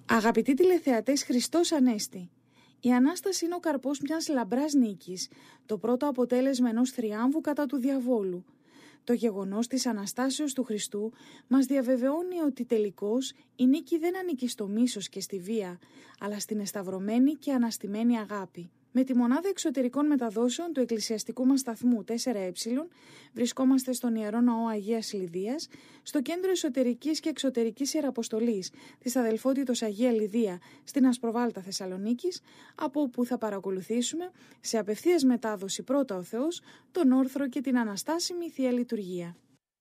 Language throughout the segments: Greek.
Αγαπητοί τηλεθεατές, Χριστός Ανέστη. Η Ανάσταση είναι ο καρπός μιας λαμπράς νίκης, το πρώτο αποτέλεσμα ενός θριάμβου κατά του διαβόλου. Το γεγονός της Αναστάσεως του Χριστού μας διαβεβαιώνει ότι τελικώς η νίκη δεν ανήκει στο μίσος και στη βία, αλλά στην εσταυρωμένη και αναστημένη αγάπη. Με τη μονάδα εξωτερικών μεταδόσεων του εκκλησιαστικού μας σταθμού 4Ε βρισκόμαστε στον Ιερό Ναό Αγίας Λιδίας, στο κέντρο εσωτερικής και εξωτερικής ιεραποστολής της Αδελφότητος Αγία Λιδία στην Ασπροβάλτα Θεσσαλονίκης, από όπου θα παρακολουθήσουμε σε απευθείας μετάδοση πρώτα ο Θεός τον όρθρο και την αναστάσιμη Θεία Λειτουργία.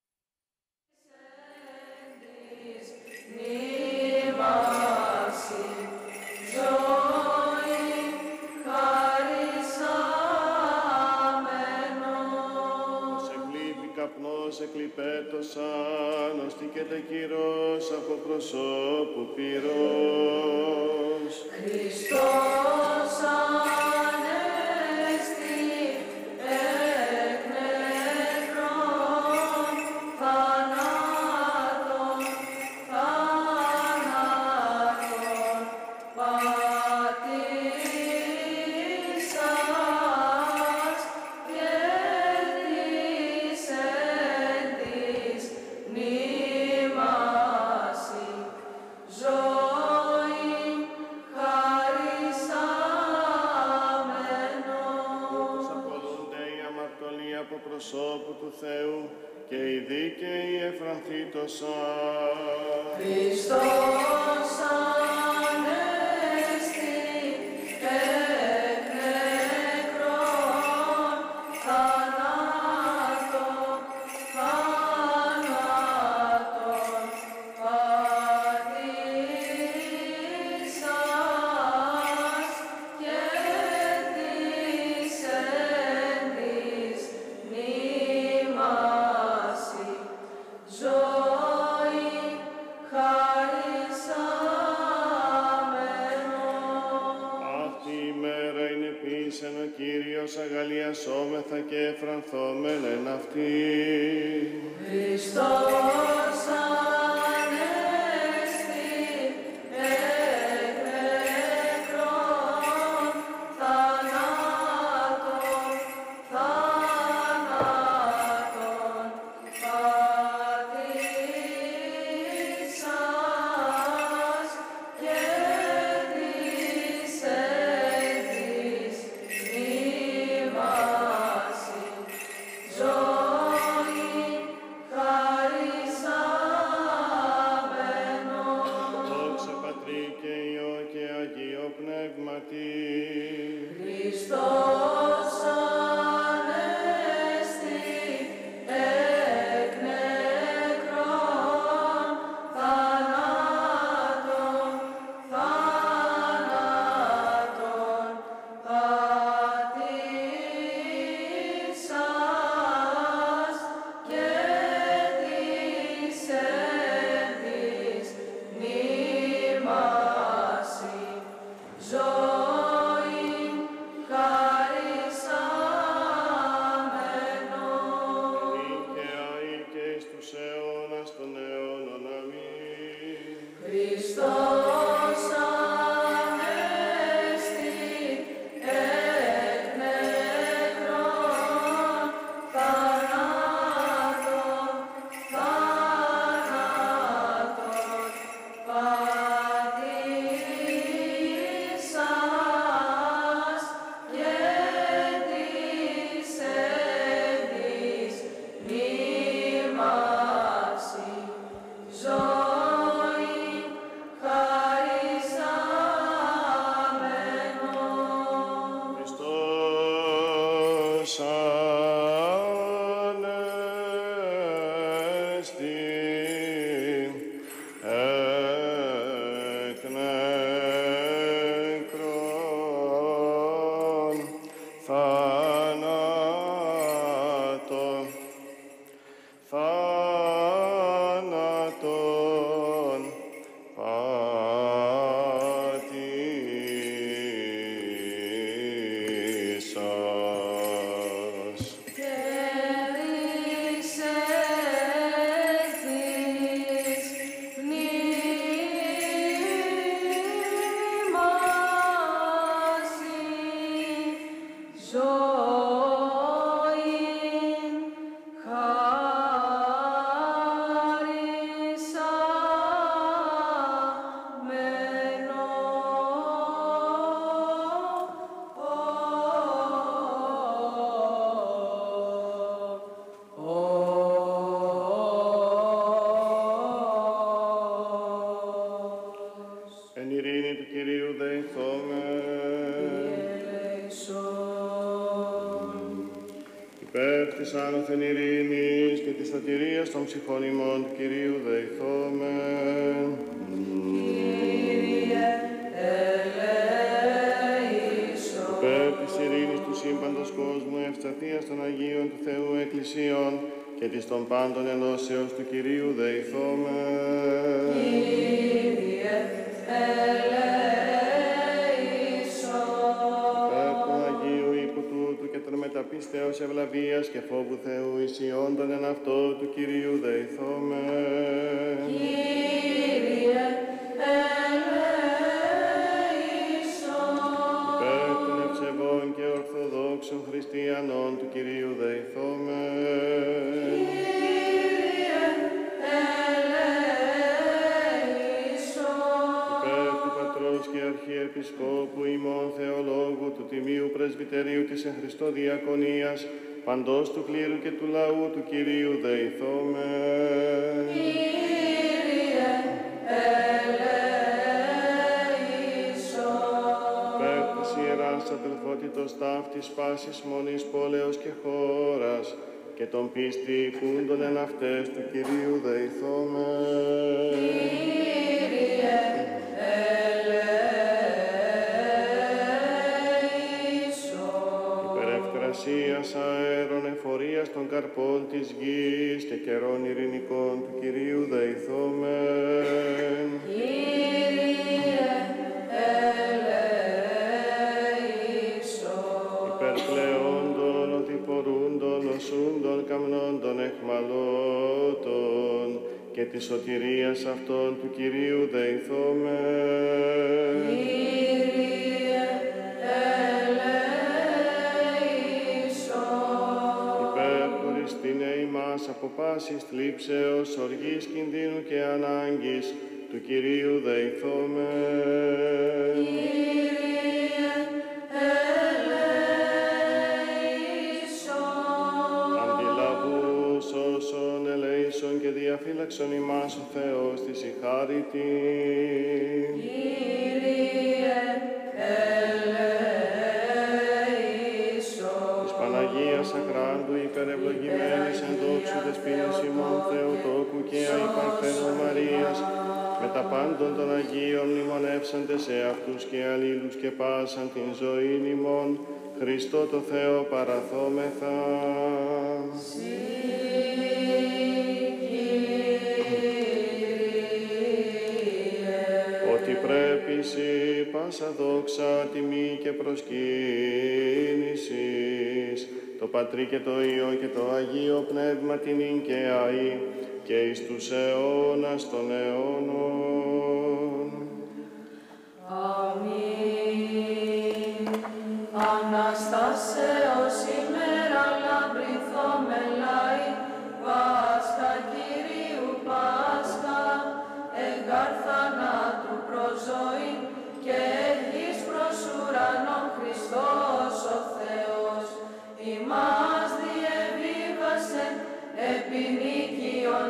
Καπνός εκλειπέτος ανοστήκεται κύρος από προσώπου πυρός. Χριστός Ανέστη εκ νεκρών θανάτων πατήσας και της μνήμαση ζωή χαρισάμενος. Απολούνται οι αμαρτωλοί από προσώπου του Θεού και οι δίκαιοι εφρανθήτωσαν. Χριστός Ανέστη εκ νεκρών θανάτων πατήσας και της εν της μνήμαση ζωή χαρισάμενος. Αυτή η μέρα είναι πίσεν ο Κύριος αγαλιασόμεθα και εφρανθόμεν εν αυτή. Χριστός Ανέστη εκ νεκρών θανάτων πατήσας και της εν της μνήμαση ζωή χαρισάμενος. Δόξα Πατρί και Υιό και Αγίο Πνεύματι. Χριστός Ανέστη εκ νεκρών θανάτων πατήσας και της εν της μνήμαση ζωή χαρισάμενος. Δίκαια ή και εις τους αιώνας των αιώνων. Αμήν. Χριστός Ανέστη εκ νεκρών θανάτων πατήσας και της εν της μνήμαση ζωή χαρισάμενος. Χριστός Ανέστη εκ νεκρών θανάτων πατήσας. Και της εν άνωθεν ειρήνης και της σωτηρίας των ψυχών ημών του Κυρίου δεηθόμεν. Κύριε ελέησον. Υπέρ της ειρήνης του σύμπαντος κόσμου, ευσταθίας των Αγίων του Θεού Εκκλησίων και της των πάντων ενώσεως του Κυρίου δεηθόμεν. Κύριε ελέησον. Υπέρ του Αγίου οίκου τούτου και των μεταπίστεως ευλαβίας και φόβου Θεού ισιόντων εν αυτό του Κυρίου δεηθόμεν. Κύριε ελέησον. Υπέρ των ευσεβών και ορθοδόξων χριστιανών του Κυρίου δεηθόμεν. Κύριε ελέησον. Υπέρ του Πατρός και Αρχιεπισκόπου ημών Θεολόγου του Τιμίου Πρεσβυτερίου της εν Χριστώ Διακονίας, παντός του κλήρου και του λαού του Κυρίου δεηθόμεν. Κύριε ελέησον. Υπέρ της Ιεράς Αδελφότητος ταύτης πάσης μονής πόλεως και χώρας και των πίστη πούντων εν αυτές του Κυρίου δεηθόμεν. Κύριε ελέησον. Υπέρ ευκρασίας αέρων εφορίας των καρπών της γης και καιρών ειρηνικών του Κυρίου δεηθόμεν. Κύριε ελέησον. Υπέρ πλεόντων, οτιπορούντων, οσούντων, καμνόντων, εχμαλώτων και της σωτηρίας αυτών του Κυρίου δεηθόμεν. Κύριε ελέησον. Υπέρ χωριστήνε ημάς από πάσης θλίψεως, οργής, κινδύνου και ανάγκης του Κυρίου δεηθόμεν. Κύριε ελέησον. Αντιλαβούς όσων ελέησον και διαφύλαξον ημάς ο Θεός της η χάριτη. Κύριε ελέησον. Της Παναγίας Αχράντου υπερευλογημένης εν δόξου δεσποίνης ημών Θεοτόκου και αϊπαρθένου Μαρίας, με τα πάντων των Αγίων μνημονεύσαντες σε αυτούς και αλλήλους και πάσαν την ζωήν ημών, Χριστό το Θεό παραθόμεθα. Ότι πρέπει σοι πάσα δόξα, τιμή και προσκύνησης, το Πατρί και το Υιό και το Αγίο Πνεύμα την ειν και αεί και εις τους αιώνας των αιώνων. Αμήν. Αναστάσεως ημέρα λαμπριθόμελαι, Πάσχα Κυρίου Πάσχα, εγκάρ θανάτου προς ζωή και εις προς ουρανόν Χριστός ο Θεός, ημάς διεβίβασεν επί νίκιον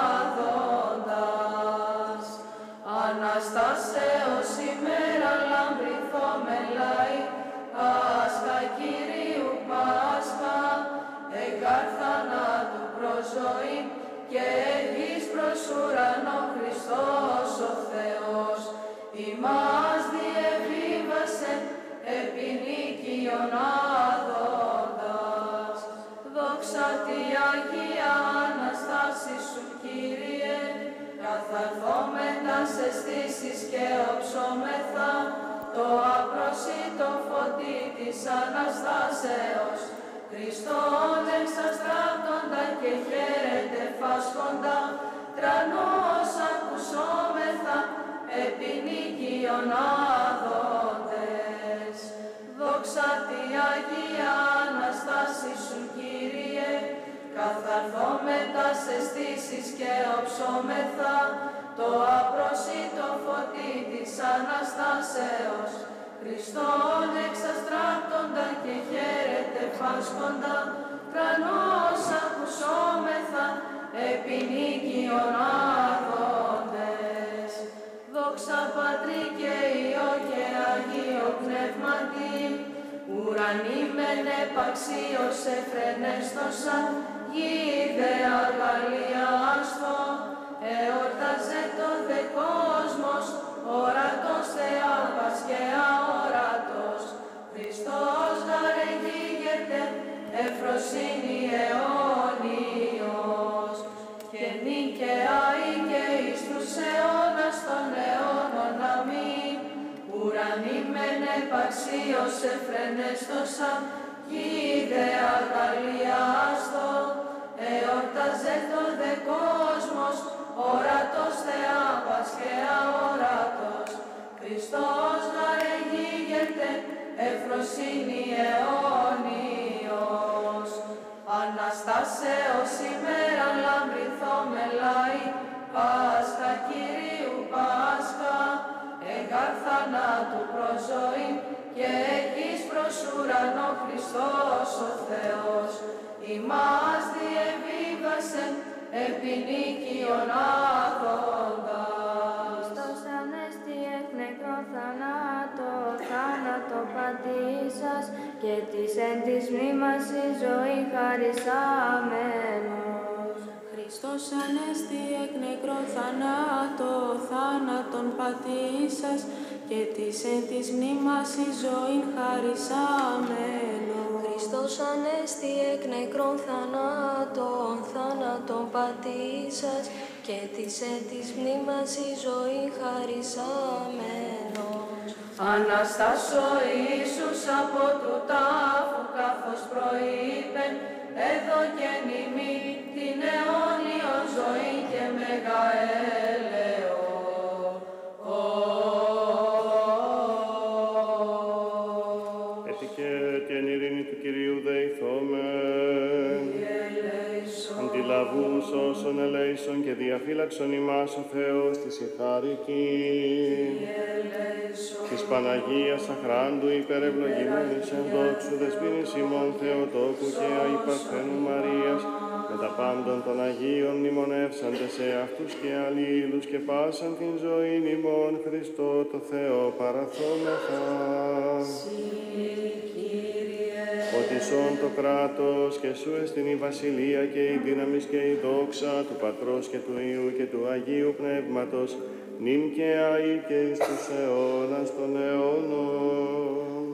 άδοντας. Αναστάσεως ημέρα λαμπριθόμελαι, Πάσχα Κυρίου Πάσχα, εγκάρ θανάτου προς ζωή και εις προς ουρανόν Χριστός ο Θεός, ημάς διεβίβασεν επί νίκιον άδοντας. Δόξα τη Αγία Αναστάση σου Κύριε, καθαρθόμετα σε στήσεις και οψόμεθα το απροσίτο φωτί της Αναστάσεως, Χριστόν εξαστράπτοντα και χαίρετε φάσκοντα, τρανός ακουσόμεθα επί νίκιον άδοντες. Δόξα τη Αγία Αναστάση σου Κύριε, καθαρθόμετα σε στήσεις και οψόμεθα το απροσίτο φωτί της Αναστάσεως, Χριστόν εξαστράπτοντα και χαίρετε φάσκοντα, τρανός ακουσόμεθα επί νίκιον άδοντες. Δόξα Πατρί και Υιό και Αγίο Πνεύματι, ουρανή μεν επαξίωσε φρενέστοσα, γίδεα αγαλιάστο, εορτάζε το δε κόσμος, ορατός Θεάβας και αόρατος. Χριστός γαρεγίγεται, εφροσύνη αιώνιος, και νικαιάει και εις τους αιώνας των αιώνων αμήν. Ουρανή μεν επαξίωσε φρενέστοσα, γίδεα αγαλιάστο, εορτάζε το δε κόσμος, ορατός Θεάβας και αόρατος. Χριστός γαρεγίγεται, εφροσύνη αιώνιος. Αναστάσεως ημέρα λαμπρηθόμελαι, Πάσχα Κυρίου Πάσχα, εγάρ θανάτου προς ζωή, και εκείς προς ουρανό Χριστός ο Θεός, ημάς διεβίβασε επί νίκιον άδοντα. Χριστός ανέστη εκ νεκρών θανάτω, θάνατο πατήσας, και της εν της μνήμας η ζωή χαρισάμενος. Χριστός ανέστη εκ νεκρών θανάτω, θάνατον πατήσας, και της εν της μνήμας η ζωή χαρισάμενος. Χριστός ανέστη εκ νεκρών θανάτων, θάνατον πατήσας, και της εν της μνήμας η ζωή χαρισάμενος. Αναστάσω Ιησούς από του τάφου, καθώς προείπεν, έδωκεν ημί την αιώνιον ζωή και μέγα έλεο. Έτυχε την ειρήνη του Κυρίου δεηθόμεν. Αντιλαβούς όσων ελέησον και διαφύλαξον ημάς ο Θεός της ηθάρικη. Της Παναγίας αχράντου υπερευλογημένης εν δόξου δεσποίνης ημών Θεοτόκου και αϊπαρθένου Μαρίας, με τα πάντων των Αγίων μνημονεύσαντες σε αυτούς και αλλήλους και πάσαν την ζωή ημών Χριστό το Θεό παραθόμεθα. Ότι σών το κράτος και σου εστιν η βασιλεία και η δύναμις και η δόξα του Πατρός και του Υιού και του Αγίου Πνεύματος, νυν και αεί και εις τους αιώνας των αιώνων.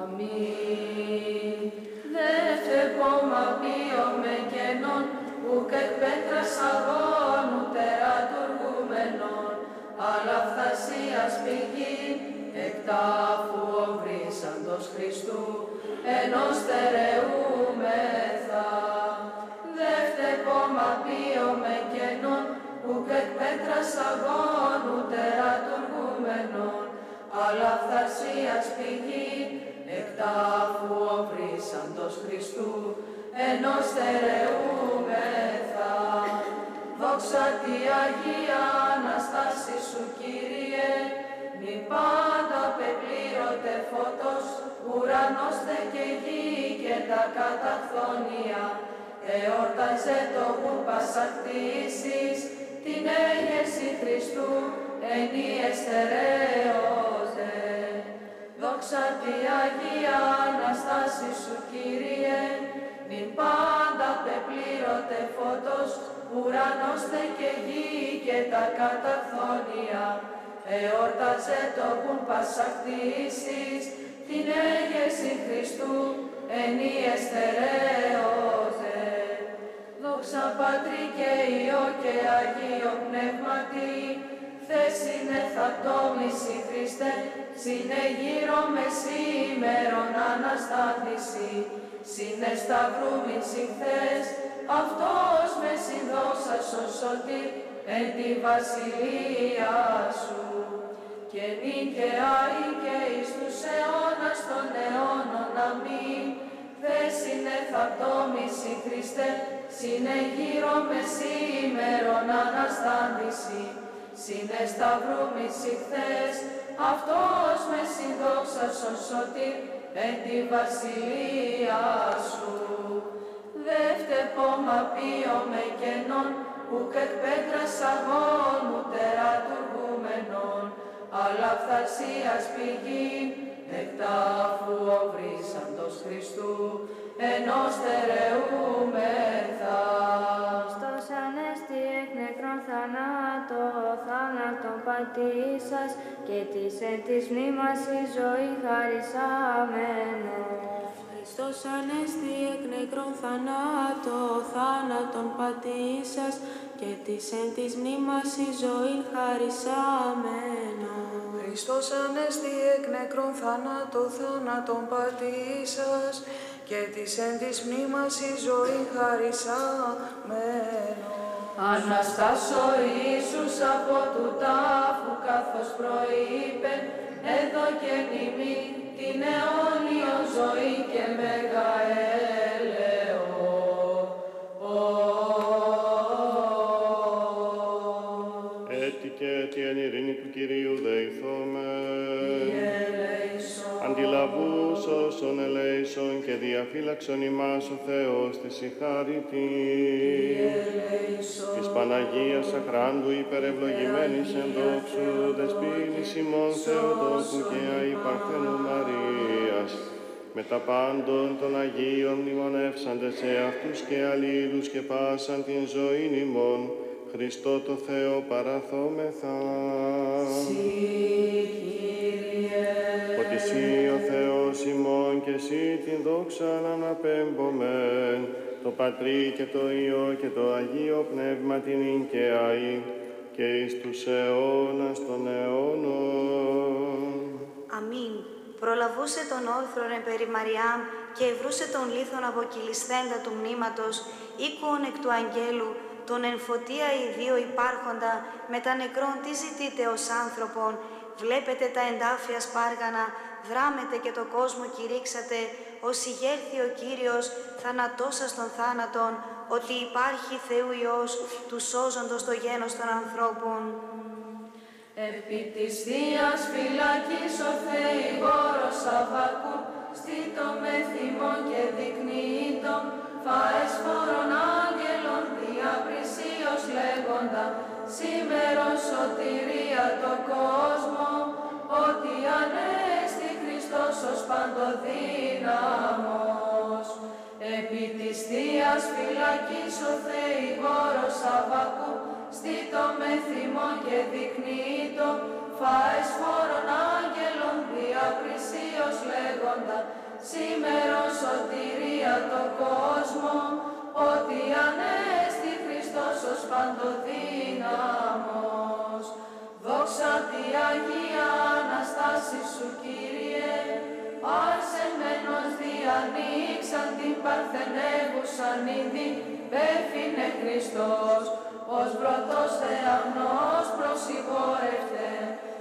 Αμήν. Δεύτε πόμα πίο με κενών, ουκ εκ πέτρας αγώνου τερατουργούμενον, αλλά φθασίας πηγή, εκ τάφου οβρίσαντος Χριστού, ενός στερεούμεθα. Δεύτε πόμα πίο με κενών, ουκ εκ πέτρας αγώνου τερατουργούμενον, αλλά φθασίας πηγή, εκ τάφου οβρίσαντος Χριστού, ενός στερεούμεθα. Δόξα τη Αγία Αναστάση σου, Κύριε, μη πάντα πεπλήρωτε φωτός, ουρανός δε και γη και τα καταφθόνια, εόρταζε το γουρ πασακτήσεις, την έγερση Χριστού, ενιεστερέωτε. Δόξα τη Αγία Αναστάση σου, Κύριε, μην πάντα πεπλήρωτε φωτός, ουρανός δε και γη και τα καταφθόνια, εόρταζε το γουρ πασακτήσεις, την έγερση Χριστού, ενιεστερέωτε. Δόξα Πατρί και Υιό και Αγίο Πνεύματι, θέσινε θαυτόμηση Χριστέ, συνεγύρω με σήμερον αναστάθηση, συνε σταυρού μην συγθές, αυτός με συνδώσας ως σωτήρ, εν τη βασιλεία σου. Και νυν και αεί και εις τους αιώνας των αιώνων αμήν, θέσινε θαυτόμηση Χριστέ, συνεγύρω με σήμερον αναστάθηση, συνε σταυρού μην συγθές, αυτός με συνδόξας ως σωτήρ, εν τη βασιλεία σου. Δεύτε πόμα πίο με κενών, ουκ εκ πέτρας αγώνου τερατουργούμενον, αλλά φθασίας πηγή, εκ τάφου οβρίσαντος Χριστού, ενός στερεούμεθα. Χριστός Ανέστη εκ νεκρών θανάτω, θάνατον πατήσας, και της εν της μνήμας η ζωή χαρισάμενο. Χριστός Ανέστη εκ νεκρών θανάτω, θάνατον πατήσας, και της εν της μνήμας η ζωή χαρισάμενο. Χριστός Ανέστη εκ νεκρών θανάτω, θάνατον πατήσας, και της εν της μνήμας η ζωή χαρισάμενο. Αναστάσω Ιησούς από του τάφου, καθώς προείπεν, εδώ και μνημή την αιώνιο ζωή και μέγα έλεο. Έτη και έτη εν ειρήνη του Κυρίου δεηθόμεν. Αντιλαβούς όσων ελέησον και διαφύλαξον ημάς ο Θεός της η χάρητη. Της Παναγίας Αχράντου υπερευλογημένης εν δόξου δεσποίνης ημών Θεοτόκου και αη Παρθένου Μαρίας, με τα πάντων των Αγίων μνημονεύσαντες εαυτούς και αλλήλους και πάσαν την ζωήν ημών, Χριστό το Θεό παραθόμεθα. Ότι Συ ο Θεός ημών και Συ την δόξαν αναπέμπομεν, το Πατρί και το Υιό και το Αγίο Πνεύμα την ειν και αη, και εις τους αιώνας των αιώνων. Αμήν. Προλαβούσε τον όρθρον περί Μαριάμ και ευρούσε τον λίθον αποκυλισθέντα του μνήματος, οίκουον εκ του αγγέλου, τον εν φωτία οι δύο υπάρχοντα, με τα νεκρόν τι ζητείτε ως άνθρωπον, βλέπετε τα εντάφια σπάργανα, δράμετε και το κόσμο κηρύξατε, ως ηγέρθη ο Κύριος, θανατώσας των θάνατων, ότι υπάρχει Θεού Υιός, του σώζοντος το γένος των ανθρώπων. Επί της Θείας φυλακής ο Θεηγόρος Σαββακού, στήτο με θυμό και δεικνύτο, φάες φόρων άγγελων διαπρισίως λέγοντα, σήμερον σωτηρία το κόσμο, ότι Ανέστη Χριστός ως παντοδύναμος. Επί της Θείας φυλακής ο Θεηγόρος Σαββακού, στήτο με θυμό και δεικνύτο, φάες φόρων άγγελων διαπρισίως λέγοντα, σήμερον σωτηρία το κόσμο, ότι Ανέστη Χριστός ως παντοδύναμος. Δόξα τη Αγία Αναστάση σου, Κύριε, αρσεμένος διανοίξαν την παρθενεύουσαν ήδη, πέφυνε Χριστός, ως βρωτός θεαυνός προσυγχώρευτε.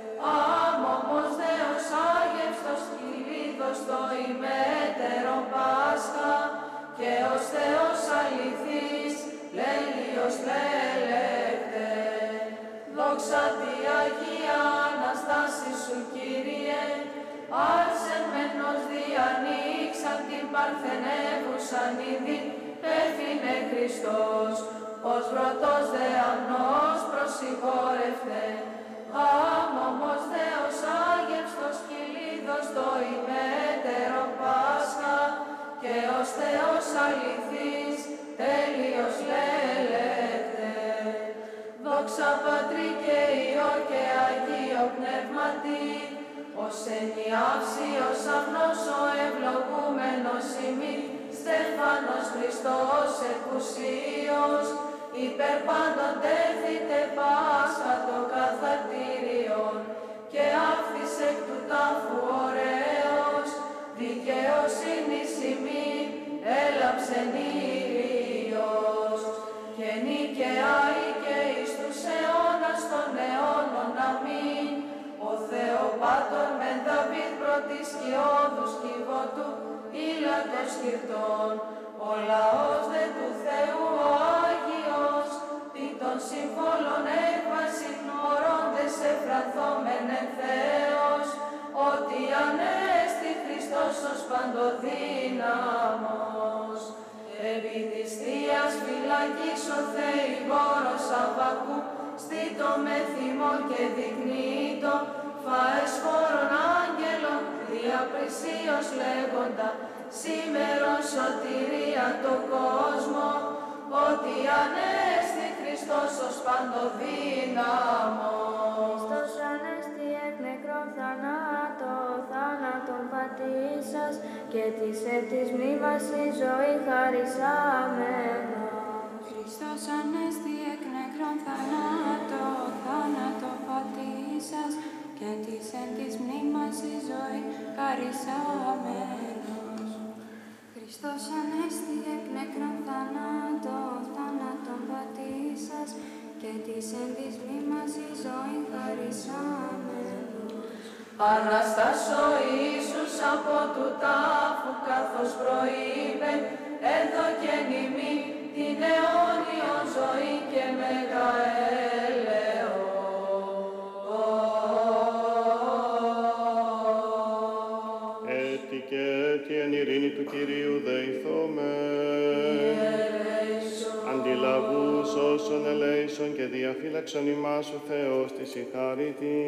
Άμωμος Δεος άγευστος κυλίδος το ημέτερον Πάσχα, και ως Θεός αληθής λέλιος λέλεκτε. Δόξα τη Αγία Αναστάση σου, Κύριε, αρσεμένος διανοίξαν την παρθενεύουσαν ήδη, πέφυνε Χριστός, ως βρωτός δεαμνός προσυγχώρευτε. Άμωμος Θεος άγευστος κυλίδος το ημέτερον Πάσχα, και ως Θεός αληθής τέλειος λέλεκτε. Δόξα Πατρί και Υιό και Αγίο Πνεύματι, ως ενιάυση ως αυνός ο ευλογούμενος ημί, Στέφανος Χριστός εκουσίος, υπερ πάντων τέθητε Πάσχα το καθαρτήριον, και άφθης εκ του τάφου ωραίος, δικαιοσύνης ημί έλαψεν Ήριος, και νικαιάη και εις τους αιώνας των αιώνων αμήν, ο Θεοπάτων μεν Δαβίδ πρώτης κοιόδους κυβωτού, ήλατος χειρτών, ο λαός δε του Θεού ο Άγιος, τι των συμφόλων έκβαση ορώντες εφραθόμεν εν Θεός, ότι Ανέστη Χριστός ως παντοδύναμος. Επί της Θείας φυλακής ο Θεηγόρος Σαββακού, στήτο με θυμό και δεικνύτο, φάες φόρων άγγελων διαπρισίως λέγοντα, σήμερον σωτηρία το κόσμο, ότι ανέστη Χριστός ως παντοδύναμος. Χριστός ανέστη εκ νεκρών θανάτω, θάνατον πατήσας, και της εν της μνήμας η ζωή χαρισάμενος. Χριστός ανέστη εκ νεκρών θανάτω, θάνατον πατήσας, και της εν της μνήμας η ζωή χαρισάμενος. Χριστός ανέστη εκ νεκρών θανάτω, θάνατον πατήσας, και της εν της μνήμας η ζωή χαρισάμενος. Αναστάς ο Ιησούς από του τάφου, καθώς προείπε, έδωκεν ημί την αιώνιον ζωή και μέγα έλεος. Έτη και έτη εν ειρήνη του Κυρίου δεηθόμεν. Αντιλαβούς όσων ελέησον και διαφύλαξον ημάς ο Θεός της συγχαρητή.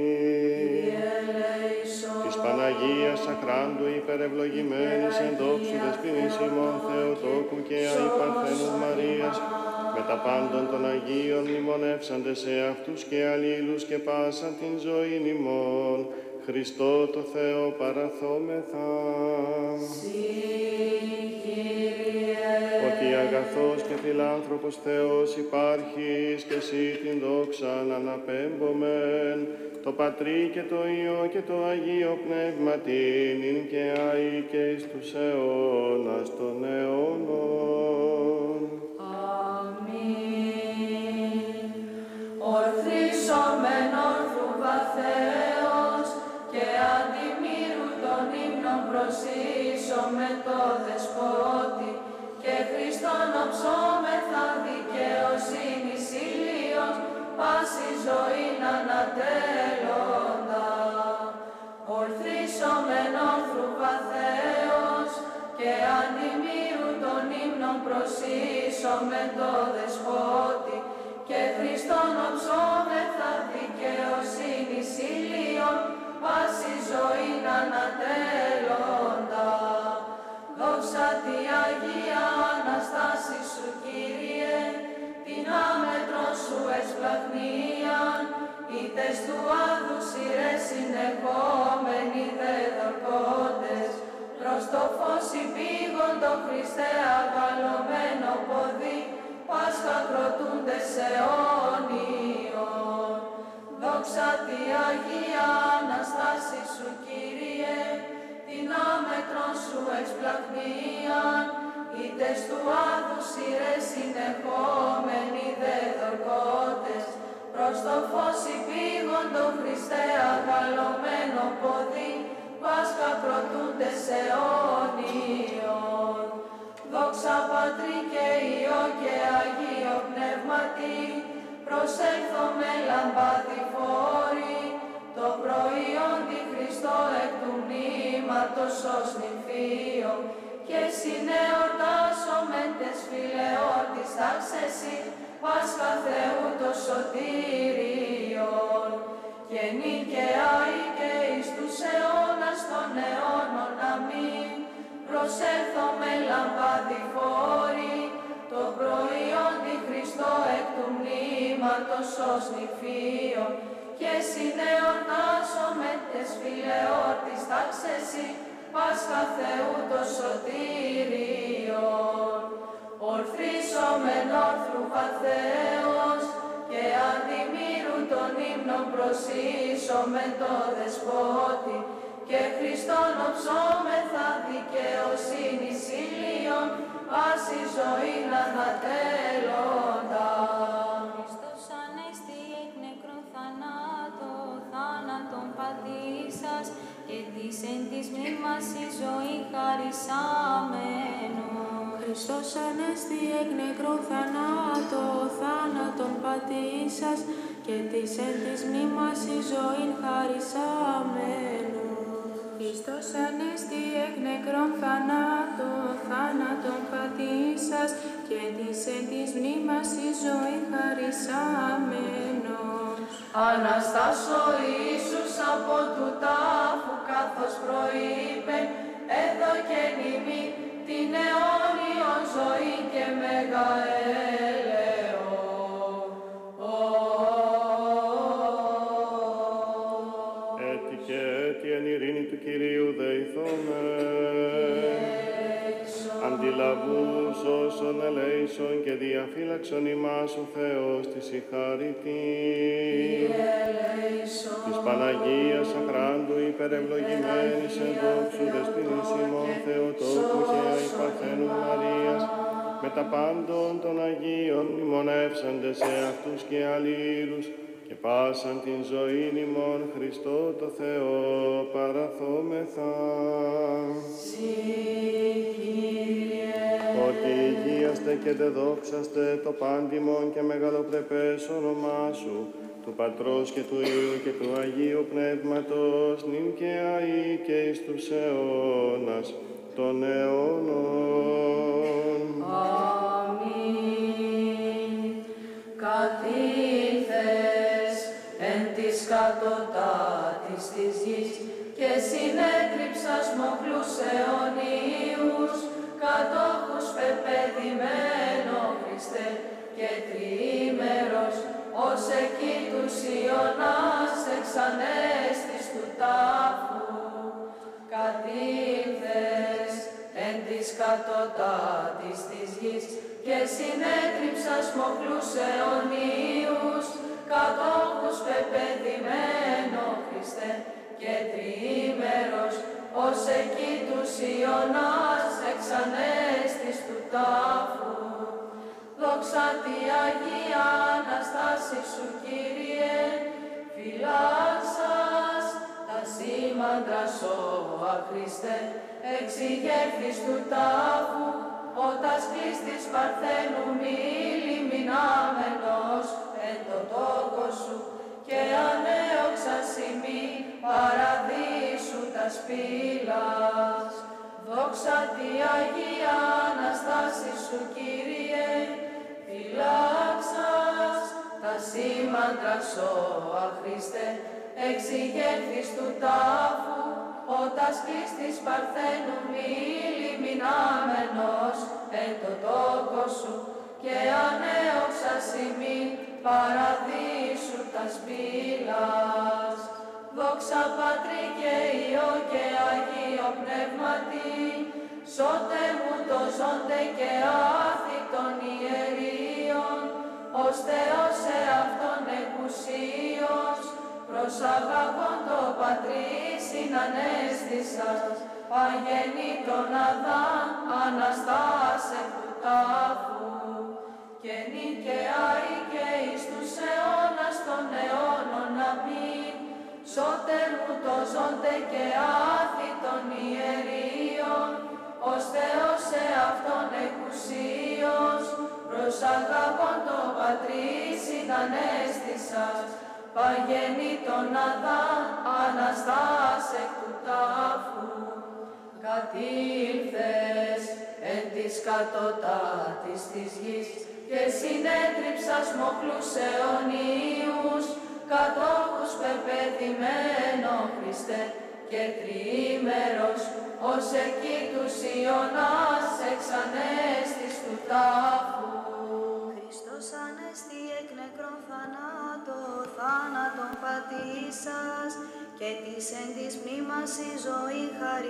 Της Παναγίας Αχράντου υπερευλογημένης εν δόξου δεσποινής ημών Θεοτόκου και αϊπαρθένου Μαρίας, με τα πάντων των Αγίων μνημονεύσαντες σε αυτούς και αλλήλους και πάσαν την ζωήν ημών, Χριστό το Θεό παραθόμεθα. Ότι αγαθός και φιλάνθρωπος Θεός υπάρχεις και εσύ την δόξαν αναπέμπομεν, το Πατρί και το Υιό και το Αγίο Πνεύματιν, ειν και αεί και εις τους αιώνας των αιώνων. Αμήν. Ορθρίσομεν όρθου βαθέως και αντιμήρου των ύμνων προσήσομεν το Δεσπότη, και Χριστόν οψόμεθα δικαιοσύνης ηλίως, πάση ζωήν ανατέλλοντα. Ορθρίσομεν όρθρου βαθέως και αντιμήρου των ύμνων προσήσομεν το Δεσπότη, και Χριστόν οψόμεθα δικαιοσύνης ηλίως, πάση ζωήν ανατέλλοντα. Δόξα τη Αγία Αναστάση σου, Κύριε, την άμετρον σου εσπλαχνίαν, ήτες του άδου σειρές συνεχόμενοι δεδορκότες, προς το φως υπήγοντο Χριστέ αγαλωμένο ποδί, Πάσχα κροτούντες αιώνιον. Δόξα τη Αγία Αναστάση σου, Κύριε, την άμετρον σου εξπλαχνίαν, ήτες του άδου σειρές συνεχόμενοι δεδορκότες, προς το φως υπήγοντο Χριστέ αγαλωμένο ποδί, Πάσχα κροτούντες αιώνιον. Δόξα Πατρί και Υιό και Αγίο Πνεύματι, προσέλθομε λαμπάδιφόροι, το προϊόν τη Χριστό εκ του μνήματος ως νηφίο, και συνεορτάσομεν τες φιλεόρτης τάξεσι, Πάσχα Θεού το σωτήριον, και νίκαια ή και εις τους αιώνας των αιώνων. Αμήν. Προσέλθομε λαμπάδιφόροι, το προϊόν τη Χριστό εκ του μνήματος ως νηφίο, και συνεορτάσομεν τες φιλεόρτης τάξεσι, Πάσχα Θεού το σωτήριον. Ορθρίσομεν όρθρου βαθέως και αντιμήρου των ύμνων προσήσομεν το Δεσπότη, και Χριστόν οψόμεθα δικαιοσύνης ηλίων, πάση ζωήν ανατέλλοντα. Χριστός ανέστη εκ νεκρών θανάτω, θάνατον πατήσας, και της εν της μνήμας η ζωή χαρισάμενος. Χριστός ανέστη εκ νεκρών θανάτω, θάνατον πατήσας, και της εν της μνήμας η ζωή χαρισάμενος. Χριστός ανέστη εκ νεκρών θανάτω, θάνατον πατήσας, και της εν της μνήμας η ζωή χαρισάμενος. Αναστάς ο Ιησούς από του τάφου, καθώς προείπε, έδωκεν ημί την αιώνιον ζωή και μεγαέλεο. Έτι και έτι εν ειρήνη του Κυρίου δεηθώμε. Αντιλαβούς όσων ελέησον και διαφύλαξον ημάς ο Θεός της συγχαρητή. Της Παναγίας Αχράντου υπερευλογημένης εν δόξου δεσποινής ημών Θεοτόκου και αϊπαρθένου Μαρίας, με τα πάντων των Αγίων μνημονεύσαντες σε αυτούς και αλλήλους, και πάσαν την ζωήν ημών Χριστό το Θεό παραθόμεθα. Ότι υγείαστε και δεδόξαστε το πάντιμον και μεγαλοπρεπές όνομά σου, του Πατρός και του Υιού και του Αγίου Πνεύματος, νυν και αεί και εις τους αιώνας των αιώνων. Αμήν. Κατήλθες εν της κατωτάτης της γης και συνέκρυψας μοχλούς αιωνίους, κατόχους πεπαιδημένο Χριστέ και τριήμερος, ως εκεί τους Ιωνάς εξανέστης του τάφου. Κατήλθες εν της κατωτάτης της γης και συνέκρυψας μοχλούς αιωνίους, κατόχους πεπαιδημένο Χριστέ και τριήμερος, ως εκεί τους Ιωνάς εξανέστης του τάφου. Δόξα τη Αγία Αναστάση σου, Κύριε, φυλάξας τα σήμαντρα σώα Χριστέ, εξηγέρθης του τάφου, ότας κλείστης παρθένου μη λιμινάμενος εν το τόκο σου, και ανέωξας ημί παραδείσου τας πύλας. Δόξα τη Αγία Αναστάση σου, Κύριε, φυλάξας τα σήμαντρα σώα Χριστέ, εξηγέρθης του τάφου, ότας κλείστης παρθένου μη λιμινάμενος εν το τόκο σου, και ανέωξας ημί παραδείσου τας πύλας. Δόξα Πατρί και Υιό και Αγίο Πνεύματι, σώτε μου το ζώντε και άθικτον ιερίων, ως Θεός εαυτόν εκουσίως, προσαγαγών το Πατρί συνανέστησας, παγενήτων Αδάμ Αναστάς εκ του τάφου, και νικαία και εις τους αιώνας των αιώνων αμήν. Σώτερ μου το ζώντε και άθιτον ιερίων, ως Θεός εαυτόν εκουσίως, προσαγαγών το Πατρί συνανέστησας, παγενήτων Αδάμ Αναστάς εκ του τάφου. Κατήλθες εν της κατωτάτης της γης και συνέτριψας μοχλούς αιωνίους, κατόχους πεπαιδημένο Χριστέ και τριήμερος, ως εκεί τους Ιωνάς εξανέστης του τάφου. Χριστός ανέστη εκ νεκρών θάνατον πατήσας, και της εν της μνήμας η ζωή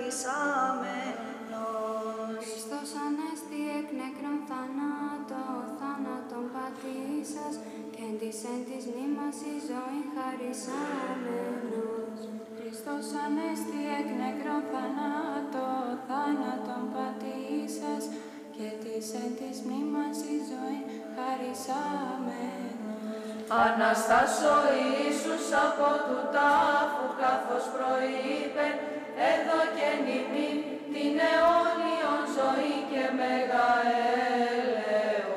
χαρισάμενος. Χριστός ανέστη εκ νεκρών θάνατον πατήσας, και της εν της μνήμας η ζωή χαρισάμενος. Χριστός ανέστη εκ νεκρών θάνατον πατήσας, και της εν της μνήμας η ζωή χαρισάμενος. Αναστάσω Ιησούς από του τάφου, καθώς προείπεν, έδωκεν ημί την αιώνιον ζωή και μεγαέλεο.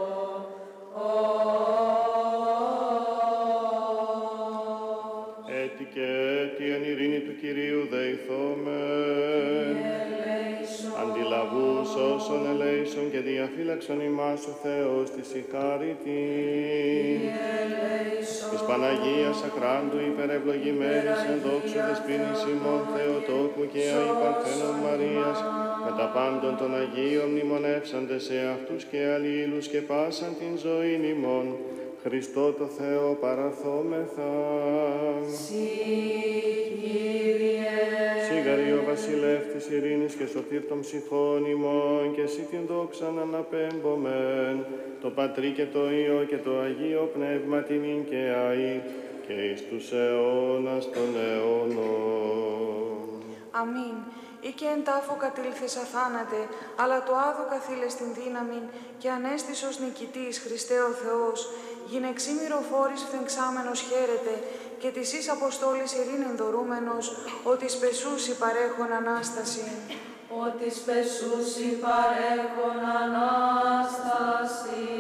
Έτι και έτι εν ειρήνη του Κυρίου δεηθόμεν. Αντιλαβούς όσων ελέησον και διαφύλαξον ημάς ο Θεός της συγχαρητή. Της Παναγίας Ακράντου υπερευλογημένης εν δόξου δεσποίνης ημών Θεοτόκου και Αϊ Παρθένων Μαρίας, με τα πάντων των Αγίων μνημονεύσαντες σε αυτούς και αλλήλους και πάσαν την ζωήν ημών, Χριστό το Θεό παραθόμεθα. Συ, Κύριε. Σιγαρή ο βασιλεύ της ειρήνης και σωτήρ των ψυχών ημών, και εσύ την δόξαν αναπέμπομεν, το Πατρί και το Υιό και το Αγίο Πνεύμα τιμήν και αΐ, και εις τους αιώνας των αιώνων. Αμήν. Ή και εν τάφο κατήλθες αθάνατε, αλλά το άδο καθήλε στην δύναμη, και ανέστησος νικητής, Χριστέ ο Θεός, γυναιξή μυροφόρης φθεγξάμενος χαίρεται, και της εις αποστόλης ειρήνην δωρούμενος, ότι σπεσούσι παρέχον Ανάσταση. Ότι σπεσούσι παρέχον Ανάσταση.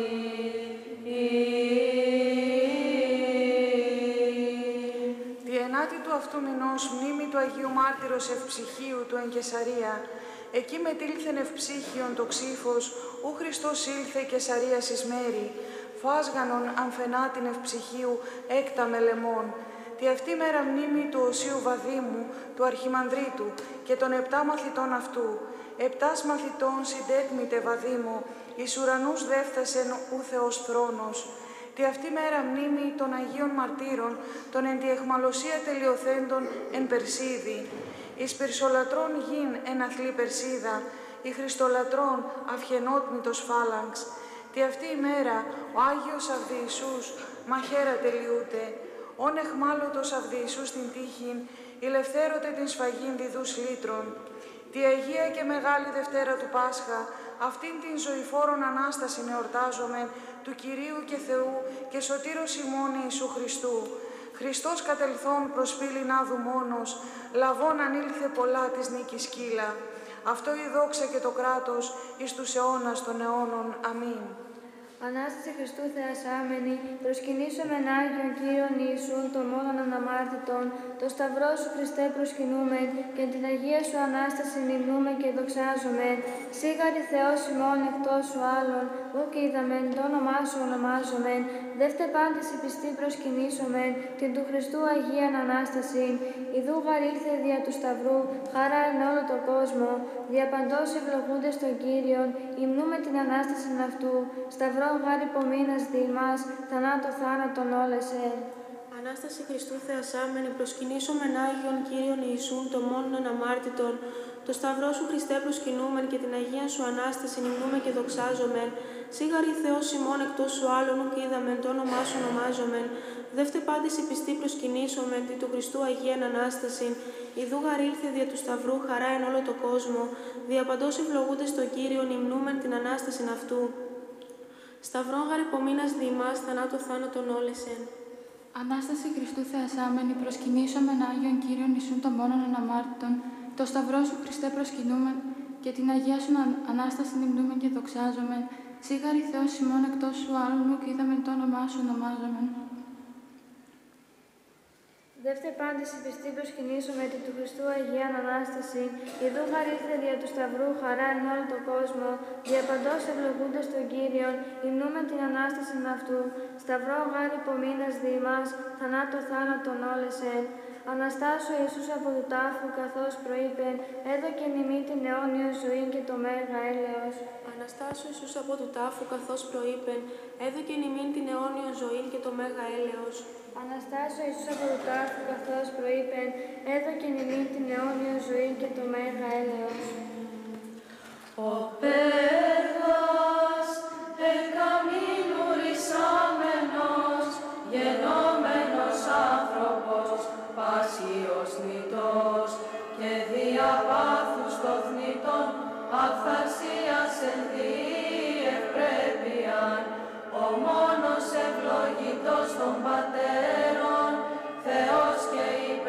Τη ενάτη του αυτού μηνός μνήμη του Αγίου Μάρτυρος Ευψυχίου του εν Καισαρία, εκεί μετήλθεν ευψύχιον το ξύφος, ου Χριστός ήλθε Καισαρίας εις μέρη, φάσγανον αμφενάτην ευψυχίου έκτα με λεμόν. Τη αυτή μέρα μνήμη του Οσίου Βαδίμου, του Αρχιμανδρίτου και των 7 μαθητών αυτού. 7 μαθητών συντέκμητε Βαδίμου, εις ουρανούς δεύθασεν ου Θεός θρόνος. Τη αυτή μέρα μνήμη των Αγίων Μαρτύρων, των εν τη αιχμαλωσία τελειοθέντων εν Περσίδη. Εις Πυρσολατρών γην εν αθλή Περσίδα, η Χριστολατρών αυχενότμητος φάλαγγς. Τη αυτή ημέρα ο Άγιος Αυδιησούς μαχαίρα τελειούται. Ον εχμάλωτος Αυδιησούς την τύχην, ηλευθέρωτε την σφαγήν διδούς λύτρων. Τη Αγία και Μεγάλη Δευτέρα του Πάσχα, αυτήν την ζωηφόρον Ανάσταση εορτάζομεν, του Κυρίου και Θεού και σωτήρος ημών Ιησού Χριστού. Χριστός κατελθόν προς πύλην άδου μόνος, λαβών ανήλθε πολλά της νίκης σκύλα. Αυτό η δόξα και το κράτος εις τους αιώνας των αιώνων. Αμήν. Ανάσταση Χριστού Θεασάμενη, προσκυνήσομεν Άγιον Κύριον Ιησούν, το μόνον αναμάρτητον, το Σταυρό Σου Χριστέ προσκυνούμεν, και την Αγία Σου Ανάσταση μνημνούμεν και δοξάζομεν. Σίγαρη Θεός ημών εκτός Σου άλλων, ουκ είδαμεν, το όνομά Σου ονομάζομεν. Δεύτε πάντες η πιστή προσκυνήσομεν, την του Χριστού Αγίαν Ανάσταση. Ιδού γαρ ήλθε δια του Σταυρού, χαρά εν όλο το κόσμο. Δια παντός ευλογούντες τον Κύριον, υμνούμε την Ανάσταση αυτού. Σταυρό γάρ υπομείνας δι' ημάς, θανάτω θάνατον όλεσεν. Ανάσταση Χριστού Θεασάμενη, προσκυνήσομεν Άγιον Κύριον Ιησούν, το μόνον αναμάρτητον. Το Σταυρό Σου Χριστέ προσκυνούμεν και την Αγία Σου Ανάσταση νυμνούμε και δοξάζομεν. Σίγαρη Θεός ημών εκτός Σου άλλων ουκ είδαμεν, το όνομά Σου ονομάζομεν. Δεύτε πάντες η πιστή προσκυνήσομεν, την του Χριστού Αγίαν Ανάσταση. Ιδού γαρ ήλθε δια του Σταυρού, χαρά εν όλο το κόσμο. Δια παντός ευλογούντες τον Κύριον, υμνούμεν την Ανάσταση αυτού. Σταυρόν γαρ υπομείνας δι' ημάς, θανάτω θάνατον όλεσεν. Ανάσταση Χριστού Θεασάμενη, προσκυνήσομεν Άγιον Κύριον Ιησούν των μόνον αναμάρτητον, το Σταυρό Σου Χριστέ προσκυνούμεν και την Αγία Σου Ανάσταση νυμνούμεν και δοξάζομεν. Σίγαρη Θεός ημών εκτός Σου άλλων ουκ είδαμεν, το όνομά Σου ονομάζομεν. Δεύτε πάντες η πιστή προσκυνήσομεν την του Χριστού Αγίαν Ανάσταση. Ιδού γαρ ήλθε δια του Σταυρού, χαρά εν όλο το κόσμο. Δια παντός ευλογούντες τον Κύριον, υμνούμε την Ανάσταση αυτού. Σταυρό γάρ υπομείνας δι' ημάς, θανάτω θάνατον όλεσεν. Αναστάσου Ιησούς από του τάφου, καθώς προείπεν, έδωκεν ημί την αιώνιο ζωή και το μέγα έλεος. Αναστάσου Ιησούς από του τάφου, καθώς προείπεν, έδωκεν ημίν την αιώνιο ζωή και το μέγα έλεος. Αναστάσου Ιησούς από του τάφου, καθώς προείπεν, έδωκεν ημίν την αιώνιο ζωή και το μέγα έλεος. Ο Πέδας εκαμήνου ρισάμενος, γενόμενος άνθρωπος, πάσιος νητός, και δια πάθους το θνητόν, αυθαρσίας εν δι ευπρέπειαν, ο μόνος ευλογητός των πατέρων, Θεός και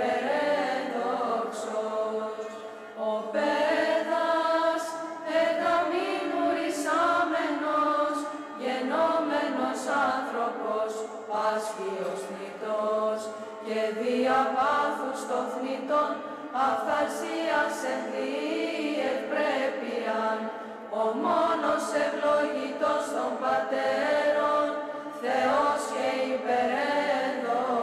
υπερέδοξος. Ο Πέδας εκαμήνου ρισάμενος, γενόμενος άνθρωπος, πάσχιος θνητός, και δια πάθους το θνητόν, αυθαρσίας εν δι ευπρέπειαν, ο μόνος ευλογητός των πατέρων, Θεός και υπερέδοξος.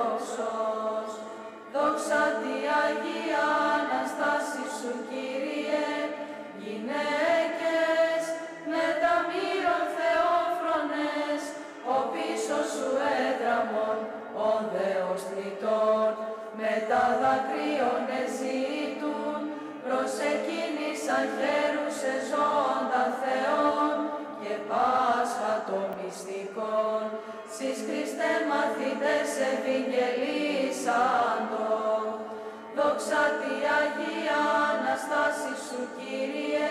Θεός θνητών, με τα δακρύων εζήτουν, προσεκίνησαν χέρους εζώντα Θεών και Πάσχα των μυστικών. Σεις Χριστέ μαθητές ευηγγελίσαντο, δόξα τη Αγία Αναστάση σου Κύριε,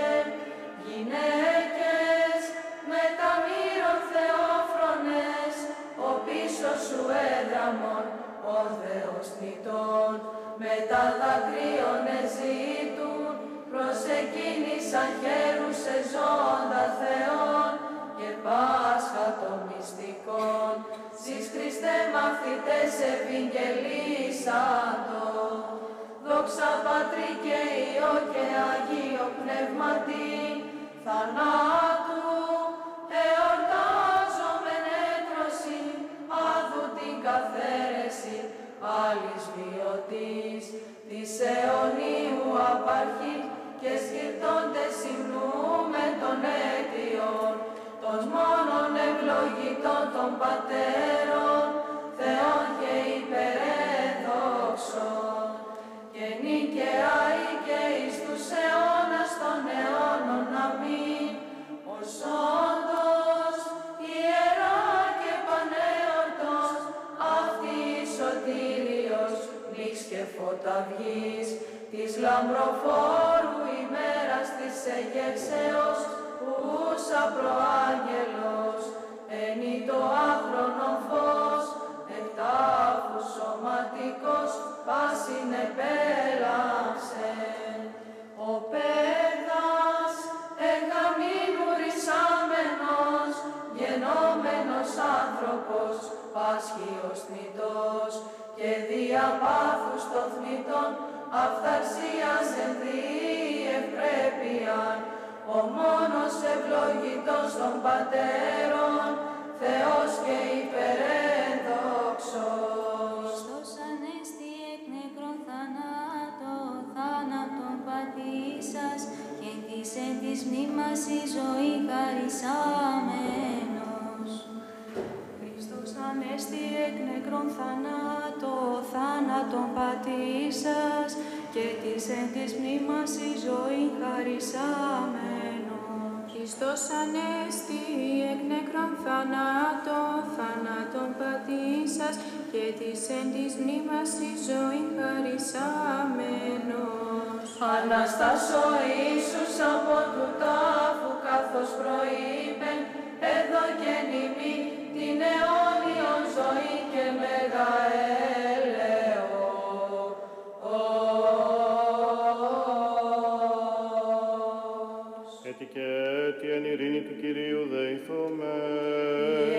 γυναίκες με τα μύρων θεόφρονες, ο πίσω σου έδραμον, ο Θεός θνητών, με τα δακρύων εζήτουν, προσεκίνησαν χέρους εζώντα Θεών και Πάσχα των μυστικών. Σεις Χριστέ μαθητές ευηγγελίσαντο, δόξα Πατρί και Υιό και Αγίο Πνεύματι, θανάτου εορτάζομεν έκρωση, άδου την καθαίρεση άλλης βιωτής, της αιωνίου απαρχή και σκυρτώντες υμνούμε των αίτιων, των μόνον ευλογητών των πατέρων, Θεών και υπερέδοξων, και νικαία και εις τους αιώνας των αιώνων. Αμήν. Ως όντως ιερά και πανέορτος, αυτή η σωτήριος, νύχς και φωταυγής, της λαμπροφόρου ημέρας της εγερσέως, ούσα προάγγελος, ενή το άχρονο φως, εκτάφου σωματικός, πάσιν επέλαψε. Ο πέδας εγαμήνου ρυσάμενος, γενόμενος άνθρωπος, πάσχιος θνητός, και δια πάθους των θνητών, αυθαρσίας ενδύει ευπρέπειαν, ο μόνος ευλογητός των πατέρων, Θεός και υπερένδοξος. Χριστός ανέστη εκ νεκρών θανάτω, θάνατον πατήσας, και της εν της μνήμας η ζωή χαρισάμενος. Χριστός ανέστη εκ νεκρών θανάτω, θάνατον πατήσας, και της εν της μνήμας η ζωή χαρισάμενος. Χριστός ανέστη εκ νεκρών θανάτω, θάνατον πατήσας, και της εν της μνήμας η ζωή χαρισάμενος. Αναστάσω Ιησούς από του τάφου, καθώς προείπεν, έδωκεν ημί την αιώνιον ζωή και μέγα έλεος. Έτι και έτι εν ειρήνη του Κυρίου δεηθόμεν.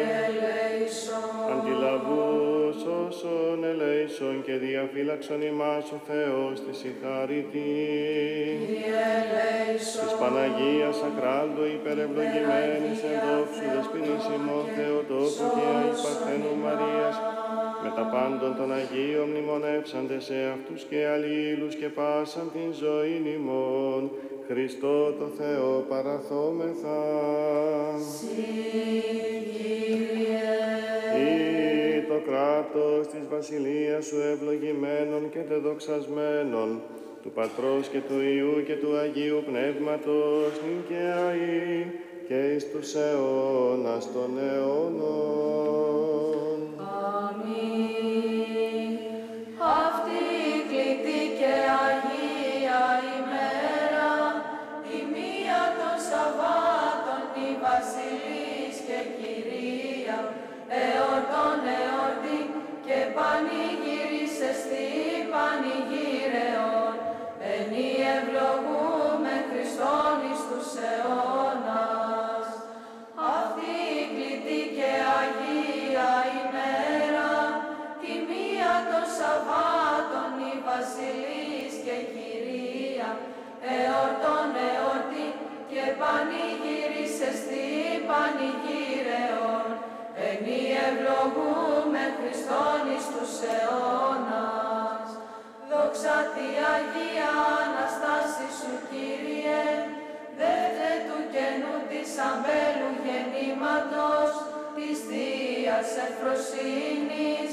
Αντιλαβούς όσων ελέησον και διαφύλαξον ημάς ο Θεός της συγχαρητή. Της Παναγίας Ακράλτου υπερευλογημένης εν δόξου δεσποινής ημών Θεοτόκου και αϊπαρθένου Μαρίας, με τα πάντων των Αγίων μνημονεύσαντες σε αυτούς και αλλήλους και πάσαν την ζωήν ημών, Χριστό το Θεό παραθόμεθα. Ή το κράτος της βασιλείας σου ευλογημένων και τεδοξασμένων, του Πατρός και του Υιού και του Αγίου Πνεύματος, νυν και αεί και εις τους αιώνας των αιώνων. Αμήν. Αυτή η κλητή και Αγία ημέρα, η μία των Σαββάτων, η Βασιλής και Κυρία, εορτών εορτή και πανηγύρισε στη πανηγύρεων, ενή ευλογούμε Χριστόν εις τους αιώνας. Αυτή η κλητή και Αγία ημέρα, τη μία των Σαββάτων, η Βασιλής και Κυρία, εορτών εορτή και πανηγύρισε στη πανηγύρεων, ενή ευλογούμε Χριστόν εις τους αιώνας. Δόξα τη Αγία Αναστάση σου Κύριε, δεύτε του καινού της αμπέλου γεννήματος, της Θείας Ευφροσύνης,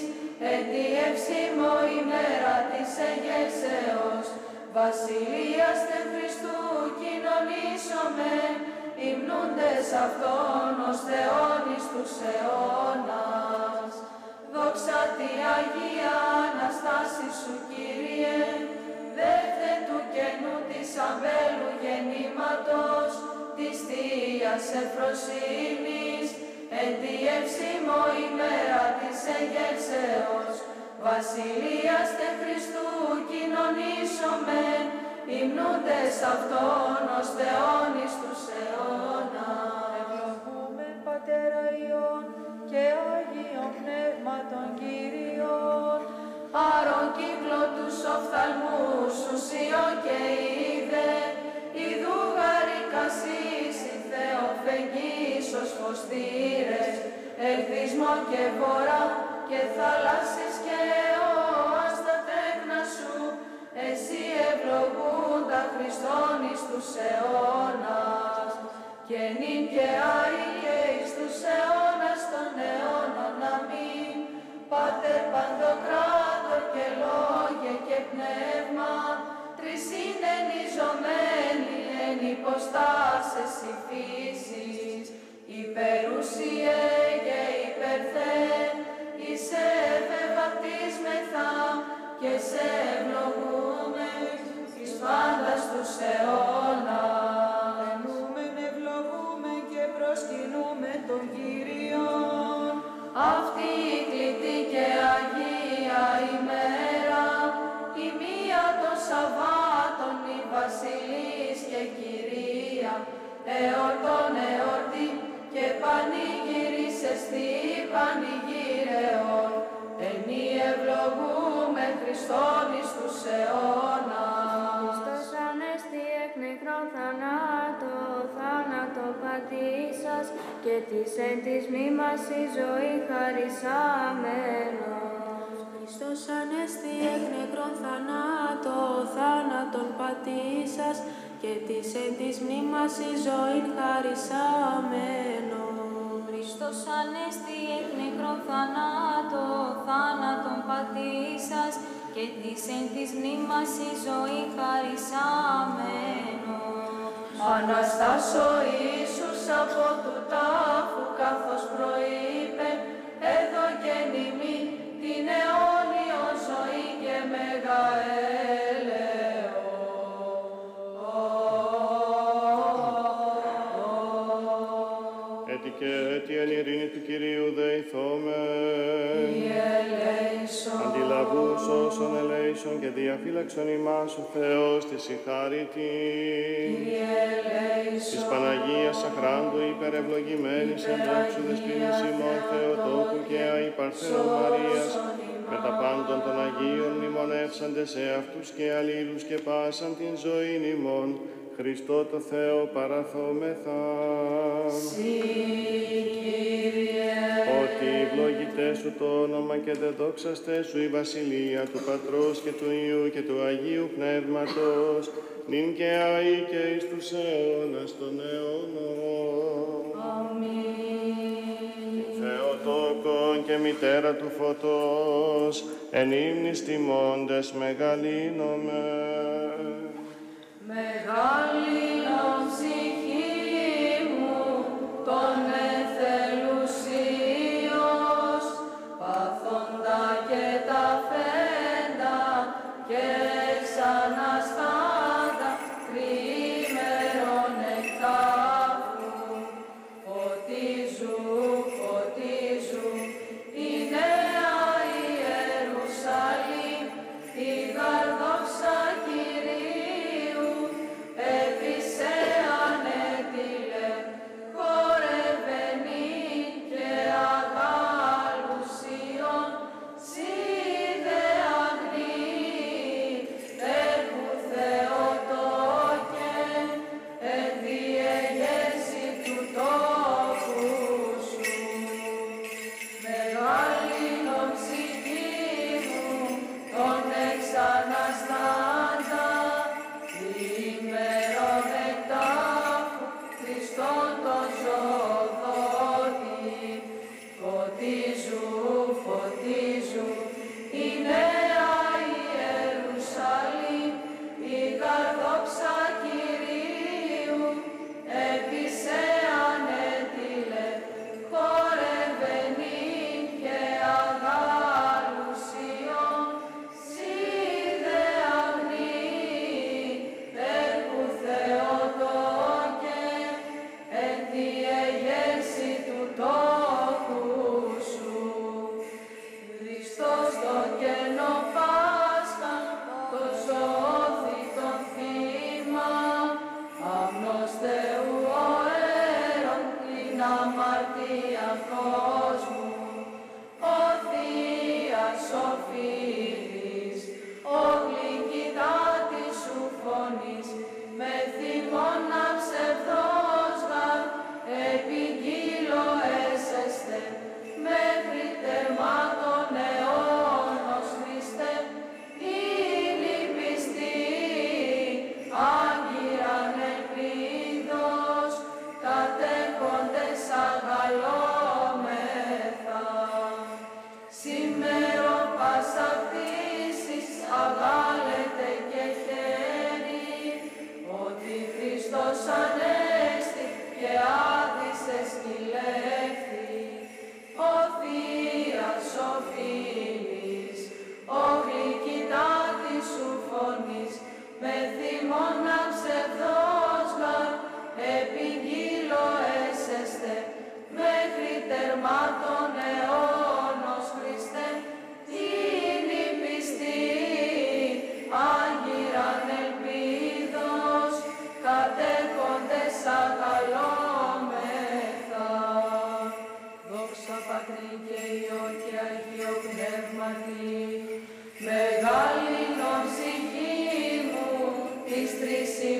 εν τη ευσήμω ημέρα της εγερσεώς, βασιλείας τε Χριστού κοινωνήσομεν, υμνούντες αυτόν ως Θεόν εις τους αιώνας. Δόξα τη Αγία Αναστάση σου, Κύριε, δεύτε του καινού της αμπέλου γεννήματος, της Θείας Ευφροσύνης, εν τη ευσήμω ημέρα της εγερσεώς, βασιλείας τε Χριστού κοινωνήσομεν, υμνούντες αυτόν ως Θεόν εις τους αιώνας. Ευλογούμεν Πατέρα Υιόν και Άγιον Πνεύματον Κύριον, άρον κύκλο τους οφθαλμούς σου Σιών και είδε, ιδού γαρικασίς η Θεοφεγγής ως φωστήρες, εχθισμό και βορρά και θάλασσες και αιώας τα τέκνα σου, εσύ ευλογούντα Χριστόν εις τους αιώνας, και νυν και άη και εις τους αιώνας των αιώνων αμήν. Πάτερ Παντοκράτορ και Λόγε και Πνεύμα, τρισήν ενιζωμένοι εν υποστάσες η φύσης, υπερουσιέ και υπερθέ, είσαι ευεβαπτίσμεθα και σε ευλογούμε εις πάντας τους αιώνας. ενούμεν ευλογούμεν και προσκυνούμε τον Κύριον, αυτή η κλητή και Αγία ημέρα, η μία των Σαββάτων η Βασιλής και Κυρία, εορτών εορτή και πανηγυρίς εστί πανηγύρεων, ενή ευλογούμε Χριστόν εις τους αιώνας. Χριστός ανέστη εκ νεκρών θάνατο πατήσας και της εν της μνήμας η ζωή χαρισάμενος. Χριστός ανέστη εκ νεκρών θάνατον πατήσας και της εν της μνήμας η ζωή χαρισάμενος. Χριστός ανέστη εκ νεκρών θάνατον πατήσας και της εν της μνήμας η ζωή χαρισάμενος. Αναστάσω Ιησούς από του τάφου καθώς προείπε, εδώ γεννημή την αιώνιον ζωή και μεγαέλεο. Έτι και έτι εν ειρήνη του Κυρίου δεηθόμεν. Αντιλαβούς όσων ελέησον και διαφύλαξον ημάς ο Θεός της η χάρητη. Της Παναγίας Αχράντου υπερευλογημένης εν δόξου δεσποίνης ημών Θεοτόκου και αϊπαρθένων Μαρίας, με τα πάντων των Αγίων μνημονεύσαντες εαυτούς και αλλήλους και πάσαν την ζωήν ημών, Χριστό το Θεό παραθόμεθα. Ότι ευλογητέ σου το όνομα και δε δόξαστε σου η βασιλεία του Πατρός και του Υιού και του Αγίου Πνεύματος, νυν και αεί και εις τους αιώνας των αιώνων. Αμήν. Θεοτόκον και μητέρα του φωτός, εν ύμνης τιμώντες μεγαλύνομαι. Μεγαλύνον ψυχή μου τον εθελουσίος, παθόντα και τα φέντα και ξαναστάντα τρίμερον εκτάφου. Φωτίζου η νέα Ιερουσαλήμ, τη γαρδόξα Κυρίου,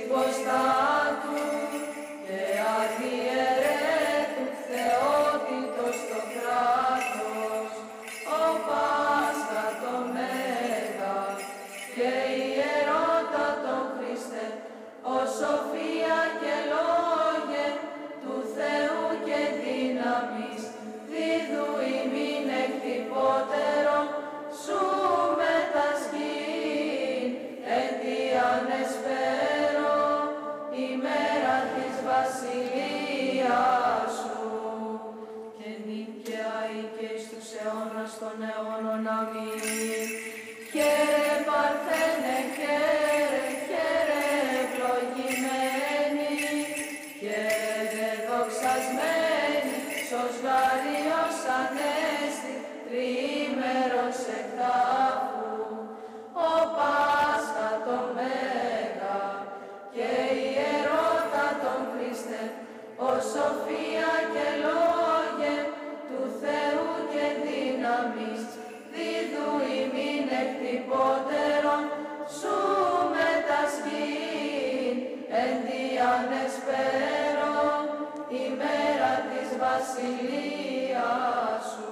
υποστάτου και αρχιερέτου θεότητος το κράτος, ο Πάσχα το Μέγα και ιερότα τον Χριστέ, ο σοφία και λόγε του Θεού και δύναμης, δίδου ημίν εκτυπώτερο, σου μετασχήν, εν τη ανεσπέρω, ημέρα της βασιλείας σου. Και νίκαια και εις τους αιώνας των αιώνων, αμήν. Χαίρε Παρθένε, χαίρε, χαίρε ευλογημένη, χαίρε δοξασμένη, σως γάριος ανέστη, τριήμερος εκτάφου, ο Πάσχα το Μέγα και ιερότα τον Χριστέ, ο σοφία και λόγε του Θεού και δύναμης, δίδου ημίν εκτυπώτερον, σου μετασχήν, εν τη ανεσπέρω, ημέρα της βασιλείας σου.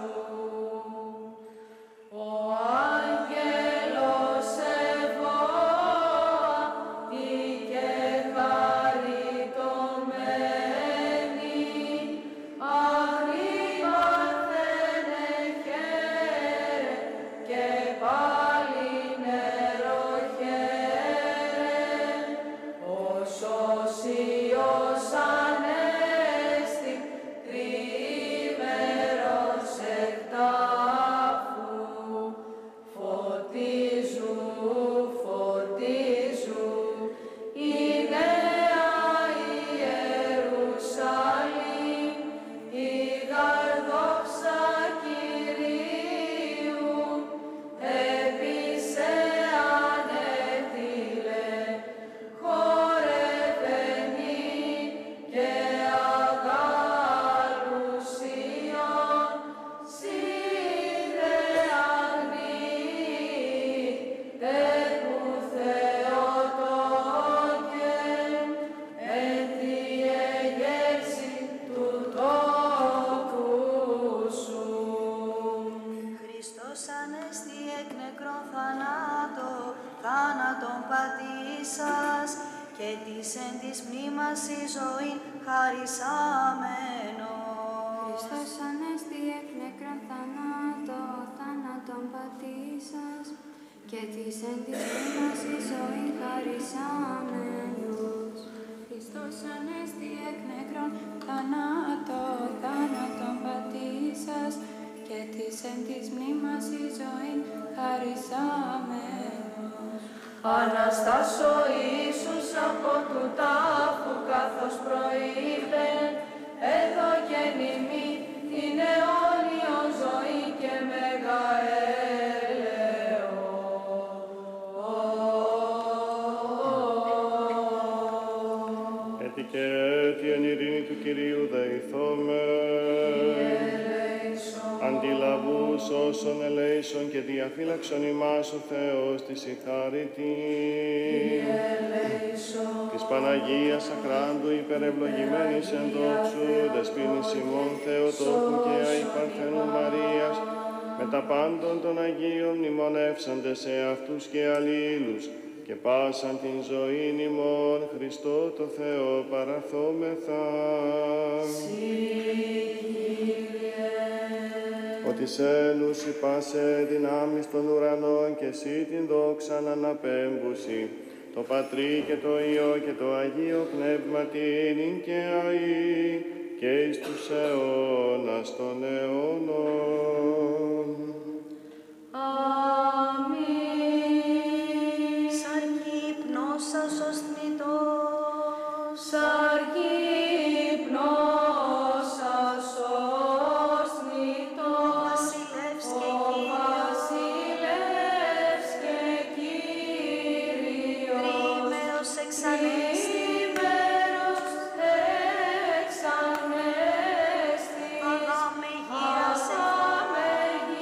Ο άγγελος ευώτη και χαριτωμένη, αχρή Παρθένε χαίρε και πάλι νερό χαίρε, όσος Υιός ανέστη, τριήμερος εκτάφου, φωτίζου, φωτίζου, η νέα Ιερουσαλήμ, η γαρδόξα Κυρίου, έπεισε ανέτειλε, χορευαίνει και αγαλουσίων, σιδεαγνή, τέκου Θεοτόκε, εν τη εγέρση του τόκου σου. Χριστός ανέστη εκ νεκρών θάνατον πατήσας και της εν της μνήμας η ζωή χαρισάμενο. Χριστός ανέστη εκ νεκρών θάνατον πατήσας και της εν της μνήμας η ζωή χαρισάμενος. Χριστός ανέστη εκ νεκρών θάνατον πατήσας και της εν της μνήμας η ζωή χαρισάμενος. Αναστάσω Ιησούς από του τάφου καθώς προείπεν, εδώ γεννημή την αιώνιον ζωή και μέγα έλεος. Έτη και έτη εν ειρήνη του Κυρίου δεηθώμε, αντιλαβούς όσων ελέησον και διαφύλαξον ημάς ο Θεός της η χάρητη, της Παναγίας Αχράντου υπερευλογημένης εν δόξου, δεσποίνης ημών Θεοτόκου και αϊ Παρθένου Μαρίας, με τα πάντων των Αγίων μνημονεύσαντες σε αυτούς και αλλήλους, και πάσαν την ζωήν ημών Χριστό το Θεό παραθόμεθα. Ότι σέλους υπάσε δυνάμεις των ουρανών και εσύ την δόξαν αναπέμπουση, το Πατρί και το Υιό και το Αγίο Πνεύματι νυν και αεί και εις τους αιώνας των αιώνων. Αμήν. Σαρκή πνώσας ως θνητός, Σαρκή πνώσας ως νητός, ο βασιλεύς και Κύριος, τρίμερος εξανέστη, τρίμερος εξανέστη, αγάμε γύρασε, αγάμε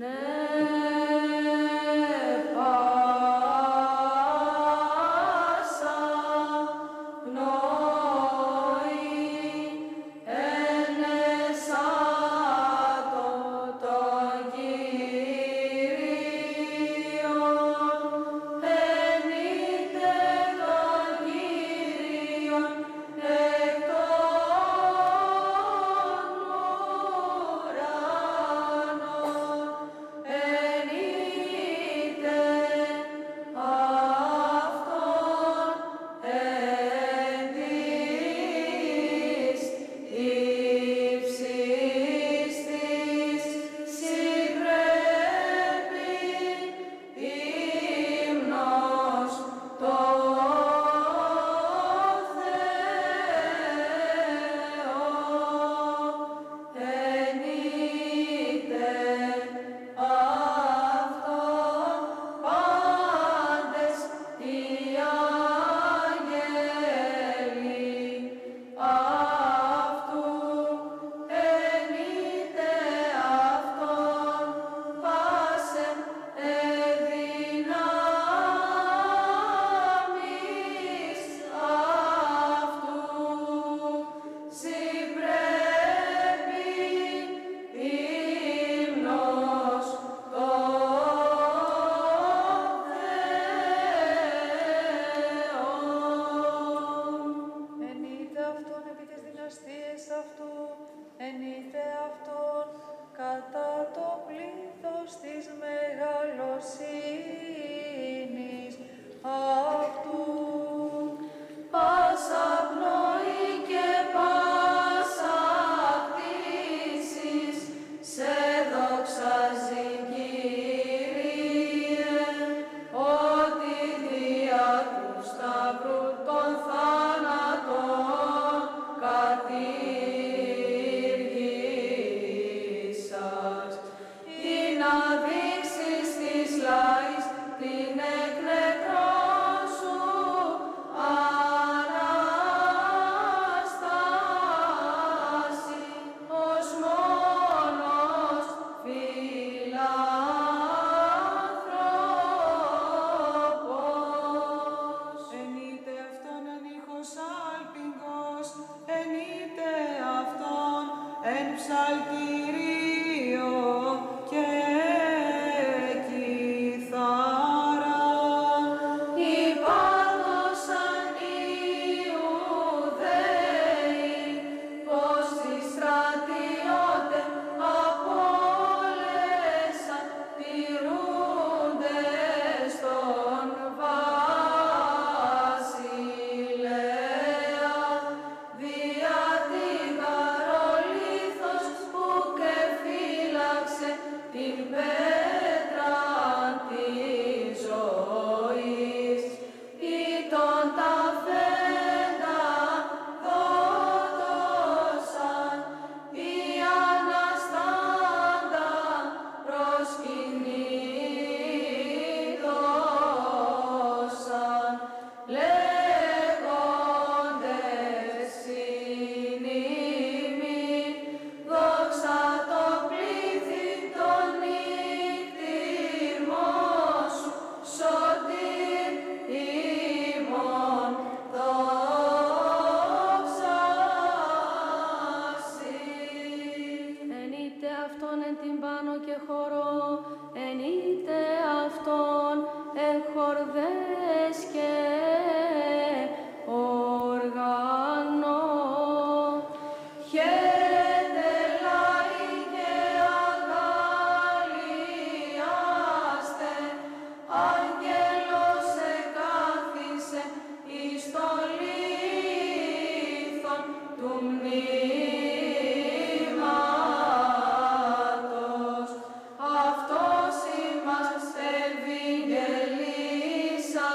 Αυτός είμαστε ευηγγελίσας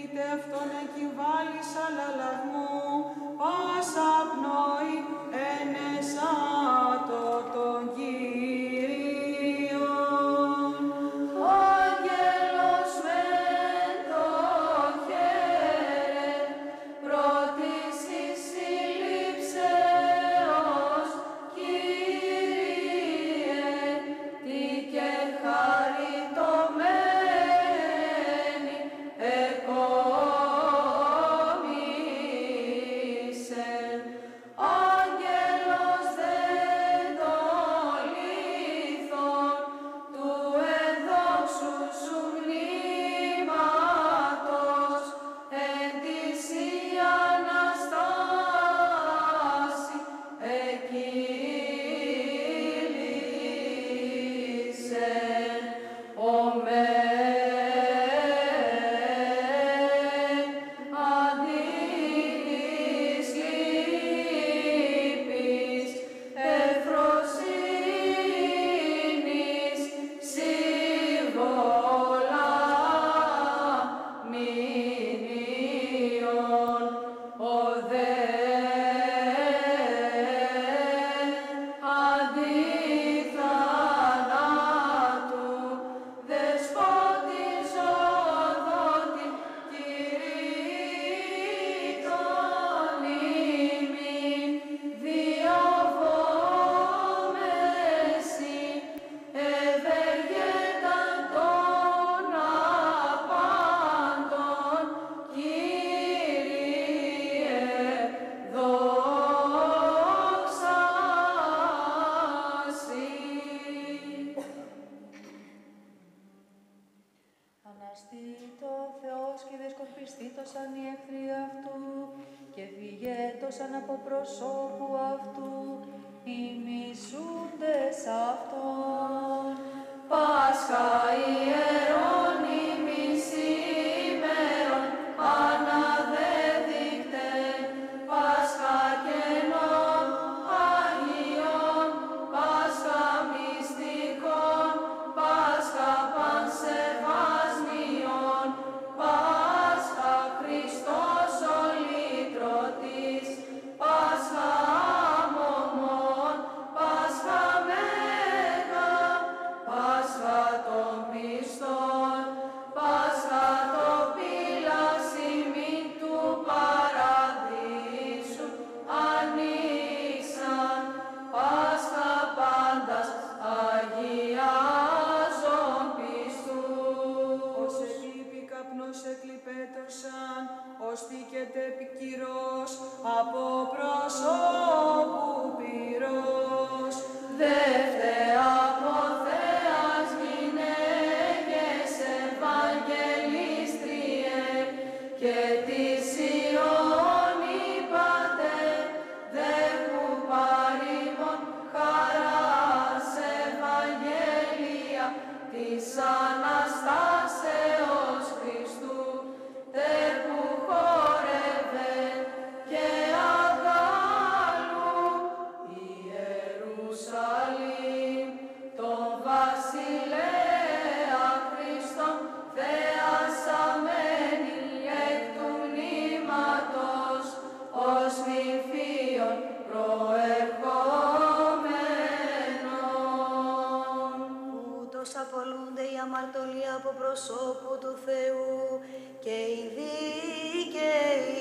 είτε αυτόν εκυμβάλλεις αλλαλαγμού, πάσα πνοή ενεσάτο τον Κύριον. Άγγελος μεν το χαίρε, πρώτης εις συλλήψεως, Κύριε, τι και χαριτωμένη εκόμισεν. Άγγελος δεν το λίθον του εδόξου σου μνήματος, εν της η Αναστάση εκείλησεν. Αντί της λύπης, ευφροσύνης, σύμβολα μηνύων, ο δε αντί θανάτου, δεσπότης οδότη, κηρύττων ημίν, διαβόμεση, ευεργέταν των απάντων, Κύριε, δόξα Σοι. Αναστήτω ο Θεός και δεσκορπιστήτωσαν οι εχθροί αυτού και φυγέτωσαν από προσώπου αυτού οι μισούντες αυτόν. Πάσχα ιερών ημισήμερον αναδέδεικτε, Πάσχα καινών Αγιών, Πάσχα μυστικών, Πάσχα πανσεβάσμιων, Πάσχα Χριστός ο λυτρωτής, Πάσχα αμωμών, Πάσχα μέγα, Πάσχα των πιστών, Πάσχα το πύλασιμήν του παραδείσου ανοίξαν, Πάσχα πάντας αγιάζων πιστού. Ως ελείπει καπνός εκλιπέτωσαν, ως θήκεται επικυρός από προσώπου πυρός. Δεύτερα από Θεάς γυναίκες Ευαγγελίστριε, και της Ιών είπατε, δέχου παρήμων χαράς Ευαγγέλια της Αναστάσεως Χριστού, τέρπου χόρευε και αγάλου Ιερουσαλήμ, τον βασιλέα Χριστόν θεασαμένη εκ του μνήματος, ως νηφίων προερχόμενων. Ούτως απολούνται οι αμαρτωλοί από προσώπου του Θεού και οι δίκαιοι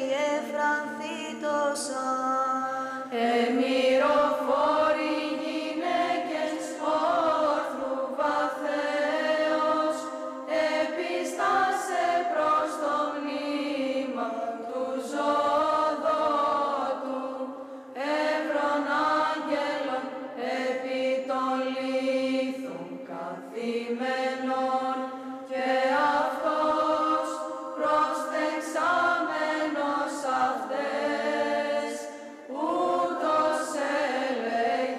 εφρανθήτωσαν. Εμυροφόροι γυναίκες όρθρου βαθέως, επίστασε προς το μνήμα του ζωοδότου, εύρων άγγελων επί των λίθων καθημένων, και αυτός προστεξάμενος αυτές, ούτως έλεγε.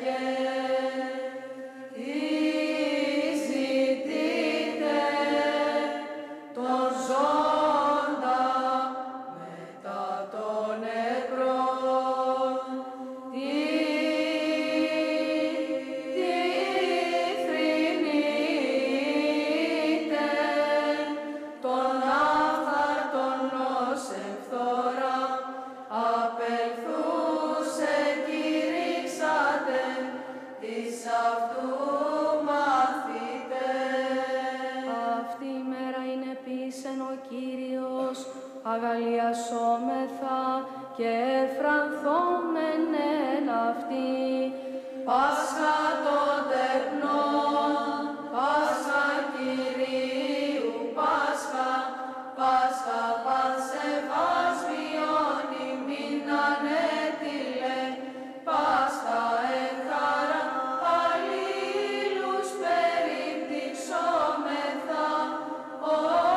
ελέησεν ο Κύριος, αγαλιασόμεθα και εφρανθόμεν εν αυτή. Πάσχα των τεχνών, Πάσχα Κυρίου, Πάσχα, Πάσχα πασεβάσμιον ημίν ανέτειλε, Πάσχα εν χαρά αλλήλους περιπτυξόμεθα, ο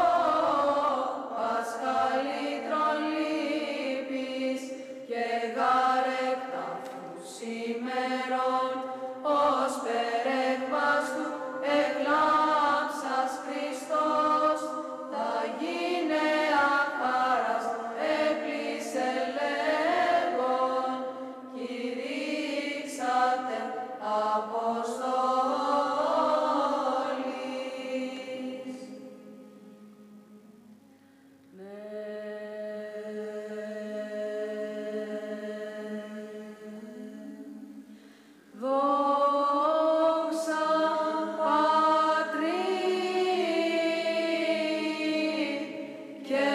Πάσχα λύτρων λύπης και γαρέκτα σήμερον, ως περέκβαστου εκλάμψας Χριστός, θα γίνε αχάρας έπλησε λέγον, κηρύξατε αποστόλης. Δόξα Πατρί και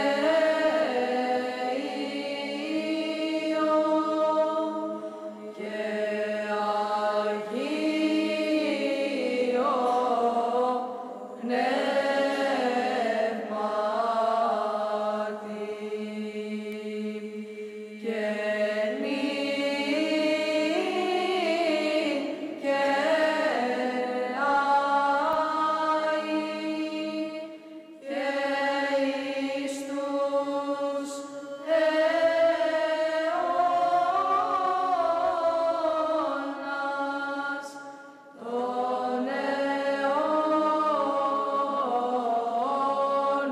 Υιό και Αγίο Πνεύματι και νυν και αΐ και εις τους αιώνας των αιώνων.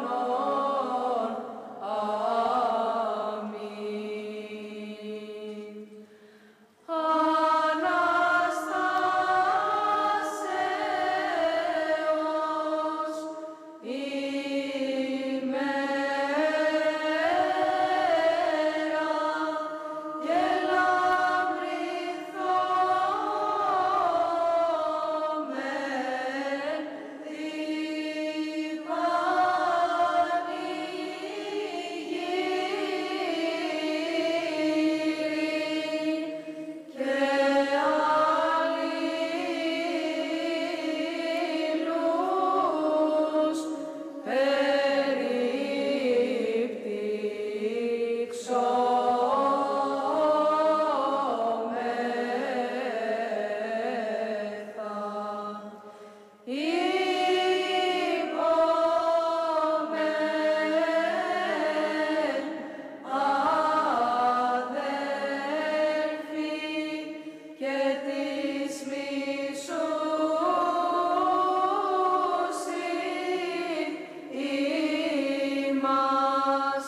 Αμήν. Αναστάσεως ημέρα και λαμπριθόμεν την πανηγύρι και αλλήλους περιπτυξόμεθα. Είπομεν, αδέλφοι, και της μισούσιν ημάς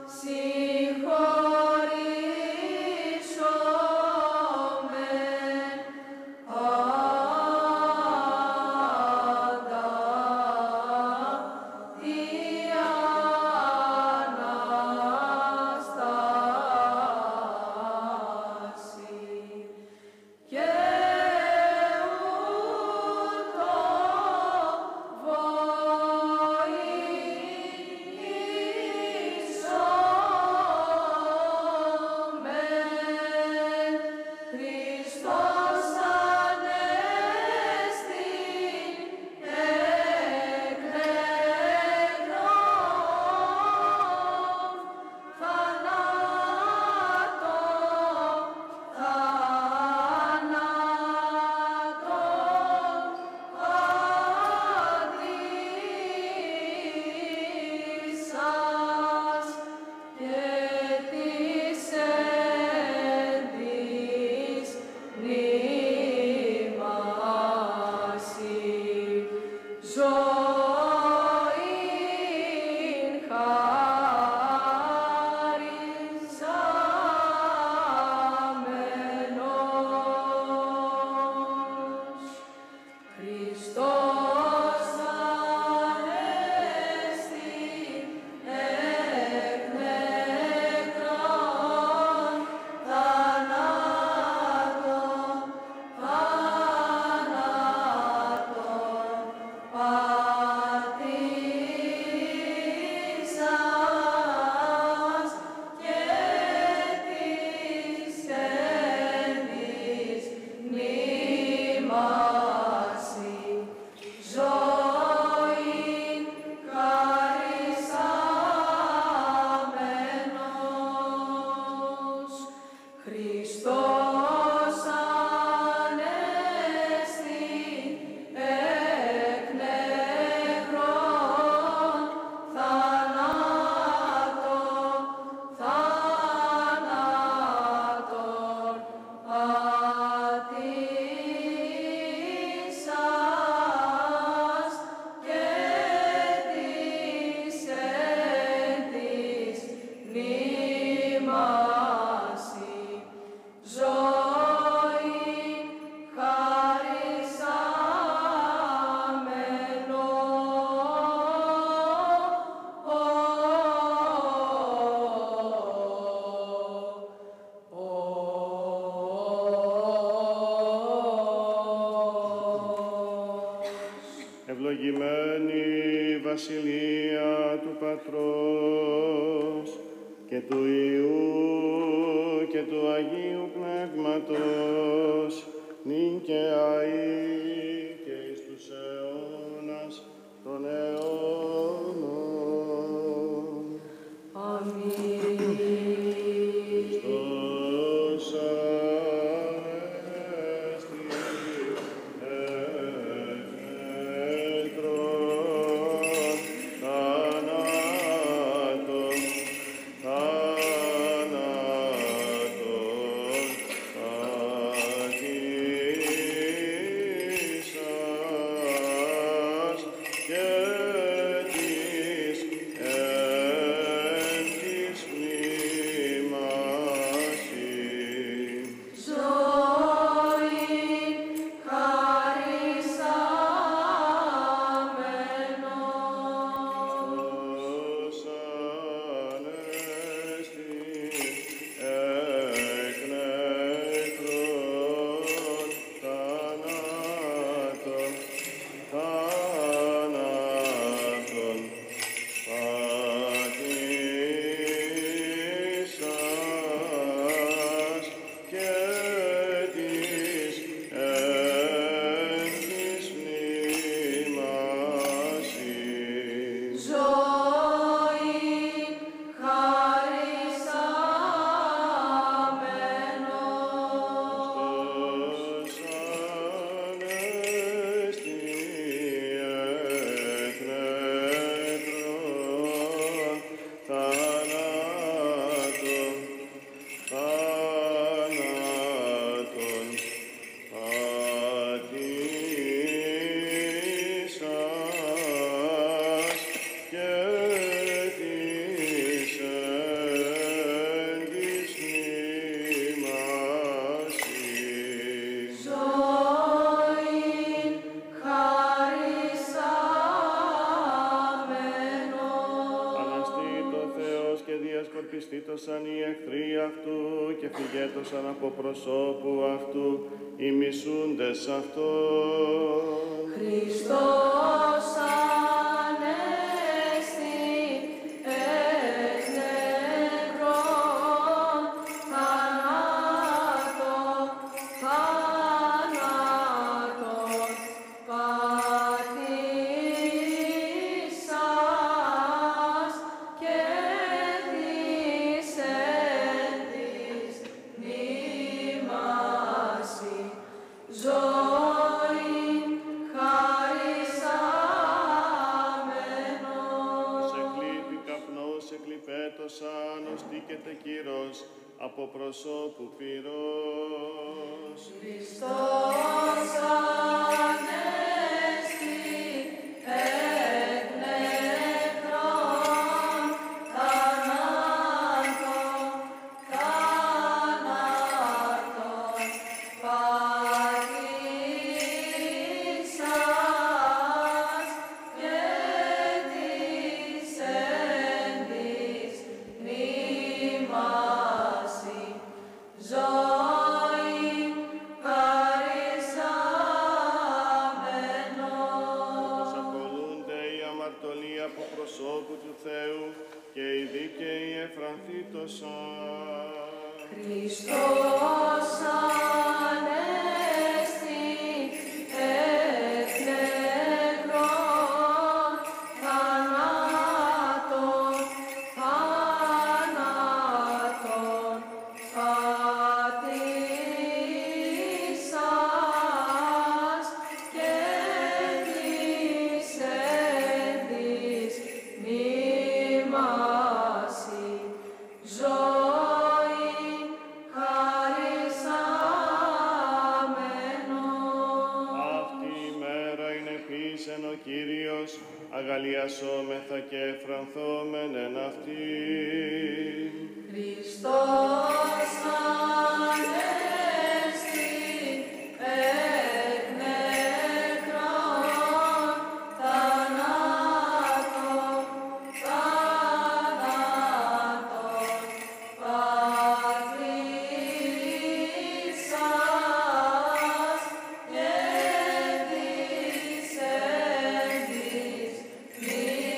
συγχωρήσομεν πάντα τη Ανάσταση. Και ούτω βοήθησεν βασιλεία του Πατρός και του Υιού και του Αγίου Πνεύματος, νυν και αεί και εις τους αιώνας των αιώνων. Αμήν. Χριστός διασκορπιστήτωσαν οι εχθροί αυτού και φυγέτωσαν από προσώπου αυτού οι μισούντες αυτόν. Χριστός ανέστη εκ νεκρών, θανάτων πατήσας και της εν της μνήμασι ζωή χαρισάμενος. Σε κλήπη καπνός εκλιπέτωσαν, οστήκεται κύρος από προσώπου πυρός. Χριστός ανέστη εκ νεκρών, θανάτων πατήσας και της εν της μνήμασι ζωή χαρισάμενος. Απολούνται οι αμαρτωλοί από προσώπου του Θεού και οι δίκαιοι εφρανθήτωσαν. Χριστός ανέστη εκ νεκρών, θανάτων πατήσας και της εν της μνήμασι ζωή χαρισάμενος. Αυτή η μέρα είναι επίσεν ο Κύριος, αγαλιασόμεθα και εφρανθόμεν εν αυτήν. Χριστός ανέστη εκ νεκρών, θανάτων πατήσας και της εν της μνήμασι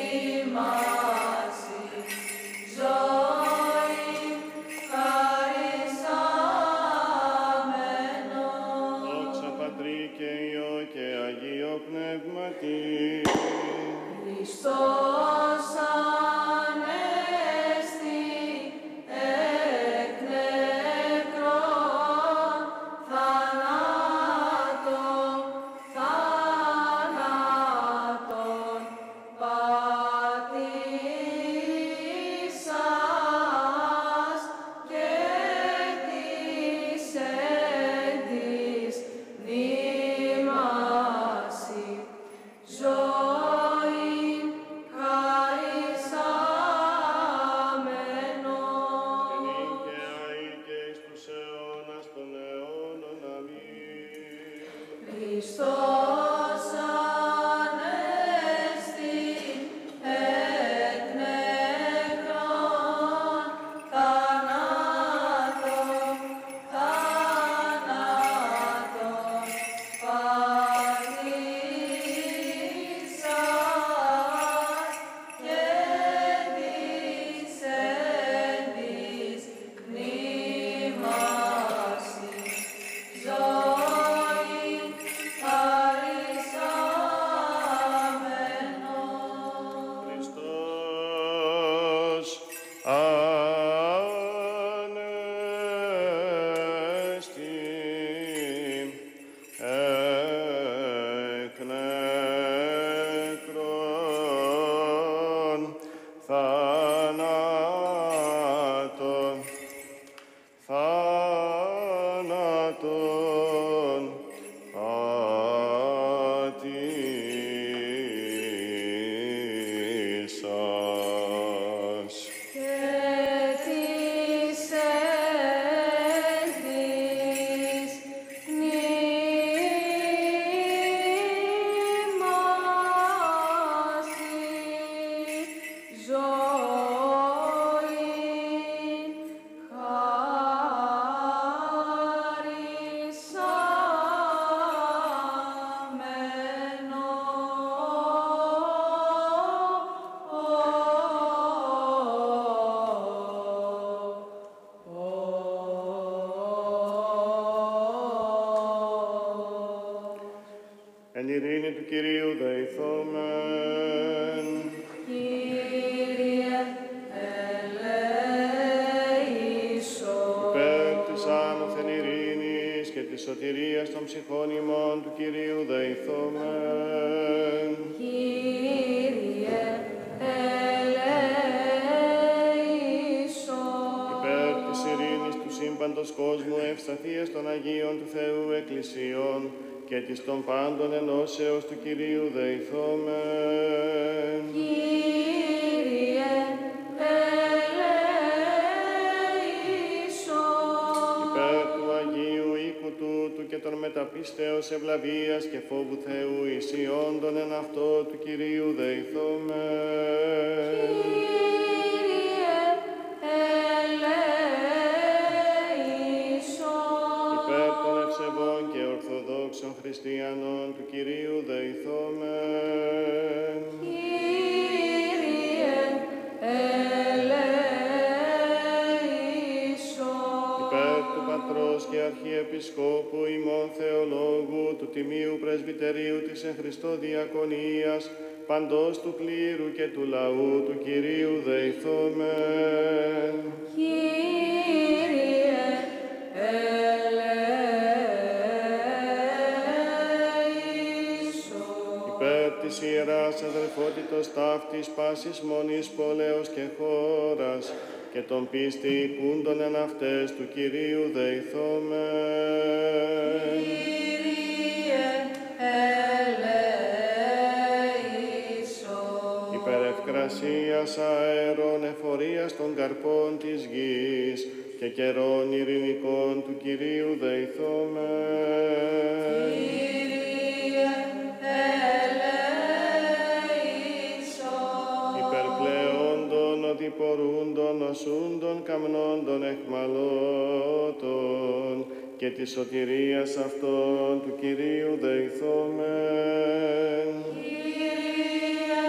Εν ειρήνη του Κυρίου δεηθόμεν. Κύριε, ελέησον. Υπέρ της άνωθεν ειρήνης και της σωτηρίας των ψυχών ημών του Κυρίου δεηθόμεν. Κύριε, ελέησον. Υπέρ της ειρήνης του σύμπαντος κόσμου ευσταθίας των Αγίων του Θεού Εκκλησιών και της των πάντων ενώσεως του Κυρίου δεηθόμεν. Κύριε, ελέησον. Υπέρ του Αγίου οίκου τούτου και των μεταπίστεως ευλαβίας και φόβου Θεού ισιόντων εν αυτό του Κυρίου δεηθόμεν. Κύριε, ελέησον. Υπέρ των ευσεβών και ορθοδόξων χριστιανών του Κυρίου δεηθόμεν. Κύριε, ελέησον. Υπέρ του Πατρός και Αρχιεπισκόπου ημών Θεολόγου του Τιμίου Πρεσβυτερίου της εν Χριστώ Διακονίας παντός του κλήρου και του λαού του Κυρίου δεηθόμεν. Κύριε, ελέησον. Υπέρ της Ιεράς Αδελφότητος ταύτης πάσης μονής πόλεως και χώρας και των πίστη οικούντων εν αυτές του Κυρίου δεηθόμεν. Κύριε, ελέησον. Υπέρ ευκρασίας αέρων εφορίας των καρπών της γης και καιρών ειρηνικών του Κυρίου δεηθόμεν. Κύριε, ελέησον. Υπερπλεόντων οδηπορούντων νοσούντων καμνόντων εχμαλώτων και της σωτηρίας αυτών του Κυρίου δεηθόμεν. Κύριε,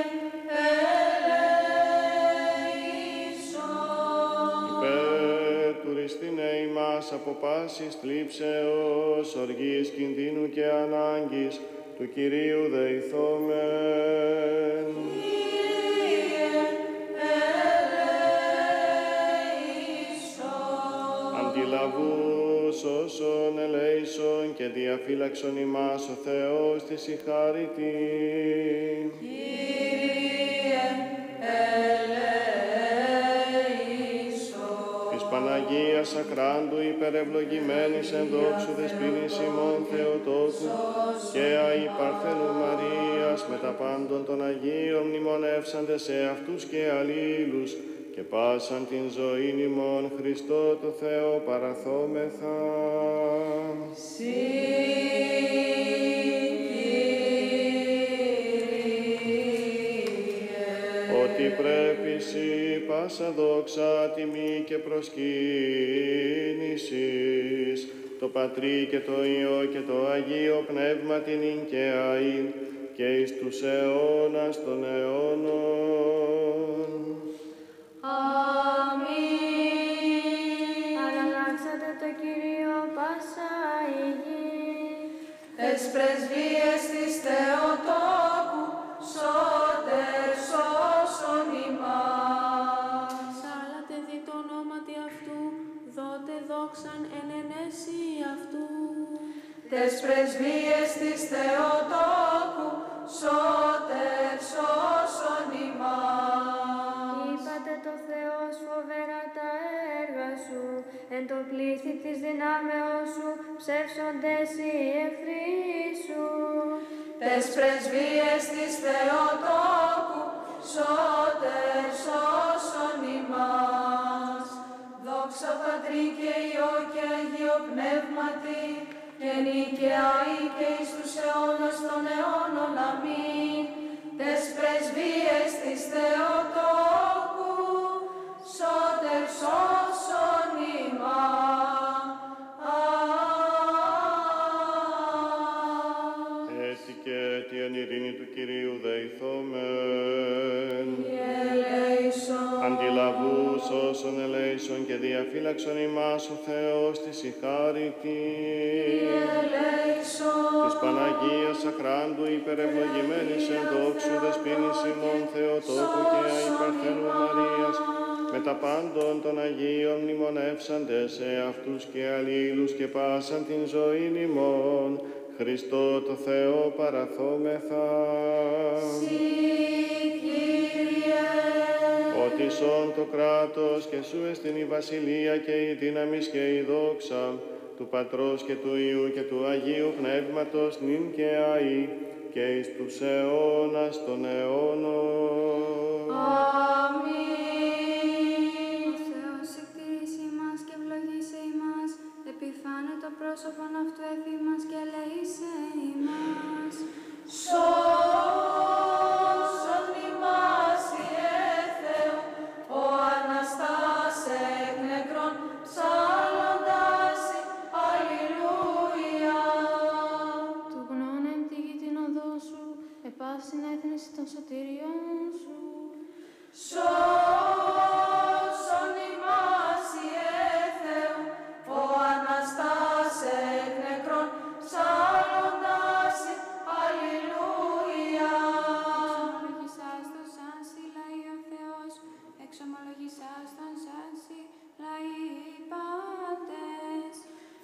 ελέησον. Υπέρ του ριστήνε ημάς από πάσης θλίψεως, οργής, κινδύνου και ανάγκης του Κυρίου δεηθόμεν. Κύριε, ελέησον. Αντιλαβούς όσων ελέησον και διαφύλαξον ημάς ο Θεός της η χάρητη. Κύριε, ελέησον. Της Παναγίας Ακράντου υπερευλογημένης εν δόξου δεσποίνης ημών Θεοτόκου και αη Παρθένου Μαρίας με τα πάντων των Αγίων μνημονεύσαντε σε αυτούς και αλλήλους και πάσαν την ζωήν ημών Χριστό το Θεό παραθόμεθα. Ότι πρέπει σοι πάσα δόξα, τιμή και προσκύνησης, το Πατρί και το Υιό και το Αγίο Πνεύμα την ειν και αΐν και εις τους αιώνας των αιώνων. Αμήν. Αναλλάξατε το Κύριο πάσα η γη. Τες πρεσβείες της Θεοτόκου, σώτερ σώσον ημάς. Σάλατε τες πρεσβείες της Θεοτόκου, σώτερ σώσον ημάς. Είπατε το Θεός φοβερά τα έργα σου, εν το πλήθη της δυνάμεώς σου, ψεύσοντες οι εχθροί σου. Τες πρεσβείες της Θεοτόκου, σώτερ σώσον ημάς. Δόξα Πατρί και Υιό και Αγίο Πνεύματι, και νικαιαί και εις τους αιώνας των αιώνων. Αμήν. Τες πρεσβείες της Θεοτόκου, σώτερ σώσον ημάς. Έτσι και έτη εν ειρήνη του Κυρίου δεηθόμεν. Αντιλαβούς όσων ελέησον και διαφύλαξον ημάς ο Θεός της η χάρητη. Της Παναγίας Αχράντου υπερευλογημένης εν δόξου δεσποίνης ημών Θεοτόκου και αϊπαρθένου Μαρίας, με τα πάντων των Αγίων μνημονεύσαντες σε αυτούς και αλλήλους και πάσαν την ζωήν ημών, Χριστό το Θεό παραθόμεθα. Ότι σών το κράτος και σου εστιν η βασιλεία και η δύναμις και η δόξα του Πατρός και του Υιού και του Αγίου Πνεύματος νυν και αεί και εις τους αιώνας των αιώνων. Αμήν. Ο Θεός εκτηρήσει ημάς και ευλογήσε ημάς, επιφάνε το πρόσωπον αυτού εφ' ημάς και ελεήσε ημάς. Σώσον ημάς, Ιε Θεού, ο Αναστάς εκ νεκρών, ψάλλοντας αλληλούια. Του γνών εν τη γη την οδό σου, επαύσιν έθνηση των σωτηριών σου. Σώσον ημάς, Ιε Θεού, ο Αναστάς εκ νεκρών, ψάλλοντας αλληλούια. Εξομολογησάς τον σάνσι λαοί ο Θεός, εξομολογησάς τον σάνσι λαοί οι πάντες.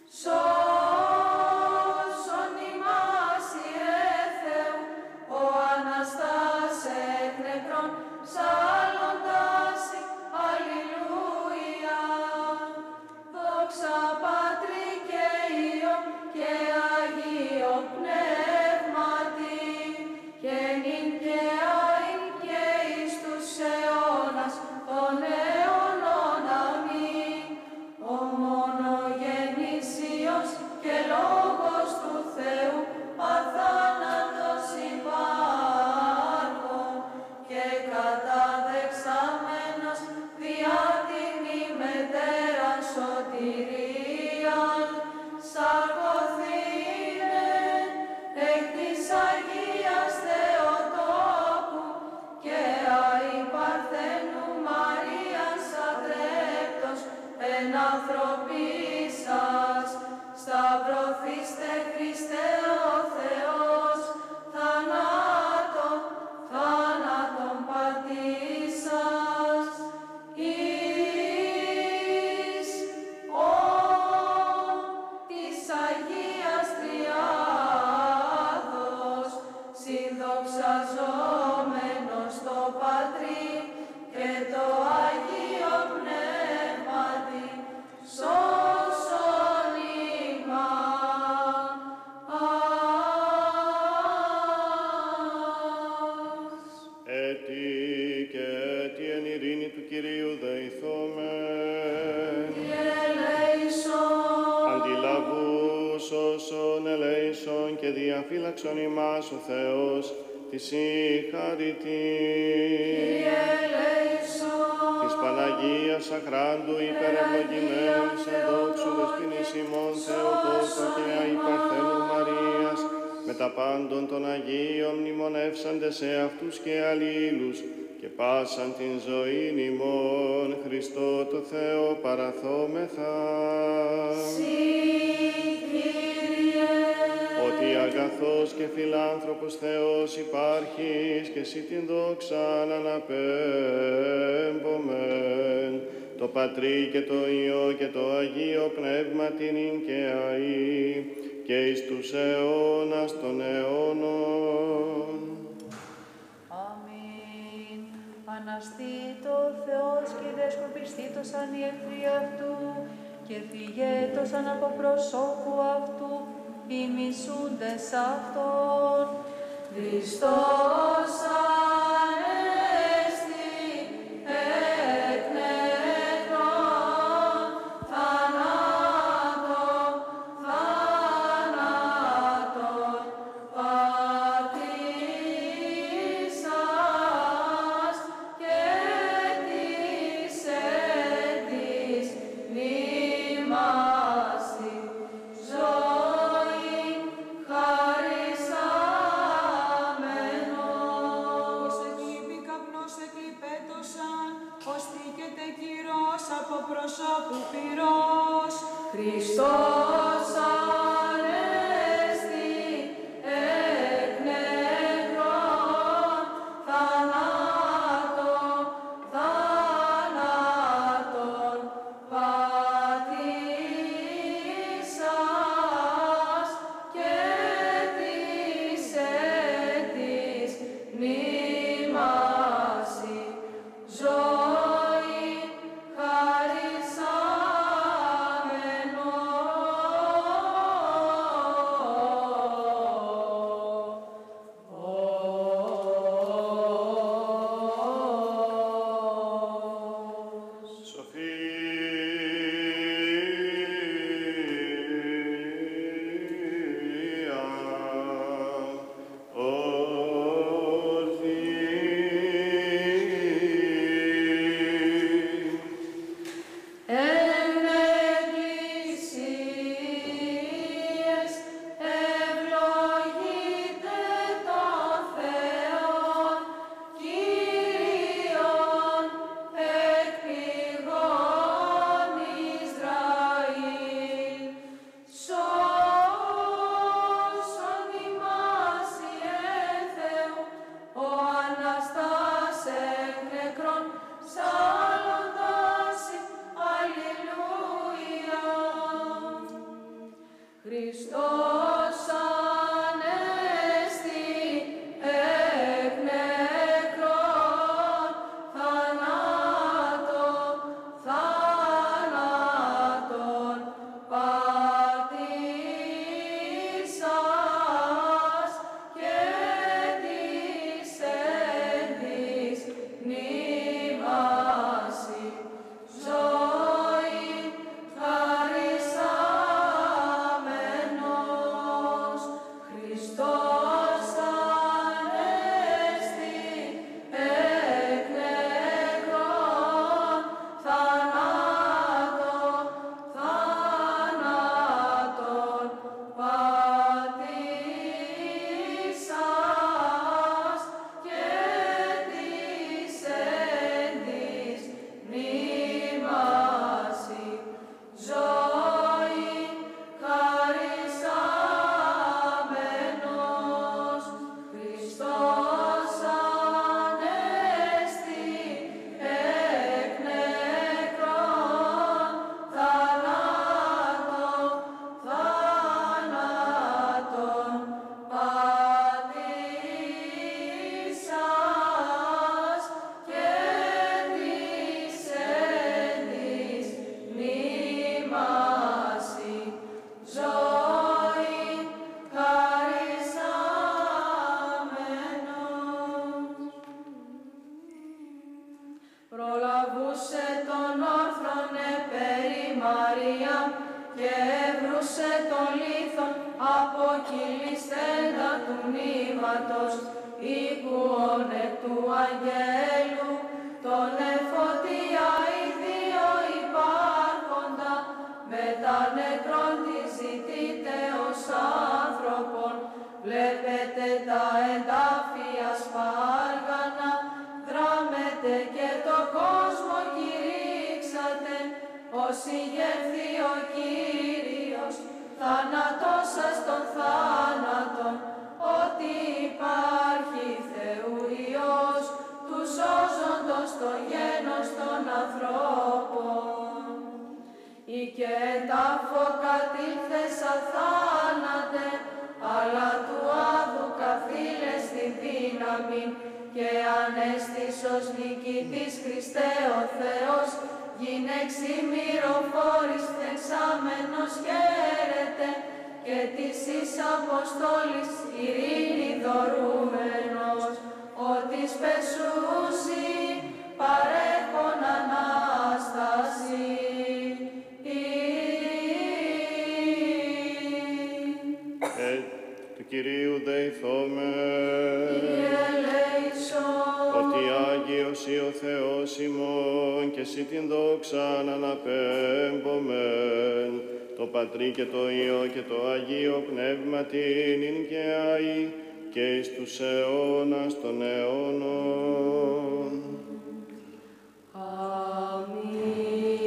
Σώσον ημάς, Ιε Θεού, ο Αναστάς εκ νεκρών, ψάλλοντας αλληλούια. Δόξα Πατρί και Υιό και Αγίο Πνεύματι, και νυν και αεί και εις τους αιώνας των αιώνων. Αμήν. Ο μονογενής Υιός και Λόγος του Θεού, αθάνατος υπάρχων και καταδεξαμένος διά την ημετέραν σωτηρίαν, σαρκωθήνε εκ της Αγίας Θεοτόκου και αϊπαρθένου Μαρίας ατρέπτος εν ανθρωπίσας. Σταυρωθήστε Χριστέ ο Θεός, θάνατον πατήσας, εις της Αγίας Τριάδος, συνδοξαζόμενος το Πατρί και το Αγίο Πνεύματι, σώσον ημάς. Έτη και έτη εν ειρήνη του Κυρίου δεηθόμεν. Αντιλαβούς όσων ελέησον και διαφύλαξον ημάς ο Θεός της η χαρητή. Της Παναγίας Αχράντου υπερευλογημένης εν δόξου δεσποίνης ημών Θεοτόκου και αϊπαρθένου Μαρίας, με τα πάντων των Αγίων μνημονεύσαντες σε αυτούς και αλλήλους και πάσαν την ζωήν ημών, Χριστό το Θεό παραθόμεθα. Ότι αγαθός και φιλάνθρωπος Θεός υπάρχεις και εσύ την δόξαν αναπέμπομεν, το Πατρί και το Υιό και το Αγίο Πνεύμα την και αεί και εις τους αιώνας των αιώνων. Αμήν. Αναστήτω Θεός και δεσκοπιστήτωσαν οι εχθροί αυτού και φυγέτωσαν από προσώπου αυτού οι μισούντες αυτόν. Χριστός ανέστη εκ νεκρών, θανάτων πατήσας και της εν της μνήμασι ζωή χαρισάμενος. Ως εκλείπει καπνός εκλειπέτωσαν, ως θήκεται κυρός από προσώπου πυρός. Χριστός ανέστη εκ νεκρών, θανάτων πατήσας και της εν της μνήμασι ζωή Χριστός ανέστη εκ νεκρών, θανάτων πατήσας και της εν της μνήμασι ζωή χαρισάμενος. Χριστός ανέστη εκ νεκρών, θανάτων πατήσας και της εν της μνήμασι ζωή χαρισάμενος. Χριστός ανέστη εκ νεκρών, θανάτων πατήσας και της εν της μνήμασι ζωή χαρισάμενος. Προλαβούσε τον όρθρονε περί Μαρία και έβρουσε τον λίθον από κυλισθέντα του μνήματος, οίκουον εκ του αγγέλου τον εφωτία οι δύο υπάρχοντα, με τα νεκρών τη ζητείτε ως άνθρωπον. Βλέπετε τα εντάφια σπάργανα, δράμετε και το κόσμο κηρύξατε, ως ηγερθεί ο Κύριος, θάνατώσας των θάνατων, ότι υπάρχει Θεού Υιός, του σώζοντος το γένος των ανθρώπων. Ή και τα αφού κατήλθες αθάνατε, αλλά του άδου καθήλες τη δύναμη, και ανέστης ως νικητής Χριστέ ο Θεός, γυναίξη μυροφόρης θεξάμενος χαίρεται, και της εις Αποστόλης ειρήνη δωρούμενος, ότι σπεσούσι παρέχον Ανάσταση. Του Κυρίου δεηθόμεν, ότι Άγιος ή ο Θεός ημών και εσύ την δόξαν αναπέμπομεν, το Πατρί και το Υιό και το Αγίο Πνεύμα την ειν και αεί και εις τους αιώνας των αιώνων. Αμήν.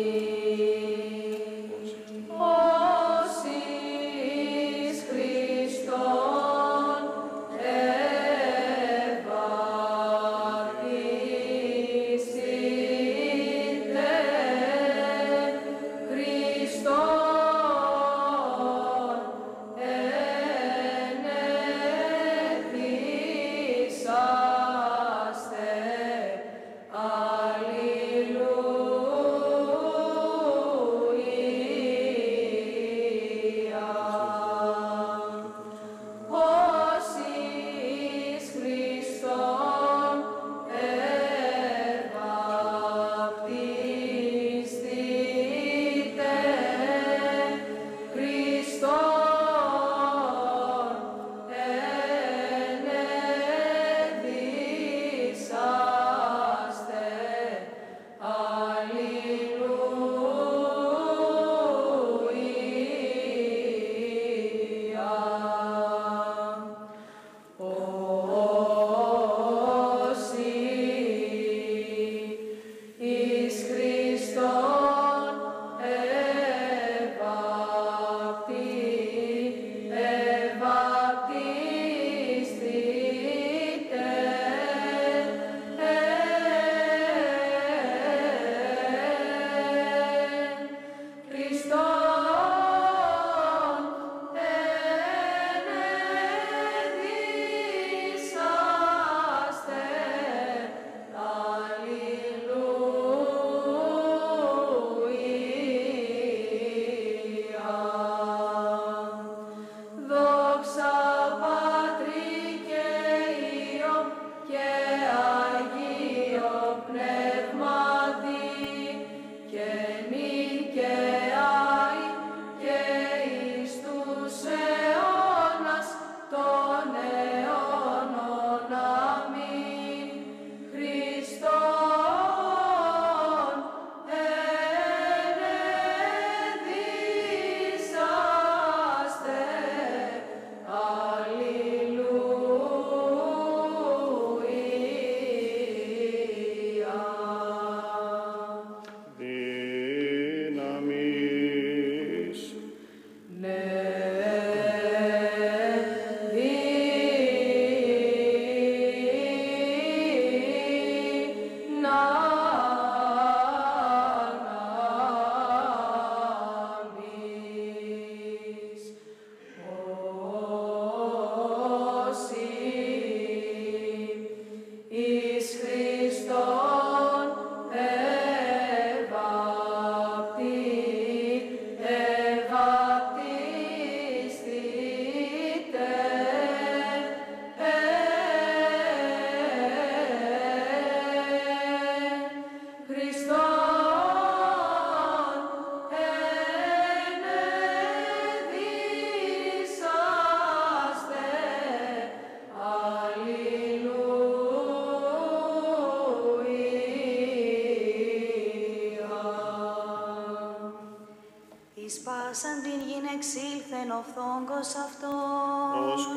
Σπάσαν την γην εξήλθεν ο φθόγκος αυτόν.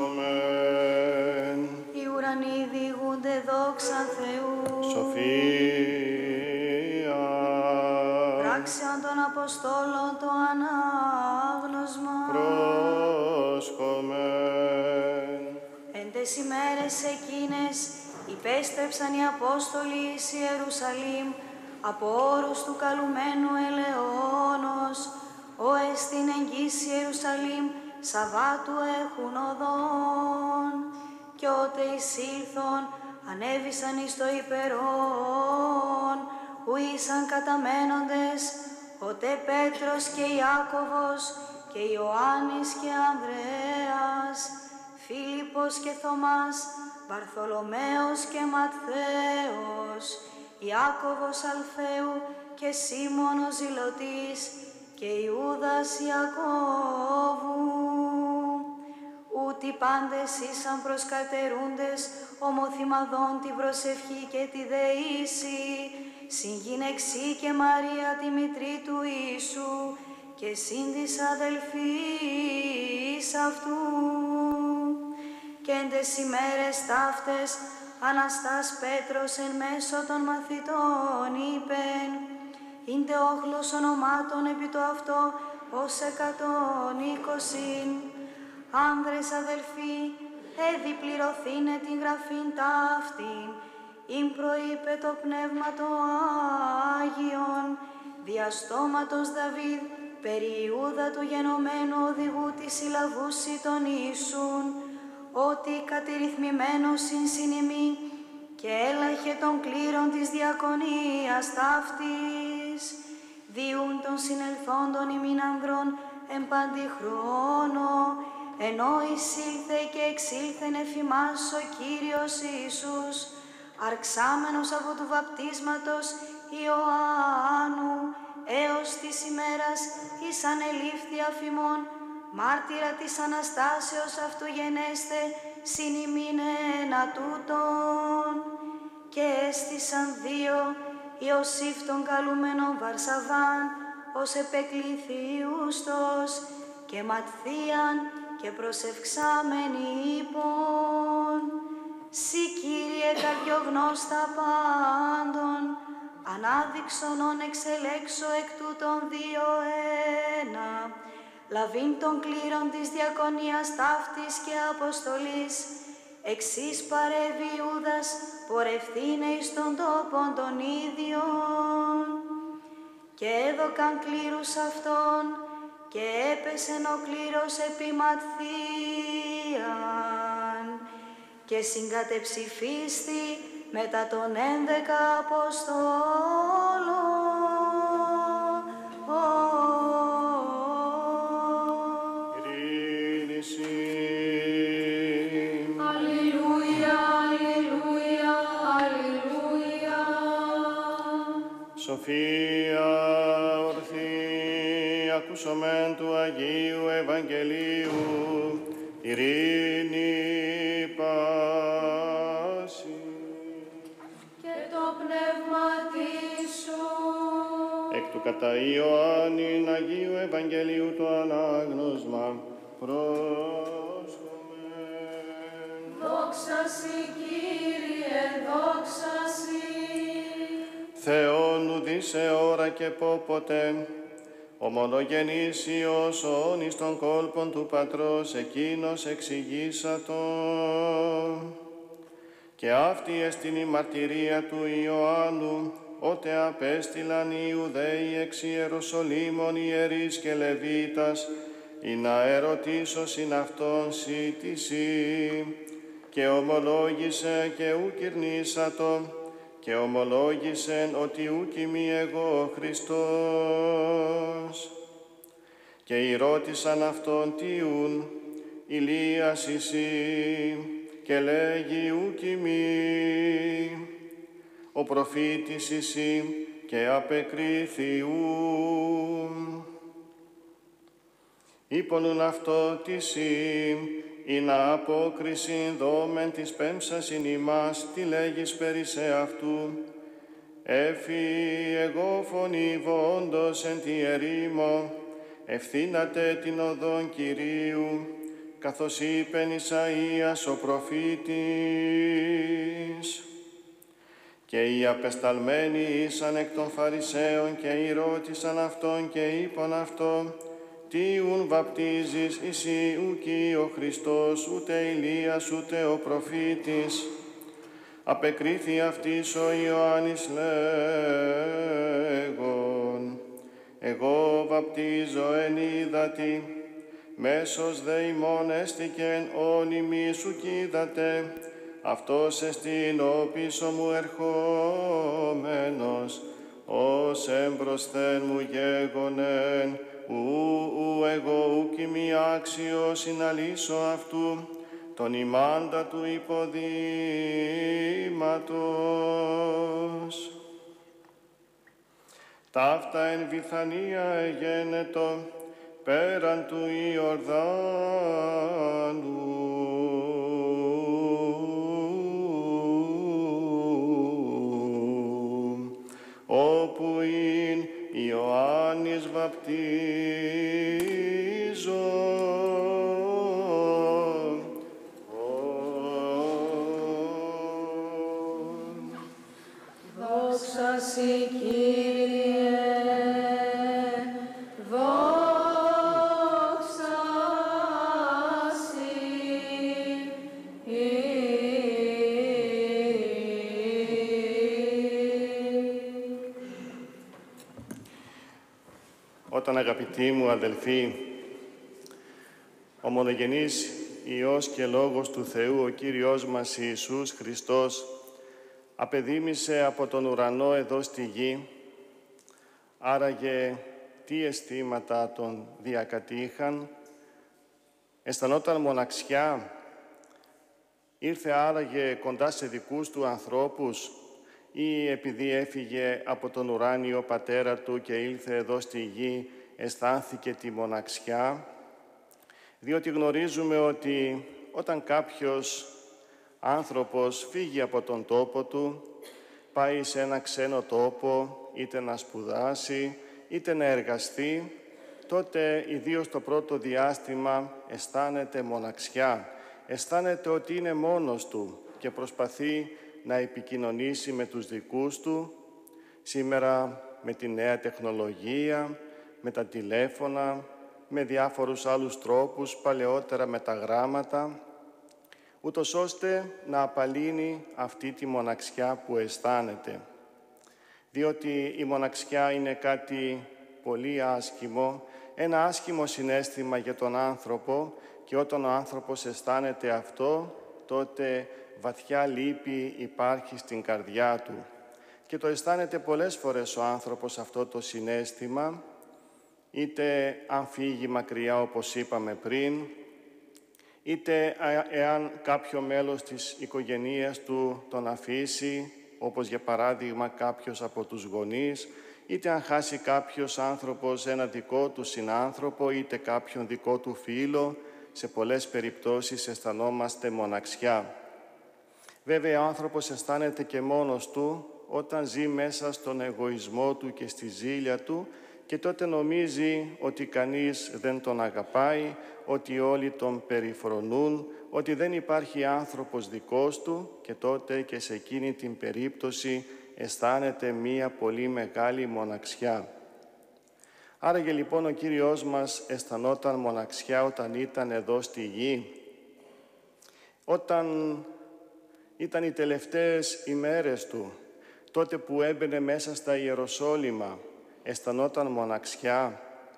Πρόσκομεν. Οι ουρανοί διηγούνται δόξαν Θεού. Σοφία. Πράξεων των Αποστόλων το ανάγνωσμα. Πρόσκομεν. Εν τες ημέρες εκείνες υπέστρεψαν οι Απόστολοι εις Ιερουσαλήμ από όρους του καλουμένου ελαιώνος, ο εστιν εγγύς Ιερουσαλήμ, Σαββάτου έχουν οδόν. Κι ότε εισήλθον, ανέβησαν εις το υπερόν, ου ήσαν καταμένοντες, ότε Πέτρος και Ιάκωβος και Ιωάννης και Ανδρέας, Φίλιππος και Θωμάς, Βαρθολομαίος και Ματθαίος, Ιάκωβος Αλφαίου και Σίμωνος Ζηλωτής και Ιούδας Ιακώβου. Ούτι πάντες ήσαν προσκαρτερούντες ομοθυμαδών την προσευχή και τη δεήση, συγγυνεξή και Μαρία τη μητρή του Ιησού και συν της αδελφής αυτού. Και εν τες ημέρες ταύτες Αναστάς Πέτρος εν μέσω των μαθητών είπεν, «Ήντε όχλος ονομάτων επί το αυτό ως 120. Άνδρες αδελφοί, έδι πληρωθήνε την γραφήν ταύτην, ειν προείπε το πνεύμα το Άγιον, διαστόματος Δαβίδ, περί Ιούδα του γενομένου οδηγού της συλλαβούσι των Ιησούν, ότι κατηρυθμημένος συνσυνημή και έλαχε των κλήρων της διακονίας ταύτης, διούν των συνελθόντων ημίν ανδρών εν παντή χρόνο, ενώ εισήλθε και εξήλθεν εφημάς ο Κύριος Ιησούς, αρξάμενος από του βαπτίσματος Ιωάννου, έως της ημέρας εις ανελήφθη αφημών, μάρτυρα της Αναστάσεως αυτού γενέστε, συν ημίν ένα τούτον. Και έστησαν δύο, Ιωσήφ τον καλούμενον Βαρσαβάν, ως επεκληθιούστος, και Ματθίαν και προσευξάμενοι είπων, «Συ Κύριε καρδιογνώστα πάντων, ανάδειξον ον εξελέξω εκ τούτων δύο ένα, λαβήν των κλήρων της διακονίας ταύτης και αποστολής, εξής παρεύει Ιούδας, πορευθύνε εις τον τόπον των ίδιων. Και έδωκαν κλήρους αυτών, και έπεσεν ο κλήρος επί Ματθίαν, και συγκατεψηφίστη μετά των 11 Αποστόλων. Αλληλούια, αλληλούια, αλληλούια. Σοφία ορθή, ακούσομεν του Αγίου Ευαγγελίου, ειρήνη πάση. Και το πνεύμα σου. Εκ του κατά Ιωάννην Αγίου Ευαγγελίου το ανάγνωσμα πρόσχομεν. Δόξα Συ, Κύριε, δόξα Συ. Θεόν ουδή σε ώρα και πόποτε, ο μονογενής Υιός όν εις των κόλπων του Πατρός εκείνος εξηγήσατο. Και αυτή εστιν η μαρτυρία του Ιωάννου, ότε απέστειλαν οι Ιουδαίοι εξ Ιεροσολύμων ιερείς και Λεβίτας, ή να ερωτήσωσιν αυτόν σοι τι σοι, και ομολόγησε και ου κυρνήσατο, και ομολόγησεν ότι ούκ είμαι εγώ Χριστός. Και ρώτησαν αυτόν τίουν, Ηλίας εσύ, και λέγει ούκ είμαι, ο προφήτης εσύ, και απεκρίθη ου. Είπονουν αυτό τι σοι, ή να απόκριση δόμεν της πέμψας ειν ημάς, τι λέγεις περί σε αυτού. Έφη εγώ φωνηβόντος εν τη ερήμο, ευθύνατε την οδόν Κυρίου, καθώς είπεν Ισαΐας ο προφήτης. Και οι απεσταλμένοι ήσαν εκ των Φαρισαίων και ρώτησαν αυτόν και είπαν αυτό, τι ουν βαπτίζεις εσύ ουκ ο Χριστός, ούτε Ηλίας, ούτε ο προφήτης. Απεκρίθη αυτής ο Ιωάννης λέγον, εγώ βαπτίζω βαπτίζω εν ύδατι, μέσος δε ημών έστικεν όνιμη σου κοίδατε, αυτός εστίν ο πίσω μου ερχόμενος, ως εμπροσθέν μου γέγονεν, ου εγώ ουκ ημί άξιος συναλήσω αυτού, τον ημάντα του υποδήματος. Ταύτα εν Βηθανία εγένετο, πέραν του Ιορδάνου, όπου ειν Ιωάννης βαπτίζων. Δόξα σοι, Κύριε, δόξα σοι. Όταν, αγαπητοί μου αδελφοί, ο μονογενής Υιός και Λόγος του Θεού, ο Κύριος μας Ιησούς Χριστός, απεδήμησε από τον ουρανό εδώ στη γη, άραγε τι αισθήματα τον διακατήχαν, αισθανόταν μοναξιά, ήρθε άραγε κοντά σε δικούς του ανθρώπους ή επειδή έφυγε από τον ουράνιο πατέρα του και ήλθε εδώ στη γη, αισθάνθηκε τη μοναξιά, διότι γνωρίζουμε ότι όταν κάποιος άνθρωπος φύγει από τον τόπο του, πάει σε ένα ξένο τόπο, είτε να σπουδάσει, είτε να εργαστεί, τότε ιδίως το πρώτο διάστημα αισθάνεται μοναξιά, αισθάνεται ότι είναι μόνος του και προσπαθεί να επικοινωνήσει με τους δικούς του, σήμερα με τη νέα τεχνολογία, με τα τηλέφωνα, με διάφορους άλλους τρόπους, παλαιότερα με τα γράμματα, ούτως ώστε να απαλύνει αυτή τη μοναξιά που αισθάνεται. Διότι η μοναξιά είναι κάτι πολύ άσχημο, ένα άσχημο συναίσθημα για τον άνθρωπο και όταν ο άνθρωπος αισθάνεται αυτό, τότε βαθιά λύπη υπάρχει στην καρδιά του. Και το αισθάνεται πολλές φορές ο άνθρωπος αυτό το συναίσθημα, είτε αν φύγει μακριά όπως είπαμε πριν, είτε εάν κάποιο μέλος της οικογένειας του τον αφήσει, όπως για παράδειγμα κάποιος από τους γονείς, είτε αν χάσει κάποιος άνθρωπος ένα δικό του συνάνθρωπο, είτε κάποιον δικό του φίλο, σε πολλές περιπτώσεις αισθανόμαστε μοναξιά. Βέβαια, ο άνθρωπος αισθάνεται και μόνος του όταν ζει μέσα στον εγωισμό του και στη ζήλια του και τότε νομίζει ότι κανείς δεν τον αγαπάει, ότι όλοι τον περιφρονούν, ότι δεν υπάρχει άνθρωπος δικός του και τότε και σε εκείνη την περίπτωση αισθάνεται μία πολύ μεγάλη μοναξιά. Άραγε λοιπόν ο Κύριος μας αισθανόταν μοναξιά όταν ήταν εδώ στη γη, όταν ήταν οι τελευταίες ημέρες του, τότε που έμπαινε μέσα στα Ιεροσόλυμα, αισθανόταν μοναξιά.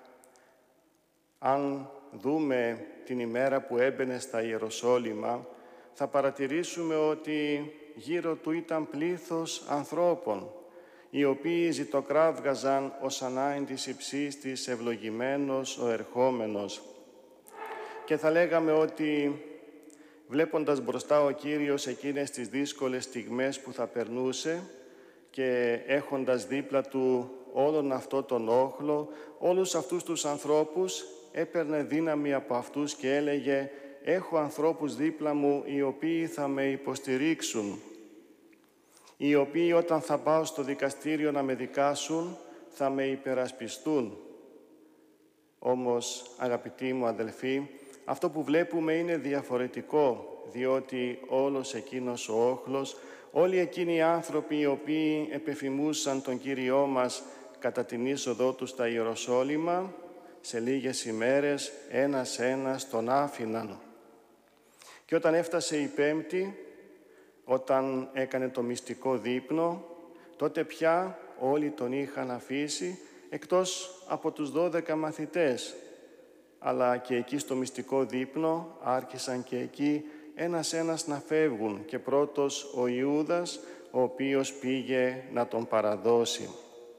Αν δούμε την ημέρα που έμπαινε στα Ιεροσόλυμα, θα παρατηρήσουμε ότι γύρω του ήταν πλήθος ανθρώπων, οι οποίοι ζητοκράβγαζαν ως ανάγκη της υψής της ευλογημένος ο ερχόμενος. Και θα λέγαμε ότι βλέποντας μπροστά ο Κύριος εκείνες τις δύσκολες στιγμές που θα περνούσε και έχοντας δίπλα του όλον αυτό τον όχλο, όλους αυτούς τους ανθρώπους, έπαιρνε δύναμη από αυτούς και έλεγε «Έχω ανθρώπους δίπλα μου οι οποίοι θα με υποστηρίξουν, οι οποίοι όταν θα πάω στο δικαστήριο να με δικάσουν θα με υπερασπιστούν». Όμως, αγαπητοί μου αδελφοί, αυτό που βλέπουμε είναι διαφορετικό, διότι όλος εκείνος ο όχλος, όλοι εκείνοι οι άνθρωποι οι οποίοι επεφημούσαν τον Κύριό μας κατά την είσοδό του στα Ιεροσόλυμα, σε λίγες ημέρες ένας-ένας τον άφηναν. Και όταν έφτασε η Πέμπτη, όταν έκανε το μυστικό δείπνο, τότε πια όλοι τον είχαν αφήσει, εκτός από τους 12 μαθητές. Αλλά και εκεί στο μυστικό δείπνο άρχισαν και εκεί ένας-ένας να φεύγουν και πρώτος ο Ιούδας, ο οποίος πήγε να τον παραδώσει.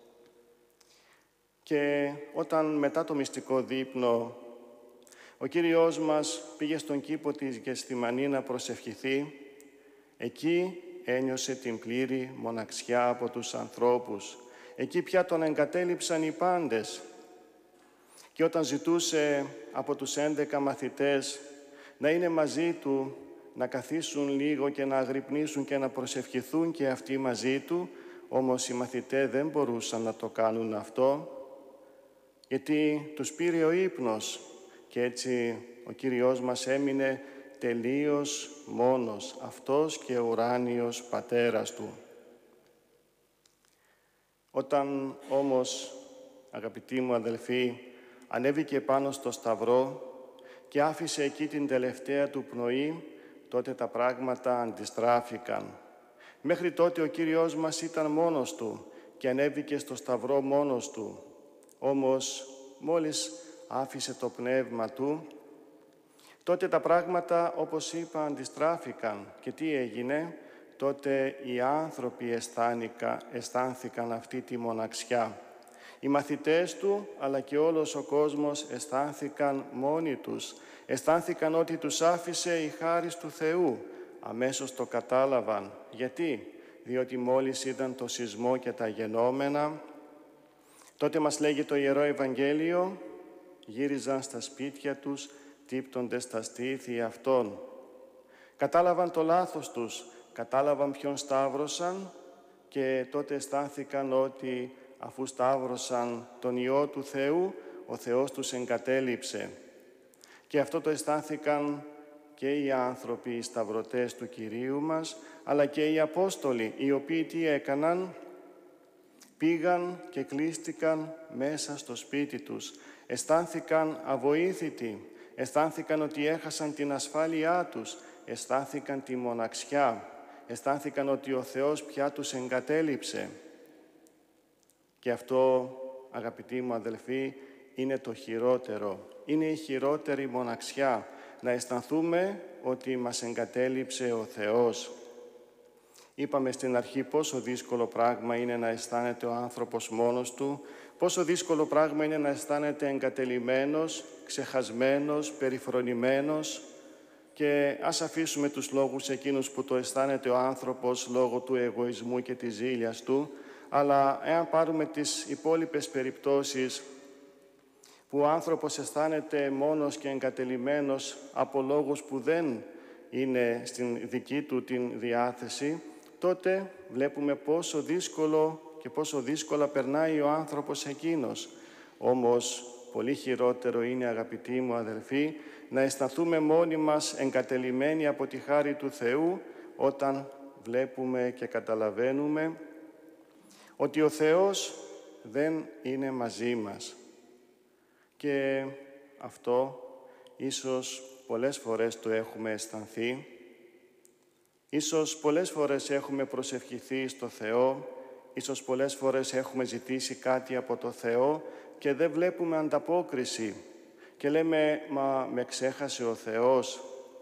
Και όταν μετά το μυστικό δείπνο ο Κύριος μας πήγε στον κήπο της Γεσθημανή να προσευχηθεί, εκεί ένιωσε την πλήρη μοναξιά από τους ανθρώπους. Εκεί πια τον εγκατέλειψαν οι πάντες. Και όταν ζητούσε από τους 11 μαθητές να είναι μαζί του, να καθίσουν λίγο και να αγρυπνήσουν και να προσευχηθούν και αυτοί μαζί του, όμως οι μαθητές δεν μπορούσαν να το κάνουν αυτό, γιατί τους πήρε ο ύπνος και έτσι ο Κύριος μας έμεινε τελείως μόνος, αυτός και ο ουράνιος Πατέρας του. Όταν όμως, αγαπητοί μου αδελφοί, ανέβηκε πάνω στο Σταυρό και άφησε εκεί την τελευταία του πνοή, τότε τα πράγματα αντιστράφηκαν. Μέχρι τότε ο Κύριος μας ήταν μόνος του και ανέβηκε στο Σταυρό μόνος του. Όμως, μόλις άφησε το πνεύμα του, τότε τα πράγματα, όπως είπα, αντιστράφηκαν. Και τι έγινε? Τότε οι άνθρωποι αισθάνθηκαν αυτή τη μοναξιά. Οι μαθητές του, αλλά και όλος ο κόσμος αισθάνθηκαν μόνοι τους. Αισθάνθηκαν ότι τους άφησε η χάρις του Θεού. Αμέσως το κατάλαβαν. Γιατί? Διότι μόλις είδαν το σεισμό και τα γενόμενα, τότε μας λέγει το Ιερό Ευαγγέλιο, γύριζαν στα σπίτια τους, τύπτονται στα στήθη αυτών. Κατάλαβαν το λάθος τους, κατάλαβαν ποιον σταύρωσαν και τότε αισθάνθηκαν ότι αφού σταύρωσαν τον Υιό του Θεού, ο Θεός τους εγκατέλειψε. Και αυτό το αισθάνθηκαν και οι άνθρωποι, οι σταυρωτές του Κυρίου μας, αλλά και οι Απόστολοι, οι οποίοι τι έκαναν? Πήγαν και κλείστηκαν μέσα στο σπίτι τους. Αισθάνθηκαν αβοήθητοι, αισθάνθηκαν ότι έχασαν την ασφάλειά τους, αισθάνθηκαν τη μοναξιά, αισθάνθηκαν ότι ο Θεός πια τους εγκατέλειψε. Και αυτό, αγαπητοί μου αδελφοί, είναι το χειρότερο. Είναι η χειρότερη μοναξιά, να αισθανθούμε ότι μας εγκατέλειψε ο Θεός. Είπαμε στην αρχή πόσο δύσκολο πράγμα είναι να αισθάνεται ο άνθρωπος μόνος του, πόσο δύσκολο πράγμα είναι να αισθάνεται εγκατελειμμένος, ξεχασμένος, περιφρονημένος, και ας αφήσουμε τους λόγους εκείνους που το αισθάνεται ο άνθρωπος λόγω του εγωισμού και της ζήλιας του, αλλά εάν πάρουμε τις υπόλοιπες περιπτώσεις που ο άνθρωπος αισθάνεται μόνος και εγκατελειμμένος από λόγους που δεν είναι στην δική του την διάθεση, τότε βλέπουμε πόσο δύσκολο και πόσο δύσκολα περνάει ο άνθρωπος εκείνος. Όμως, πολύ χειρότερο είναι, αγαπητοί μου αδελφοί, να αισθανθούμε μόνοι μας εγκατελειμμένοι από τη χάρη του Θεού, όταν βλέπουμε και καταλαβαίνουμε ότι ο Θεός δεν είναι μαζί μας. Και αυτό ίσως πολλές φορές το έχουμε αισθανθεί, ίσως πολλές φορές έχουμε προσευχηθεί στο Θεό, ίσως πολλές φορές έχουμε ζητήσει κάτι από το Θεό και δεν βλέπουμε ανταπόκριση και λέμε «Μα με ξέχασε ο Θεός,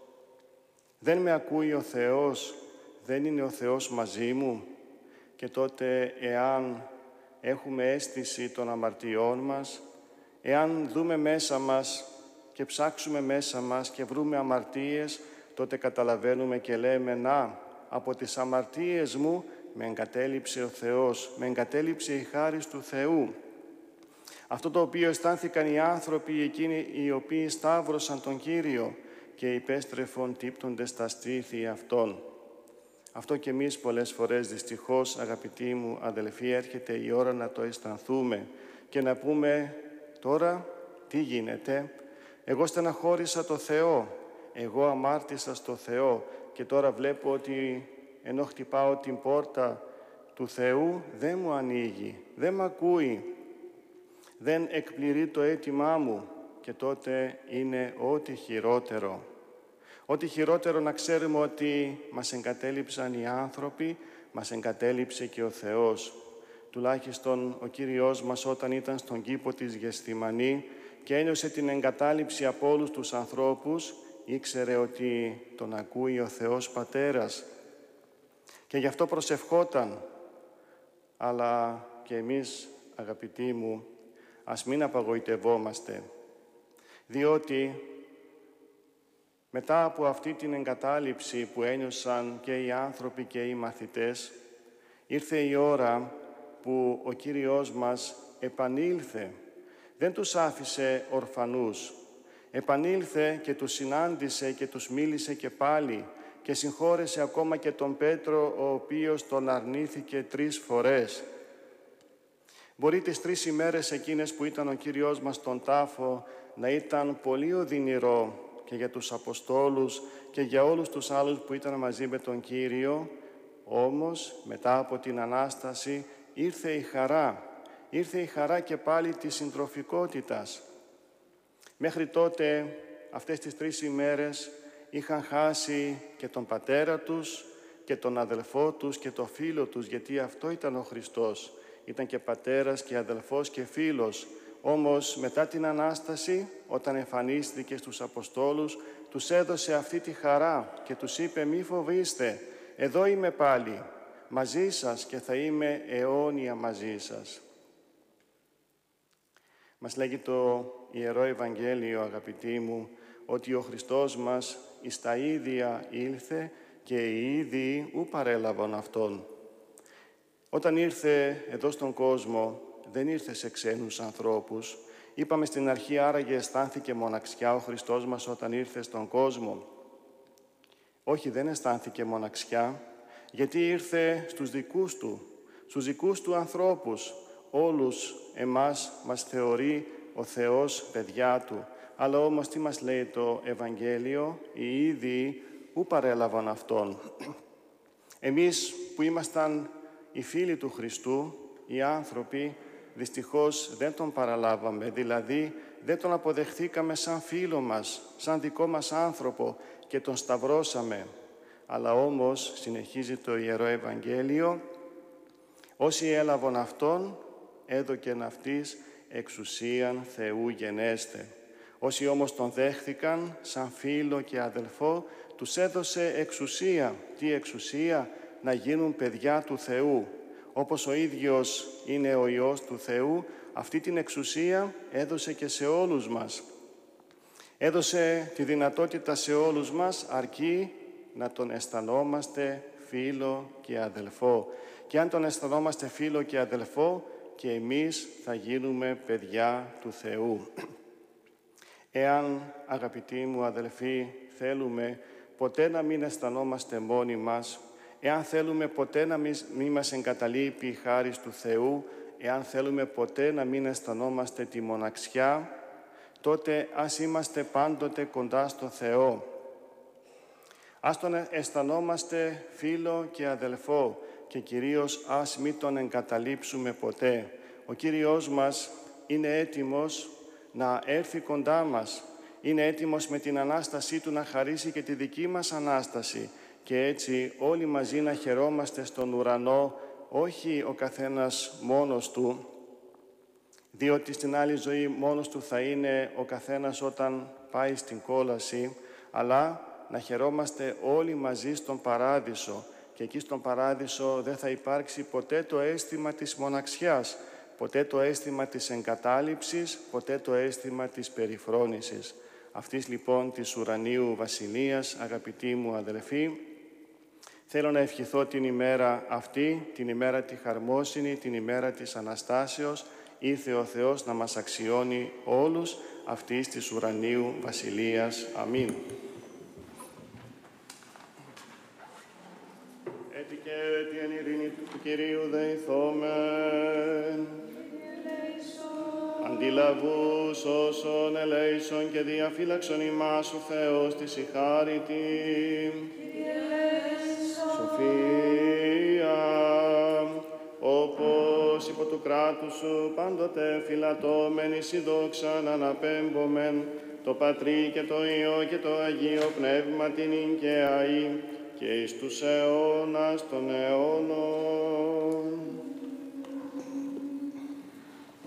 δεν με ακούει ο Θεός, δεν είναι ο Θεός μαζί μου». Και τότε, εάν έχουμε αίσθηση των αμαρτιών μας, εάν δούμε μέσα μας και ψάξουμε μέσα μας και βρούμε αμαρτίες, τότε καταλαβαίνουμε και λέμε «Να, από τις αμαρτίες μου με εγκατέλειψε ο Θεός, με εγκατέλειψε η χάρις του Θεού». Αυτό το οποίο αισθάνθηκαν οι άνθρωποι εκείνοι οι οποίοι σταύρωσαν τον Κύριο και υπέστρεφον τύπτονται στα στήθη Αυτόν. Αυτό και εμείς πολλές φορές δυστυχώς, αγαπητοί μου αδελφοί, έρχεται η ώρα να το αισθανθούμε και να πούμε «Τώρα τι γίνεται, εγώ στεναχώρησα το Θεό, εγώ αμάρτησα στο Θεό και τώρα βλέπω ότι ενώ χτυπάω την πόρτα του Θεού δεν μου ανοίγει, δεν μ' ακούει, δεν εκπληρεί το αίτημά μου». Και τότε είναι ό,τι χειρότερο. Ό,τι χειρότερο να ξέρουμε ότι μας εγκατέλειψαν οι άνθρωποι, μας εγκατέλειψε και ο Θεός. τουλάχιστον ο Κύριος μας όταν ήταν στον κήπο της Γεσθημανή και ένιωσε την εγκατάλειψη από όλους τους ανθρώπους, ήξερε ότι τον ακούει ο Θεός Πατέρας και γι' αυτό προσευχόταν. Αλλά και εμείς, αγαπητοί μου, ας μην απογοητευόμαστε, διότι μετά από αυτή την εγκατάλειψη που ένιωσαν και οι άνθρωποι και οι μαθητές, ήρθε η ώρα που ο Κύριος μας επανήλθε. Δεν τους άφησε ορφανούς. Επανήλθε και τους συνάντησε και τους μίλησε και πάλι και συγχώρεσε ακόμα και τον Πέτρο, ο οποίος τον αρνήθηκε 3 φορές. Μπορεί τις 3 ημέρες εκείνες που ήταν ο Κύριος μας στον τάφο να ήταν πολύ οδυνηρό και για τους Αποστόλους και για όλους τους άλλους που ήταν μαζί με τον Κύριο, όμως μετά από την Ανάσταση ήρθε η χαρά. Ήρθε η χαρά και πάλι της συντροφικότητας. Μέχρι τότε, αυτές τις 3 ημέρες, είχαν χάσει και τον πατέρα τους και τον αδελφό τους και τον φίλο τους, γιατί αυτό ήταν ο Χριστός. Ήταν και πατέρας και αδελφός και φίλος. Όμως μετά την Ανάσταση, όταν εμφανίστηκε στους Αποστόλους, τους έδωσε αυτή τη χαρά και τους είπε «Μη φοβήστε, εδώ είμαι πάλι, μαζί σας και θα είμαι αιώνια μαζί σας». Μας λέγει το Ιερό Ευαγγέλιο, αγαπητοί μου, ότι ο Χριστός μας εις τα ίδια ήλθε και οι ίδιοι ου παρέλαβαν Αυτόν. Όταν ήρθε εδώ στον κόσμο, δεν ήρθε σε ξένους ανθρώπους. Είπαμε στην αρχή, άραγε αισθάνθηκε μοναξιά ο Χριστός μας όταν ήρθε στον κόσμο. Όχι, δεν αισθάνθηκε μοναξιά, γιατί ήρθε στους δικούς του ανθρώπους. Όλους εμάς μας θεωρεί ο Θεός παιδιά Του. Αλλά όμως τι μας λέει το Ευαγγέλιο, οι ίδιοι ου παρέλαβαν Αυτόν. Εμείς που ήμασταν οι φίλοι του Χριστού, οι άνθρωποι, δυστυχώς δεν Τον παραλάβαμε, δηλαδή δεν Τον αποδεχθήκαμε σαν φίλο μας, σαν δικό μας άνθρωπο και Τον σταυρώσαμε. Αλλά όμως, συνεχίζει το Ιερό Ευαγγέλιο, όσοι έλαβαν Αυτόν, έδωκεν αυτής εξουσίαν Θεού γενέστε. Όσοι όμως Τον δέχθηκαν σαν φίλο και αδελφό, τους έδωσε εξουσία. Τι εξουσία? Να γίνουν παιδιά του Θεού. Όπως ο ίδιος είναι ο Υιός του Θεού, αυτή την εξουσία έδωσε και σε όλους μας. Έδωσε τη δυνατότητα σε όλους μας, αρκεί να Τον αισθανόμαστε φίλο και αδελφό. Και αν Τον αισθανόμαστε φίλο και αδελφό, και εμείς θα γίνουμε παιδιά του Θεού. Εάν, αγαπητοί μου αδελφοί, θέλουμε ποτέ να μην αισθανόμαστε μόνοι μας, εάν θέλουμε ποτέ να μην μας εγκαταλείπει η χάρις του Θεού, εάν θέλουμε ποτέ να μην αισθανόμαστε τη μοναξιά, τότε ας είμαστε πάντοτε κοντά στο Θεό. Ας Τον αισθανόμαστε φίλο και αδελφό και κυρίως ας μην Τον εγκαταλείψουμε ποτέ. Ο Κύριος μας είναι έτοιμος να έρθει κοντά μας. Είναι έτοιμος με την Ανάστασή Του να χαρίσει και τη δική μας Ανάσταση και έτσι όλοι μαζί να χαιρόμαστε στον ουρανό, όχι ο καθένας μόνος του, διότι στην άλλη ζωή μόνος του θα είναι ο καθένας όταν πάει στην κόλαση, αλλά να χαιρόμαστε όλοι μαζί στον Παράδεισο. Και εκεί στον Παράδεισο δεν θα υπάρξει ποτέ το αίσθημα της μοναξιάς, ποτέ το αίσθημα της εγκατάλειψης, ποτέ το αίσθημα της περιφρόνησης. Αυτής λοιπόν της ουρανίου βασιλείας, αγαπητοί μου αδελφοί, θέλω να ευχηθώ την ημέρα αυτή, την ημέρα τη χαρμόσυνη, την ημέρα της Αναστάσεως, ήρθε ο Θεός να μας αξιώνει όλους αυτής της ουρανίου βασιλείας. Αμήν. Έτσι και την ειρήνη του Κυρίου δεηθόμεν. Αντιλαβούς όσων ελέησον και διαφύλαξον ημάς ο Θεός της η χάριτη. Σοφία, όπως υπό του κράτους σου πάντοτε φυλατώμεν εις η δόξαν αναπέμπομεν, το Πατρί και το Υιό και το Αγίο Πνεύμα την ειν και αΐ και εις τους αιώνας των αιώνων.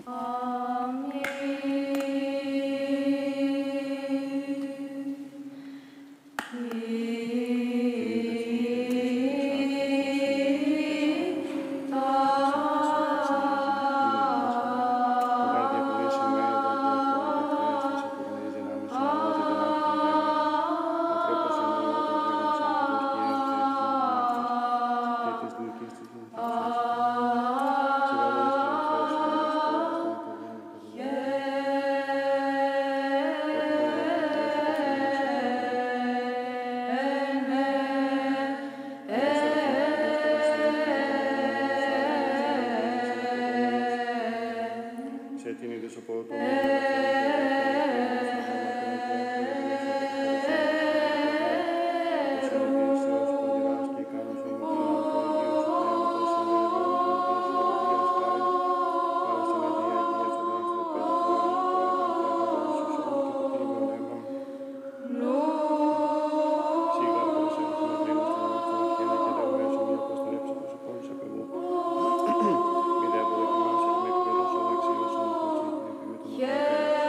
Yeah.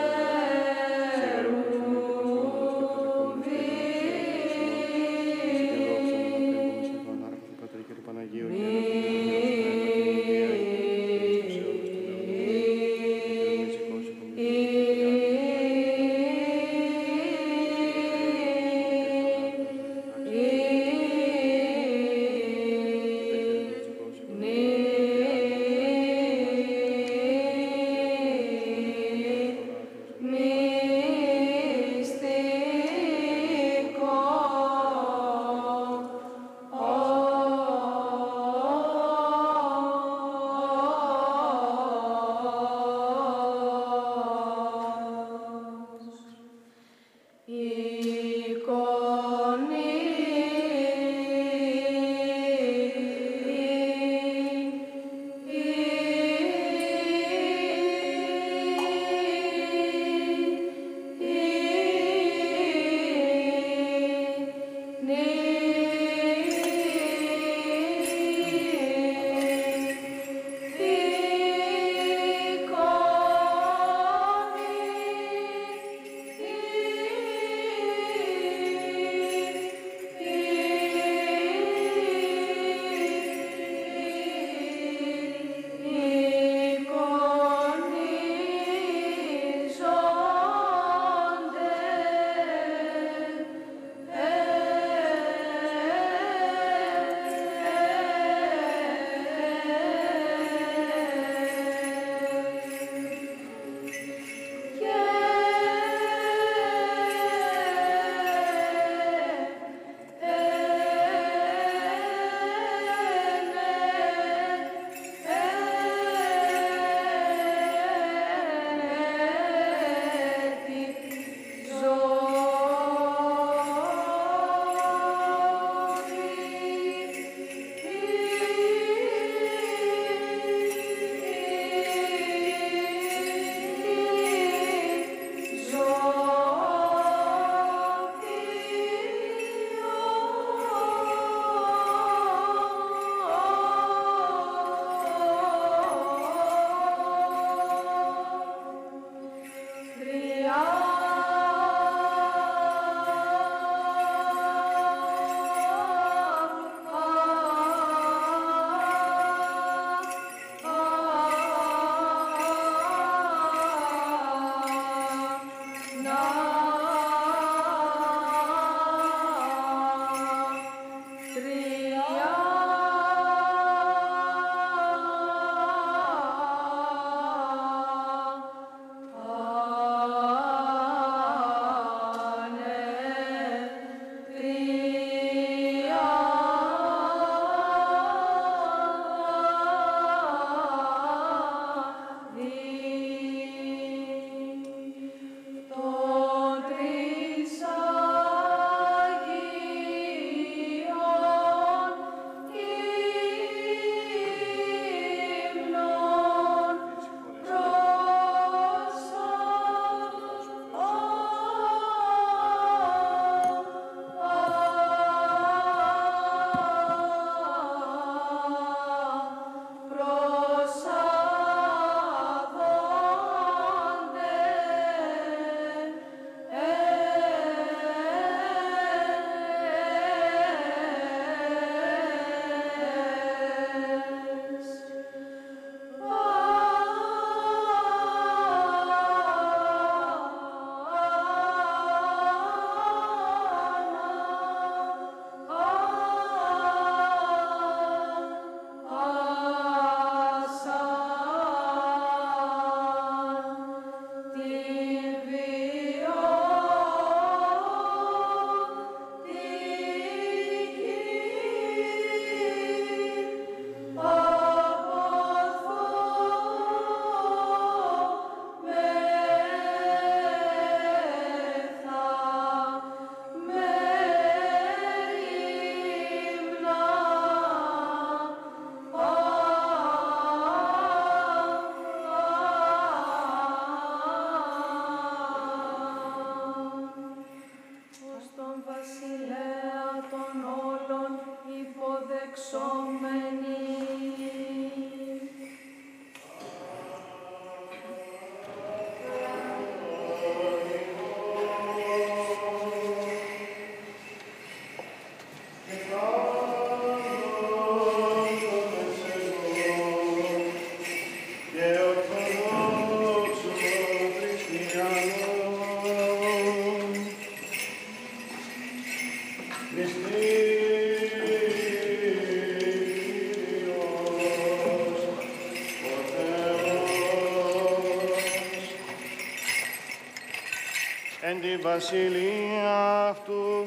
εν τη βασιλεία αυτού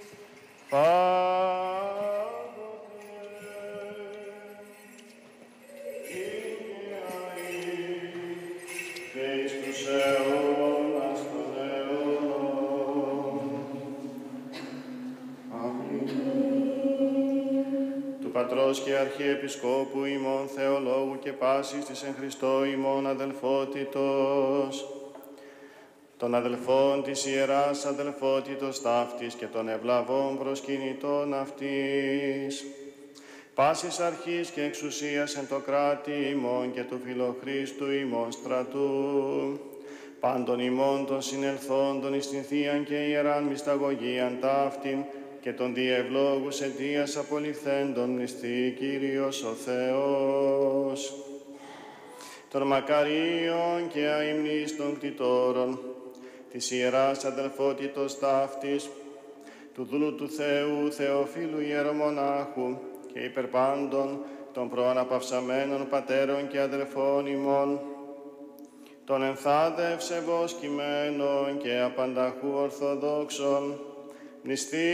Πατρός και Αρχιεπισκόπου ημών Θεολόγου και πάσης της εν Χριστώ ημών αδελφότητος, των αδελφών της Ιεράς αδελφότητος ταύτης και των ευλαβών προσκυνητών αυτής, πάσης αρχής και εξουσίας εν το κράτη ημών και του Φιλοχρίστου ημών στρατού, πάντων ημών των συνελθόντων εις την Θείαν και Ιεράν μυσταγωγίαν ταύτην, και των διευλόγους αιτίας απολυθέντων μνηστή Κύριος ο Θεός, των μακαρίων και αημνής των κτητόρων, της Ιεράς αδελφότητος ταύτης, του δούλου του Θεού Θεοφίλου Ιερομονάχου και υπερπάντων των προαναπαυσαμένων πατέρων και αδελφών ημών, των ενθάδε ευσεβώς κειμένων και απανταχού ορθοδόξων, μνηστή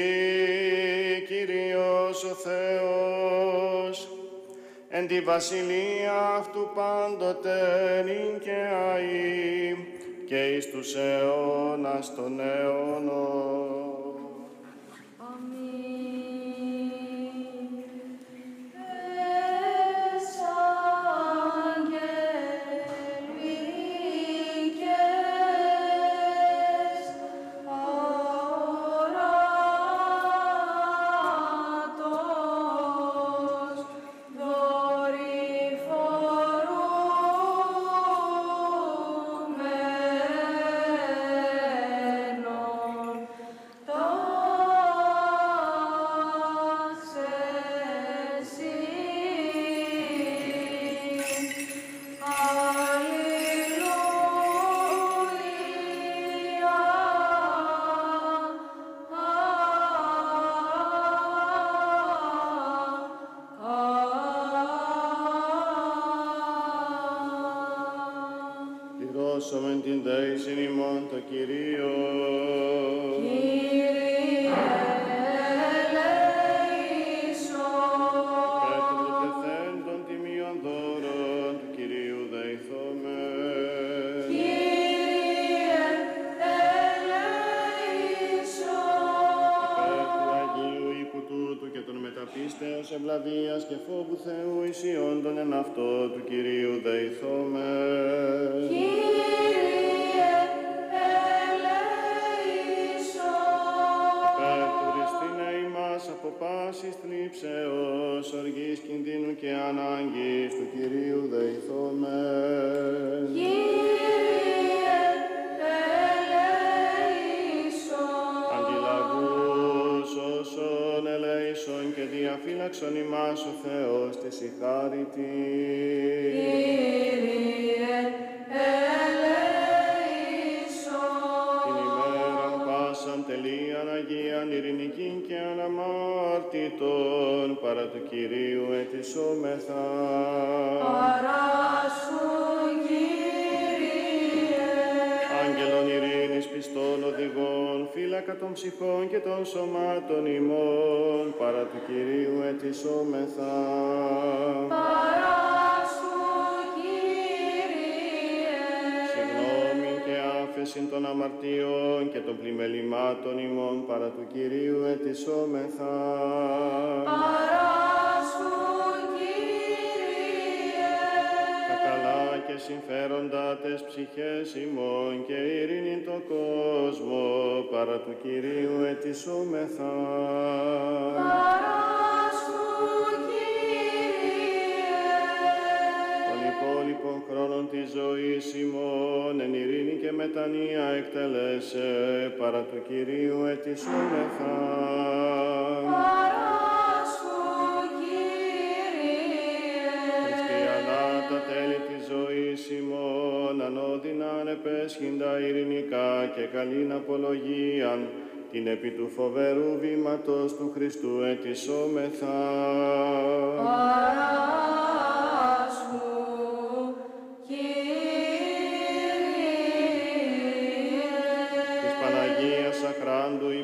Κύριος ο Θεός, εν τη βασιλεία αυτού πάντοτε νυν και αεί και εις τους αιώνας των αιώνων. Ευλαβίας και φόβου Θεού εισιόντων εν αυτό του Κυρίου δεηθώμε. Κύριε ελέησον. Υπερτουριστήνε ημάς από πάσης θλίψεως, οργής, κινδύνου και ανάγκης του Κυρίου δεηθώμε. Κύριε ελέησον. Αντιλαβούς όσων ελέησον και διαφύλαξον ημάς ο Θεός της η χάρητη. Κύριε ελέησον. Την ημέραν πάσαν τελείαν Αγίαν ειρηνικήν και αναμάρτητον παρά του Κυρίου ετισόμεθα. Παρά σου, Κύριε. Άγγελον ειρήνης πιστών οδηγών, φύλακα των ψυχών και των σωμάτων ημών, παρά του Κυρίου ετισόμεθα. Παρά σου, Κύριε. Συγγνώμη και άφεσιν των αμαρτιών και των πλημελημάτων ημών, παρά του Κυρίου ετισόμεθα. Παρά σου, Κύριε. Τα καλά και συμφέροντα τες ψυχές ημών και ειρήνην το κόσμο, παρά του Κυρίου ετισόμεθα. Παρά σου, Κύριε. Των υπόλοιπων χρόνων της ζωής ημών εν ειρήνη και μετανία εκτελέσε, παρά του Κυρίου ετισόμεθα. Παρά σου, Κύριε. Χριστιανά τα τέλη της ζωής ημών, ανώδυνα ανεπέσχυντα ειρηνικά και καλήν απολογίαν, την επί του φοβερού βήματος του Χριστού ετισόμεθα. Παρά σου, Κύριε. Της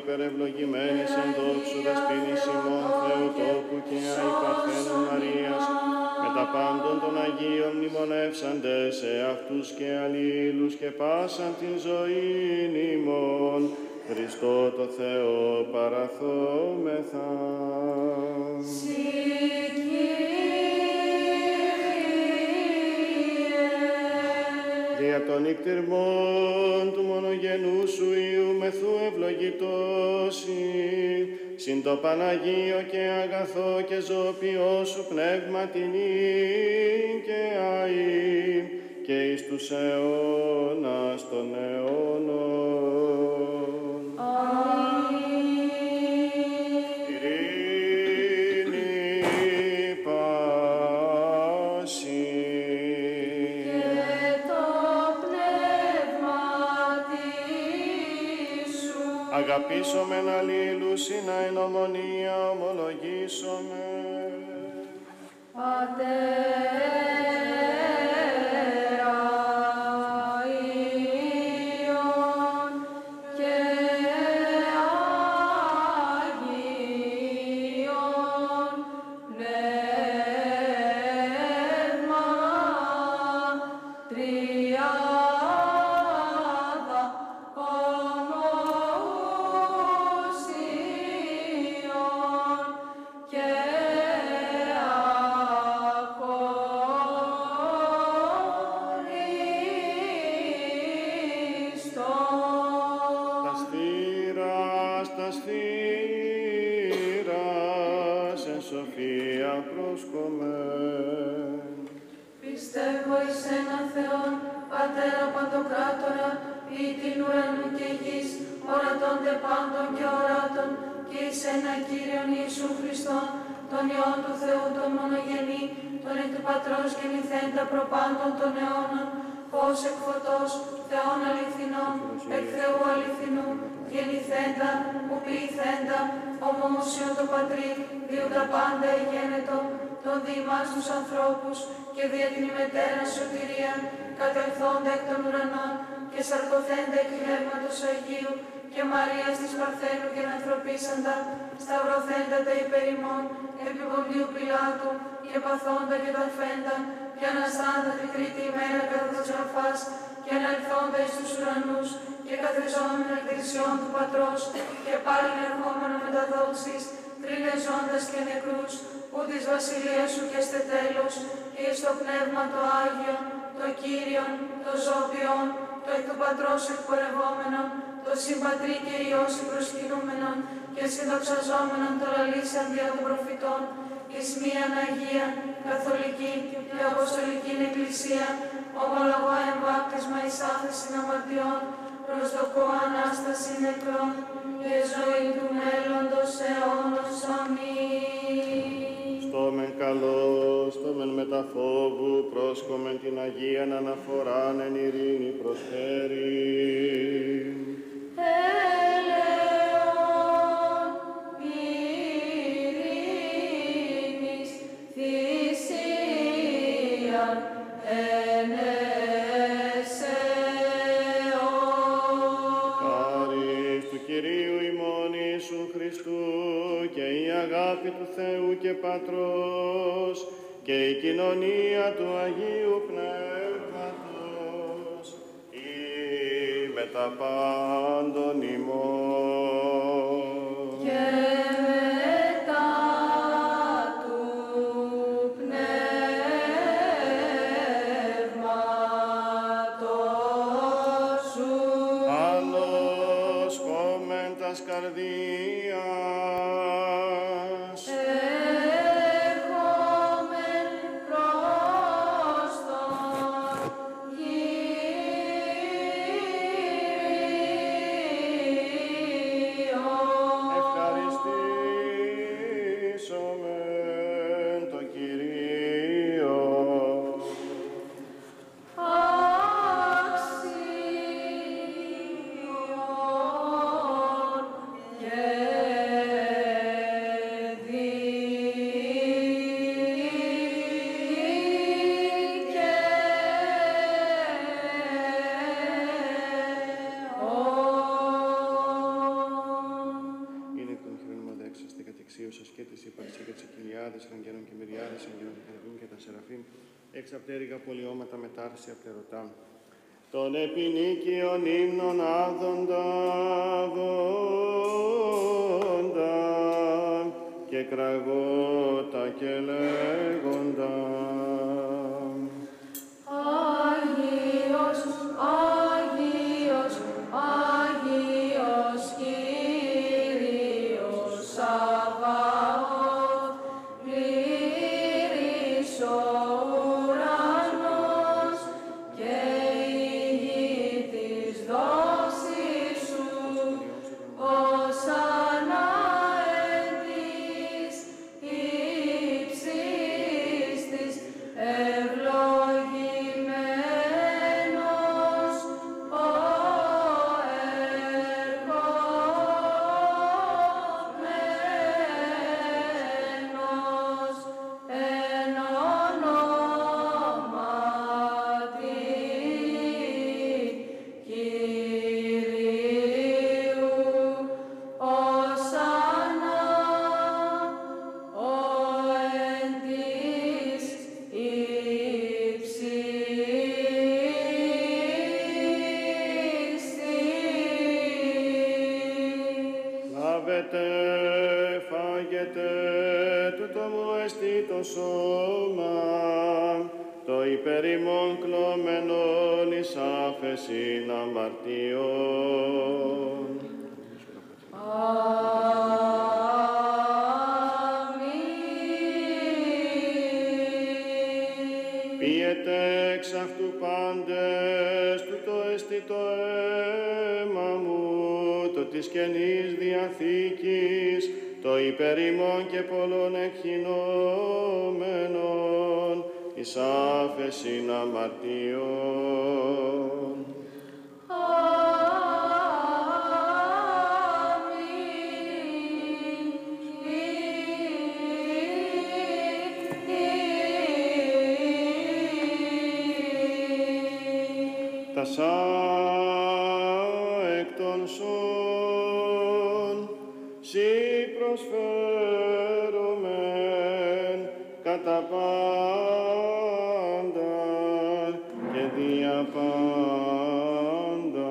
υπερευλογημένης εν δόξου δεσποίνης ημών Θεοτόκου και αϊπαρθένου Μαρίας, με τα πάντων των Αγίων μνημονεύσαντες εαυτούς και αλλήλους και πάσαν την ζωήν ημών, Χριστό το Θεό παραθόμεθα. Δια των νυκτυρμών του μονογενού σου Υιού μεθού ευλογητώσει, συν το Παναγίο και αγαθό και ζωοποιό σου πνεύμα την και αΐ και εις τους αιώνας των αιώνων. Αγαπήσομεν αλλήλους συν εν ομονία ομολογήσομεν. Πατέρα Υιών και Αγίων Πνεύμα Τριάδα ομοουσίων και Τα σφύρας εν σοφία προσκομμέν. Πιστεύω εις έναν Θεόν, Πατέρα Παντοκράτορα, ποιητήν ουρανού και γης, ορατώνται πάντων και οράτων, και εις ένα Κύριον Ιησούν Χριστόν, τον Υιόν του Θεού, τον μονογενή, τον εκ του Πατρός γεννηθέντα προπάντων των αιώνων, φως εκ φωτός, Θεόν αληθινών, εκ Θεού αληθινού, γεννηθέντα, που ποιηθέντα, ομόσιον το Πατρί, διού τα πάντα εγένετο, τον διημάς τους ανθρώπους, και δια την ημετέραν σωτηρία, κατελθόντα εκ των ουρανών, και σαρκωθέντα εκ Πνεύματος Αγίου, και Μαρίας της Παρθένου και ανθρωπίσαντα, σταυρωθέντα τα υπέρ ημών, επί Ποντίου Πιλάτου, και παθόντα και ταφέντα, και αναστάντα την τρίτη ημέρα κατά τα Σραφάς, και αναλθόντα εις τους ουρανούς, και καθριζόμενα εκ δεξιών του Πατρός, και πάλιν ερχόμενο με τα δόξης, τρινεζώντας και νεκρούς, που της βασιλείας σου και στε τέλος, και εις το Πνεύμα το Άγιον, το Κύριον, το Ζώπιον, το εκ του Πατρός εκπορευόμενον, το Συμπατρί και Υιός προσκυνούμενον, και συνδοξαζόμενον το λαλήσαν δια των προφητών, εις μίαν Αγία, Καθολική και Αποστολική Εκκλησία, ομολογώ εμβάπτισμα εις άφεσιν αμαρτιών, προσδοκώ Ανάσταση νεκρών και ζωή του μέλλοντος αιώνος. Αμήν. Στόμεν καλώς, στόμεν μετά φόβου, πρόσκομεν την Αγίαν αναφοράν εν ειρήνη προσφέρει. Ελεόν ειρήνης θυσίαν εν εσεών. Χάρις του Κυρίου ημών Ιησού Χριστού και η αγάπη του Θεού και Πατρός και η κοινωνία του Αγίου Πνεύματος ή με τα πάντων ημών. Και μετά του πνεύματος σου. Άλλος κόμεν τας καρδίας. Ερχόμεν προς τον Κύριο. Ευχαριστήσομεν το Κυρίο. Αξίον και η Παρσί και τις Εκκυλιάδες, των Αγγέλων και Μυριάδες, των Αγγέλων και Χερουβίμ και τα Σεραφείμ, έξω απ' τέρυγα πολιώματα μετάρρηση απτερωτά. Των επινίκιων ύμνων άδοντα βόντα και κραγότα και λέγοντα. Άγιος, Άγιος, Άγιος Κύριος Σαβαώθ, πλήρης ο ουρανός και η γη της δόσης σου, οσανά εν της ύψης της ευλογημένος ο ερχομένος εν ονόματι Κυρίου, οσανά ο εν της ύψης. Λάβετε, φάγετε, τούτο μου εστί το σώμα, το υπερημών κλωμένων εις άφεσιν αμαρτιών. Αμήν. Πίετε εξ αυτού πάντες, τούτο εστί το αίμα μου, το της Καινής Διαθήκης, το υπερημών και πολλών εκχυνόμενων, εις άφεσιν αμαρτιών. Τασά εκ των σών, σοι προσφέρομεν κατά πάντα και δια πάντα.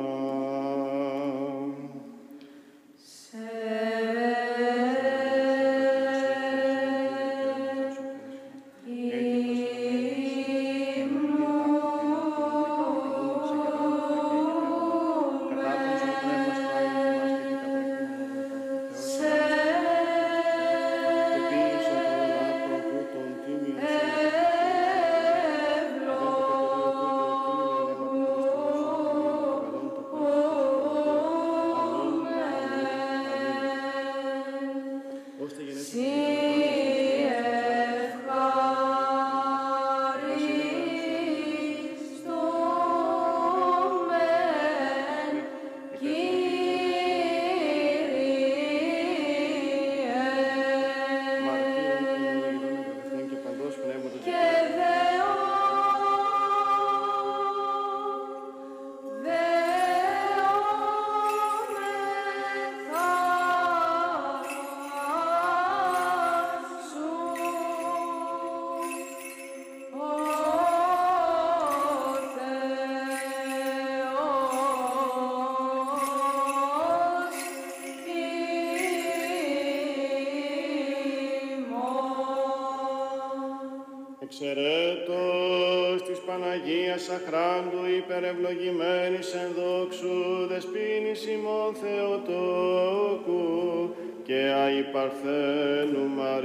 Εξαιρέτως της Παναγίας Αχράντου υπερευλογημένης εν δόξου δεσποίνης ημών Θεοτόκου και αι Παρθένου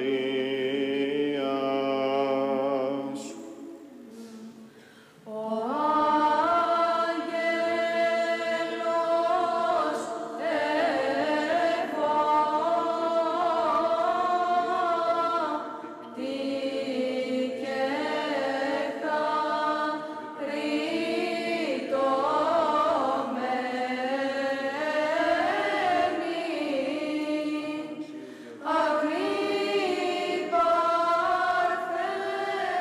Μαρίας. Αγρίπα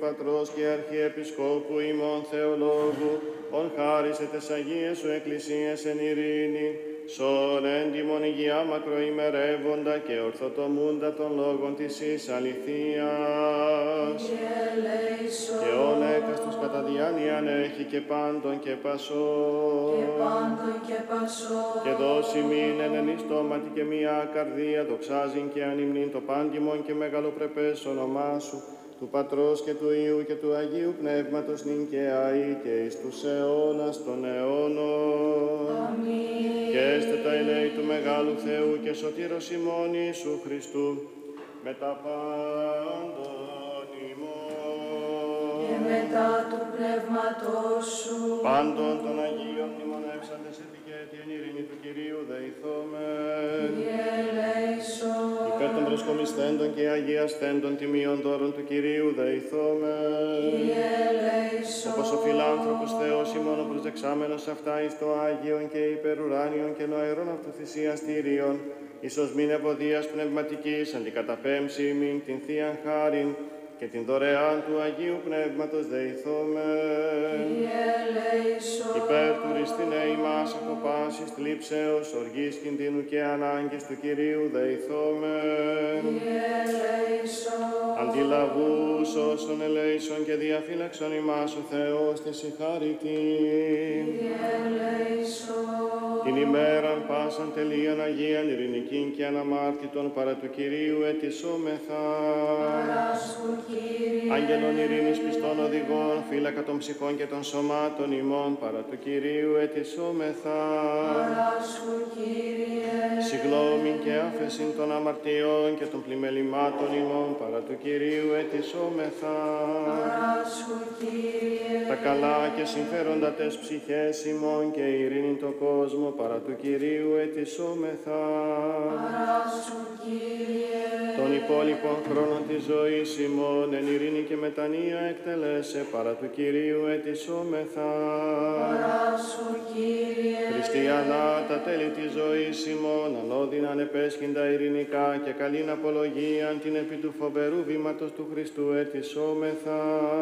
Πατρός και Αρχιεπισκόπου ημών Θεολόγου, ον χάρισε τες Αγίες σου Εκκλησίες εν ειρήνη, σον έντιμον υγειά μακροημερεύοντα και ορθοτομούντα των λόγων της εις αληθείας. Και όν έκαστος κατά διάνοιαν έχει και πάντων και πασόν. Και δώσει μην εν ιστόματι και μία καρδία δοξάζειν και ανυμνήν το πάντιμον και μεγαλοπρεπές όνομά σου, του Πατρός και του Υιού και του Αγίου Πνεύματος νυν και αεί και εις τους αιώνας των αιώνων. Αμήν. Και έστε τα ελέη του Μεγάλου Θεού και Σωτήρος ημών Ιησού Χριστού, με τα πάντων ημών. Και μετά του Πνεύματός σου. Πάντων των Αγίων μνημονεύσαντες ετικέτη εν ειρήνη του Κυρίου δεηθόμεν. Κύριε ελέησον. Υπέρ των προσκομισθέντων και αγιασθέντων τιμίων δώρων του Κυρίου δεηθόμεν. Κύριε ελέησον. Όπως ο φιλάνθρωπος Θεός ημών ο προσδεξάμενος αυτά εις το Άγιον και υπερουράνιον και νοερών αυτοθυσιαστήριον, ίσως μην ευωδίας πνευματικής αντικαταπέμψει ημίν την Θείαν Χάριν και την δωρεάν του Αγίου Πνεύματος δεηθόμεν. Κύριε ελέησον. Υπέρ του ριστήνε ημάς από πάσης θλίψεως, οργής, κινδύνου και ανάγκης του Κυρίου δεηθόμεν. Κύριε ελέησον. Αντιλαβούς όσων ελέησον και διαφύλαξον ημάς ο Θεός της συγχαρητήν. Κύριε ελέησον. Την ημέραν πάσαν τελείαν Αγίαν ειρηνικήν και αναμάρτητον παρά του Κυρίου ετισόμεθα. Παράσκου, Κύριε. Άγγελον ειρήνης πιστών οδηγών, φύλακα των ψυχών και των σωμάτων ημών παρά του Κυρίου ετισόμεθα. Παράσκου, Κύριε. Συγγνώμην και άφεσιν των αμαρτιών και των πλημελημάτων ημών παρά του Κυρίου ετισόμεθα. Παράσκου, Κύριε. Τα καλά και συμφέροντα τες ψυχές ημών και ειρήνην το κόσμο παρά του Κυρίου ετισόμεθα. Παράσκου, Κύριε. Τον υπόλοιπον χρόνο της ζωής ημών εν ειρήνη και μετανία εκτελέσε παρά του Κυρίου ετισόμεθα. Παράσκου, Κύριε. Χριστιανά τα τέλη της ζωής ημών ανώδυναν επέσχυντα ειρηνικά και καλήν απολογίαν την επί του φοβερού βήματος του Χριστού ετισόμεθα.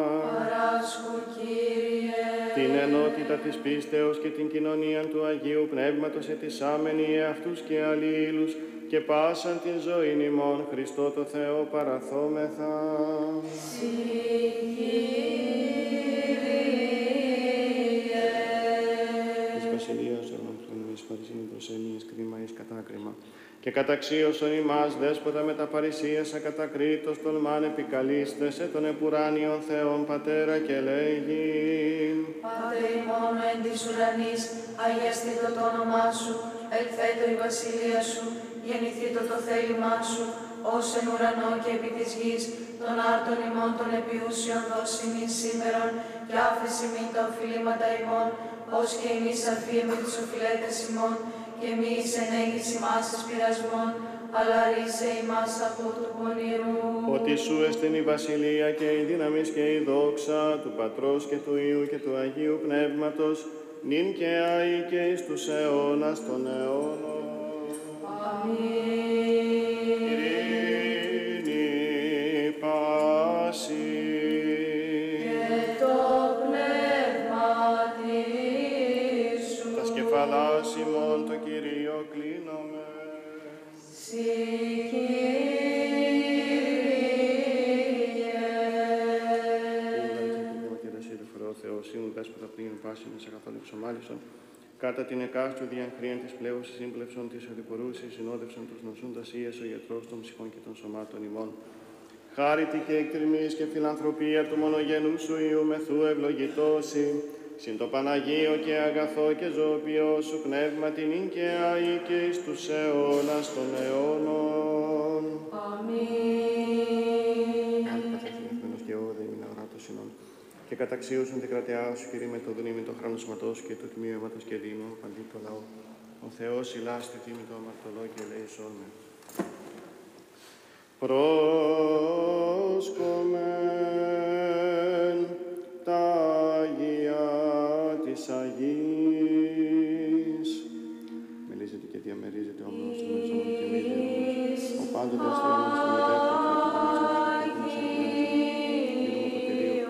Παράσκου, Κύριε. Την ενότητα της πίστεως και την κοινωνία του Αγίου Πνεύματος ετισάμενοι εαυτούς και αλλήλους και πάσαν την ζωήν ημών Χριστό το Θεό παραθόμεθα. Συ, Κύριε. Της Βασιλείας ορμανθούν εις παρησίνη προσέμι εις κρίμα εις κατάκριμα. Και καταξίωσον ημάς δέσποτα με τα παρησίας ακατακρίτως τολμάν επικαλείστε σε τον επουράνιον Θεόν Πατέρα και λέγειν. Πάτερ ημών εν της ουρανής, αγιαστήτω το όνομά σου, ελθέτω η βασιλεία σου, γεννηθήτω το θέλημά σου, ως εν ουρανό και επί της γης, των άρτων ημών των επιούσιων δώσιμην σήμερον, και άφεση μην τα οφειλήματα ημών, ως και εμείς αφίεμοι τους οφειλέτες ημών, και μη εις ενέγγις ημάς εις πειρασμών, αλλά ρίσε ημάς από του πονηρού. Ότι σου εστιν η βασιλεία και η δύναμις και η δόξα του Πατρός και του Υιού και του Αγίου Πνεύματος, νυν και αεί και εις τους αιώνας των αιώνων. Αμήν. Ειρήνη πάση. Και το πνεύμα σου. Τα σκεφαλάς ημών το Κυρίο κλείνομαι. Συ, Κύριε. Θεός ήμουν δέσποτα πλήν πάση μέσα καθόλου εξομάλισον, κατά την εκάστου διανχρήαν της πλέουσης σύμπλευσον της οδηπορούσης συνόδευσον τους νοσούντας ίες ο γιατρός των ψυχών και των σωμάτων ημών. Χάριτη και εκτριμής και φιλανθρωπία του μονογενού σου Υιού μεθού ευλογητώσει, συν το Παναγίο και αγαθό και ζωοποιό σου πνεύμα την ίν και αεί και εις τους αιώνας των αιώνων. Αμήν. Και όδε μην αοράτος συνόν. Και καταξίωσον την κρατεά σου, Κύριε, με το δνήμη το χρόνο σωματός και το τιμίο αίματος και δίνω παντί το λαό. Ο Θεός ηλάστη τίμη το αμαρτωλό και ελέησόν με. Πρόσκομεν τα Αγία της Αγής. Μελίζεται και διαμερίζεται ο όμνος του μεσόμου και μίλιος. Ο πάντοτε αστέρνος του μετέπτωτα και του μεσόμου και του μεσόμου.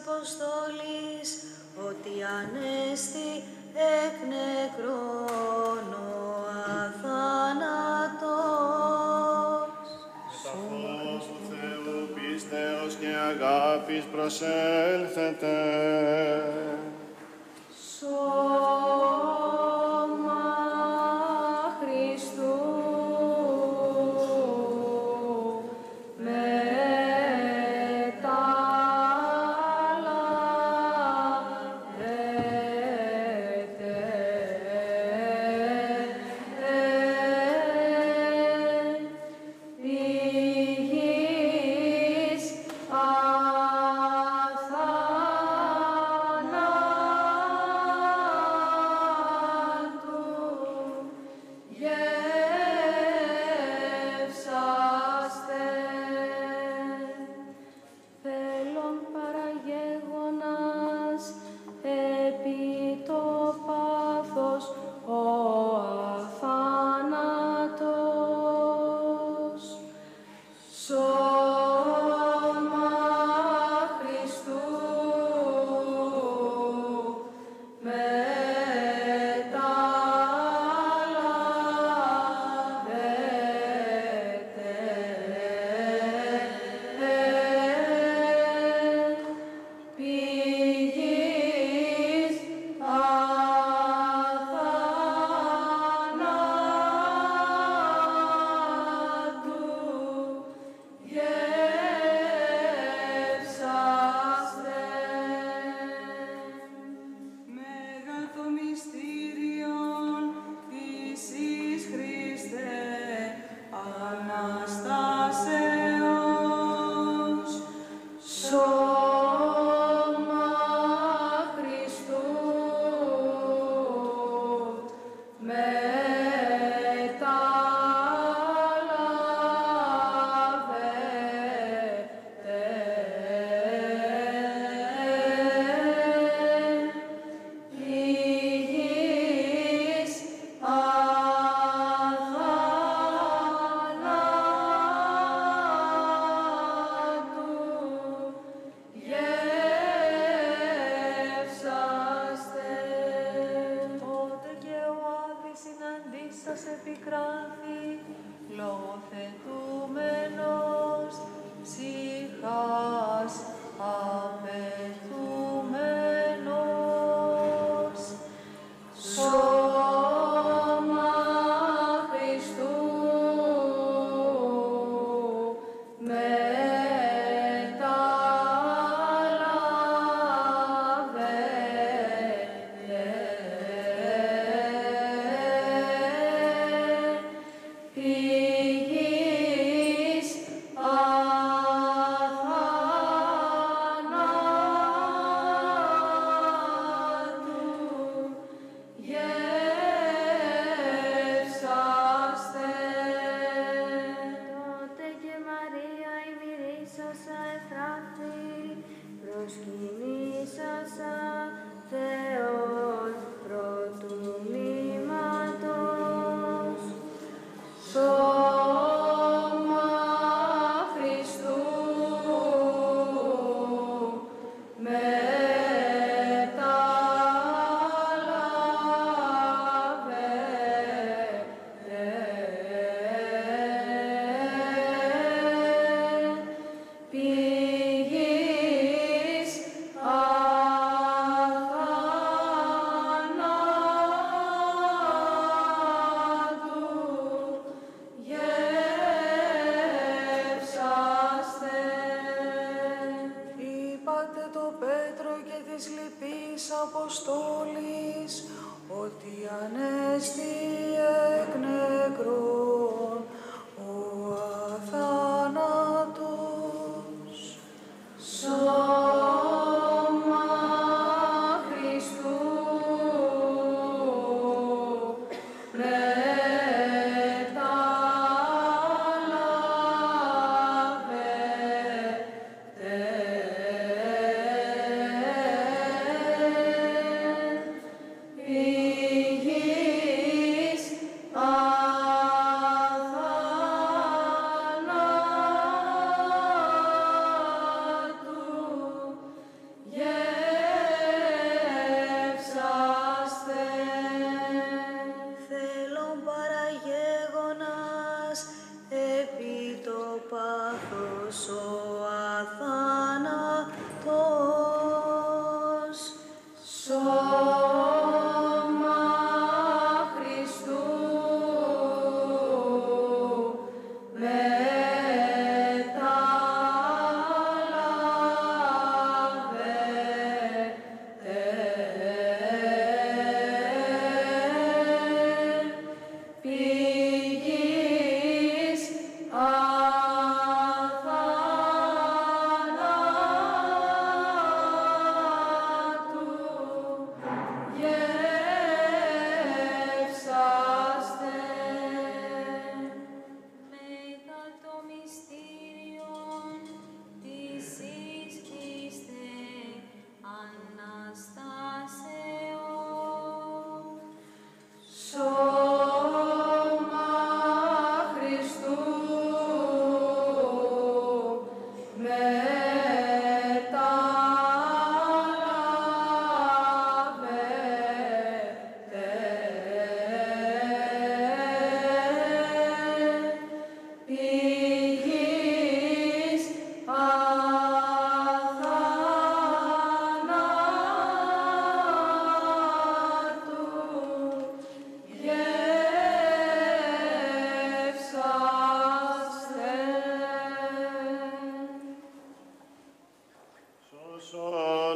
Αποστόλης, ότι ανέστη εκ νεκρών ο αθάνατος. Μεταφός του Θεού πίστεως και αγάπης προσέλθετε. Σώμα Χριστού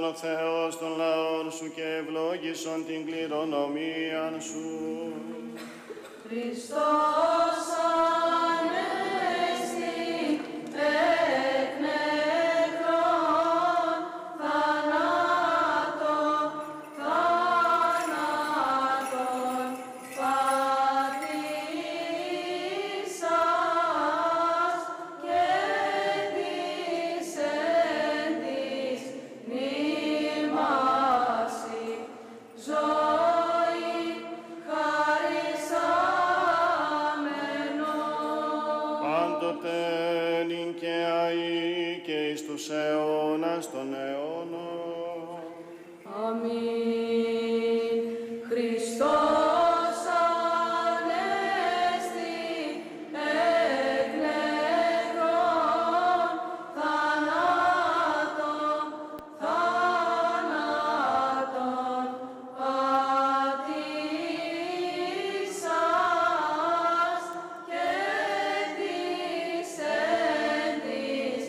ο Θεός των λαών σου και ευλόγησον την κληρονομία σου. Χριστός ανέστη εκ νεκρών, θανάτων πατήσας και της εν της μνήμασι ζωή χαρισάμενος. Πάντοτε νυν και αεί και εις τους αιώνας των αιώνων. Αμήν. Χριστός ανέστη εκ νεκρών, θανάτων πατήσας και της εν της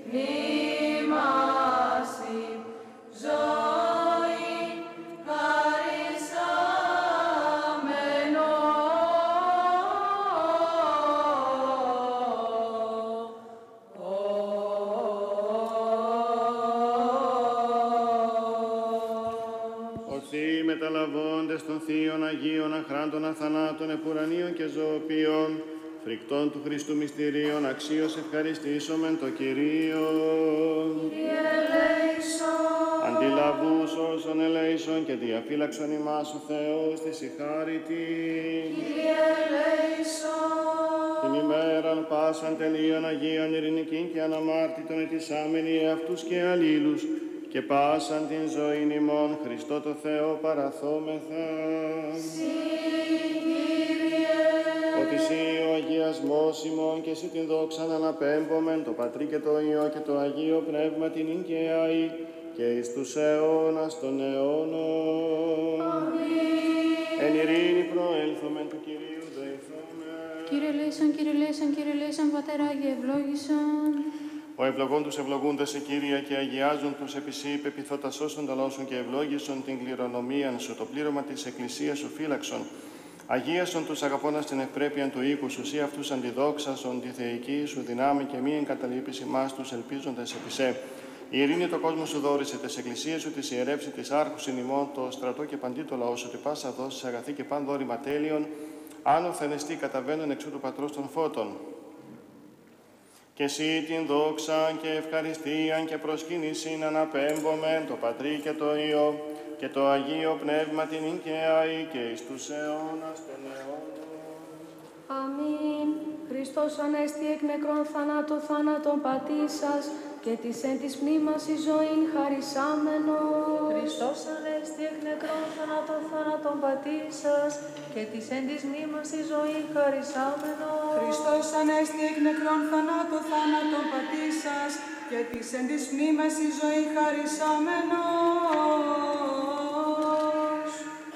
μνήμασι ζωή Ορθοί μεταλαβώντες των θείων Αγίων αχράντων αθανάτων επουρανίων και ζωοποιών, φρικτών του Χριστού μυστηρίων, αξίως ευχαριστήσομεν το Κυρίο. Κύριε ελέησον. Αντιλαβούς όσων ελέησον και διαφύλαξον ημάς ο Θεός της η χάρητη. Κύριε ελέησον. Την ημέραν πάσαν τελείων Αγίων ειρηνικήν και αναμάρτητον ετισάμενοι εαυτούς και αλλήλους και πάσαν την ζωήν ημών Χριστό το Θεό παραθόμεθα. Συ, Κύριε. Ότι εσύ ο αγιασμός ημών και εσύ την δόξαν αναπέμπομεν το Πατρί και το Υιό και το Αγίο Πνεύμα την ίν και αεί και εις τους αιώνας των αιώνων. Αμήν. Εν ειρήνη προέλθομεν του Κυρίου δεηθόμεν. Κύριε ελέησον, Κύριε ελέησον, Κύριε ελέησον, Πατέρα Άγιε ευλόγησον. Ο ευλογών τους ευλογούντας σε Κύρια και αγιάζουν τους επισή πεπιθώτα σώσον τα λαόσον και ευλόγησον την κληρονομίαν σου, το πλήρωμα της Εκκλησίας σου φύλαξον. Αγίασον τους αγαπώντας την ευπρέπειαν του οίκου σου, σύ αυτούς αντιδόξασον τη θεϊκή σου δυνάμει και μη εγκαταλείπεις ημάς τους ελπίζοντας επισέ. Η ειρήνη το κόσμο σου δόρισε, τες εκκλησίες σου της ιερεύσει, της άρχους εν ημών, το στρατό και παντί το λαό σου, ότι πάσα δώσεις αγαθή και παν δόρημα τέλειων, άνω φαινεστή καταβαίνουν εξού του Πατρός των Φώτων. Και εσύ την δόξα και ευχαριστίαν και προσκύνησιν αναπέμπομεν το Πατρί και το Υιό και το Αγίο Πνεύμα την ίν και αεί και εις τους αιώνας των αιώνων. Αμήν. Χριστός ανέστη εκ νεκρών θάνατον πατήσας και της εν της μνήμας η ζωήν χαρισάμενος. Χριστός ανέστη εκ νεκρών θάνατον πατήσας και της εν της μνήμας η ζωή χαρισάμενος. Χριστός ανέστη εκ νεκρών θάνατον πατήσας και της εν της μνήμας η ζωή χαρισάμενος.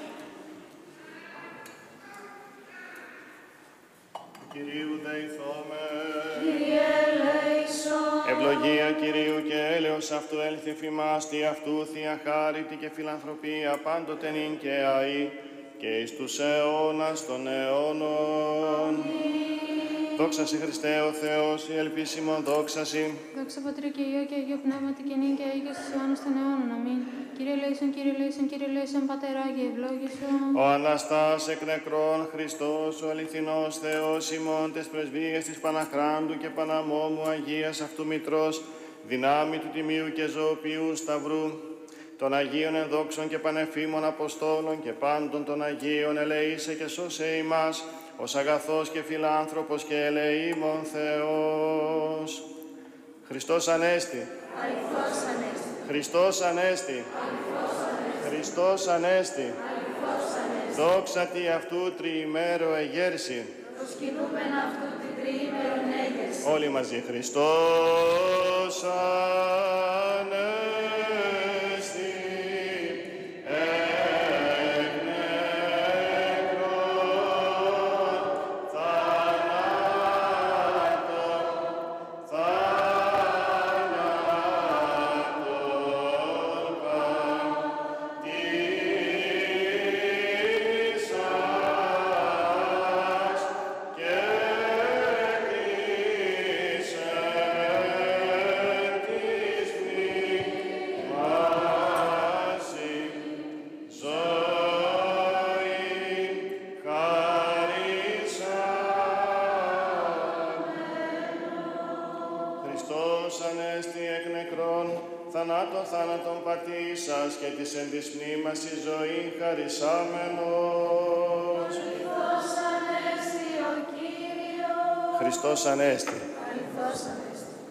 Κυρίου δεηθόμεν. Κύριε ελέησον. Ευλογία Κυρίου και έλεος αυτού έλθει φημάς, τι αυτού θεία χάριτη και φιλανθρωπία πάντοτε νυν και αεί και εις τους αιώνας των αιώνων. Δόξα σε Χριστέ ο Θεός, η ελπίσιμον δόξα σε. Δόξα Πατρί και Υιό και Αγίο Πνεύματι και νυν και αεί και στους αιώνας των αιώνων. Αμήν. Κύριε ελέησον, Κύριε ελέησον, Κύριε ελέησον, Πατέρα Άγιε ευλόγησον. Ο Αναστάς εκ νεκρών Χριστός, ο αληθινός Θεός ημών, τες πρεσβείες της Παναχράντου και Παναμόμου Αγίας αυτού Μητρός, δυνάμει του Τιμίου και Ζωοποιού Σταυρού, των Αγίων ενδόξων και πανεφήμων Αποστόλων και πάντων των Αγίων ελεήσε και σώσε ημάς, ως αγαθός και φιλάνθρωπος και ελεήμων Θεός. Χριστός Ανέστη. Αληθώς ανέστη. Χριστός Ανέστη. Αληθώς ανέστη. Χριστός Ανέστη. Αληθώς ανέστη. Δόξα τι αυτού τριημέρο εγέρση. Προσκυνούμεν αυτού την τριήμερον έγερση. Όλοι μαζί. Χριστός Ανέστη. θάνατον πατήσας και της εν της μνήμας η ζωή χαρισάμενος. Χριστός Ανέστη ο Κύριος. Χριστός Ανέστη. Χριστός Ανέστη.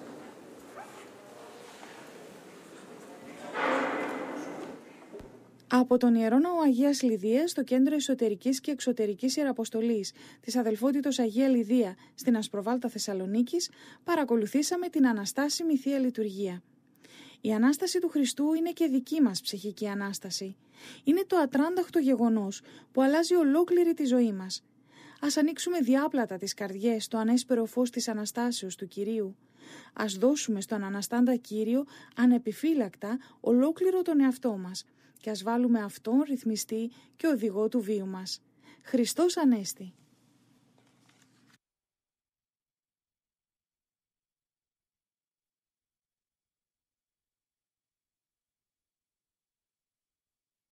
Από τον Ιερό Ναό Αγίας Λιδίας, στο Κέντρο Εσωτερικής και Εξωτερικής Ιεραποστολής της Αδελφότητος Αγία Λιδία στην Ασπροβάλτα Θεσσαλονίκης, παρακολουθήσαμε την Αναστάσιμη Θεία Λειτουργία. Η Ανάσταση του Χριστού είναι και δική μας ψυχική Ανάσταση. Είναι το ατράνταχτο γεγονός που αλλάζει ολόκληρη τη ζωή μας. Ας ανοίξουμε διάπλατα τις καρδιές στο ανέσπερο φως της Αναστάσεως του Κυρίου. Ας δώσουμε στον Αναστάντα Κύριο ανεπιφύλακτα ολόκληρο τον εαυτό μας και ας βάλουμε Αυτόν ρυθμιστή και οδηγό του βίου μας. Χριστός Ανέστη.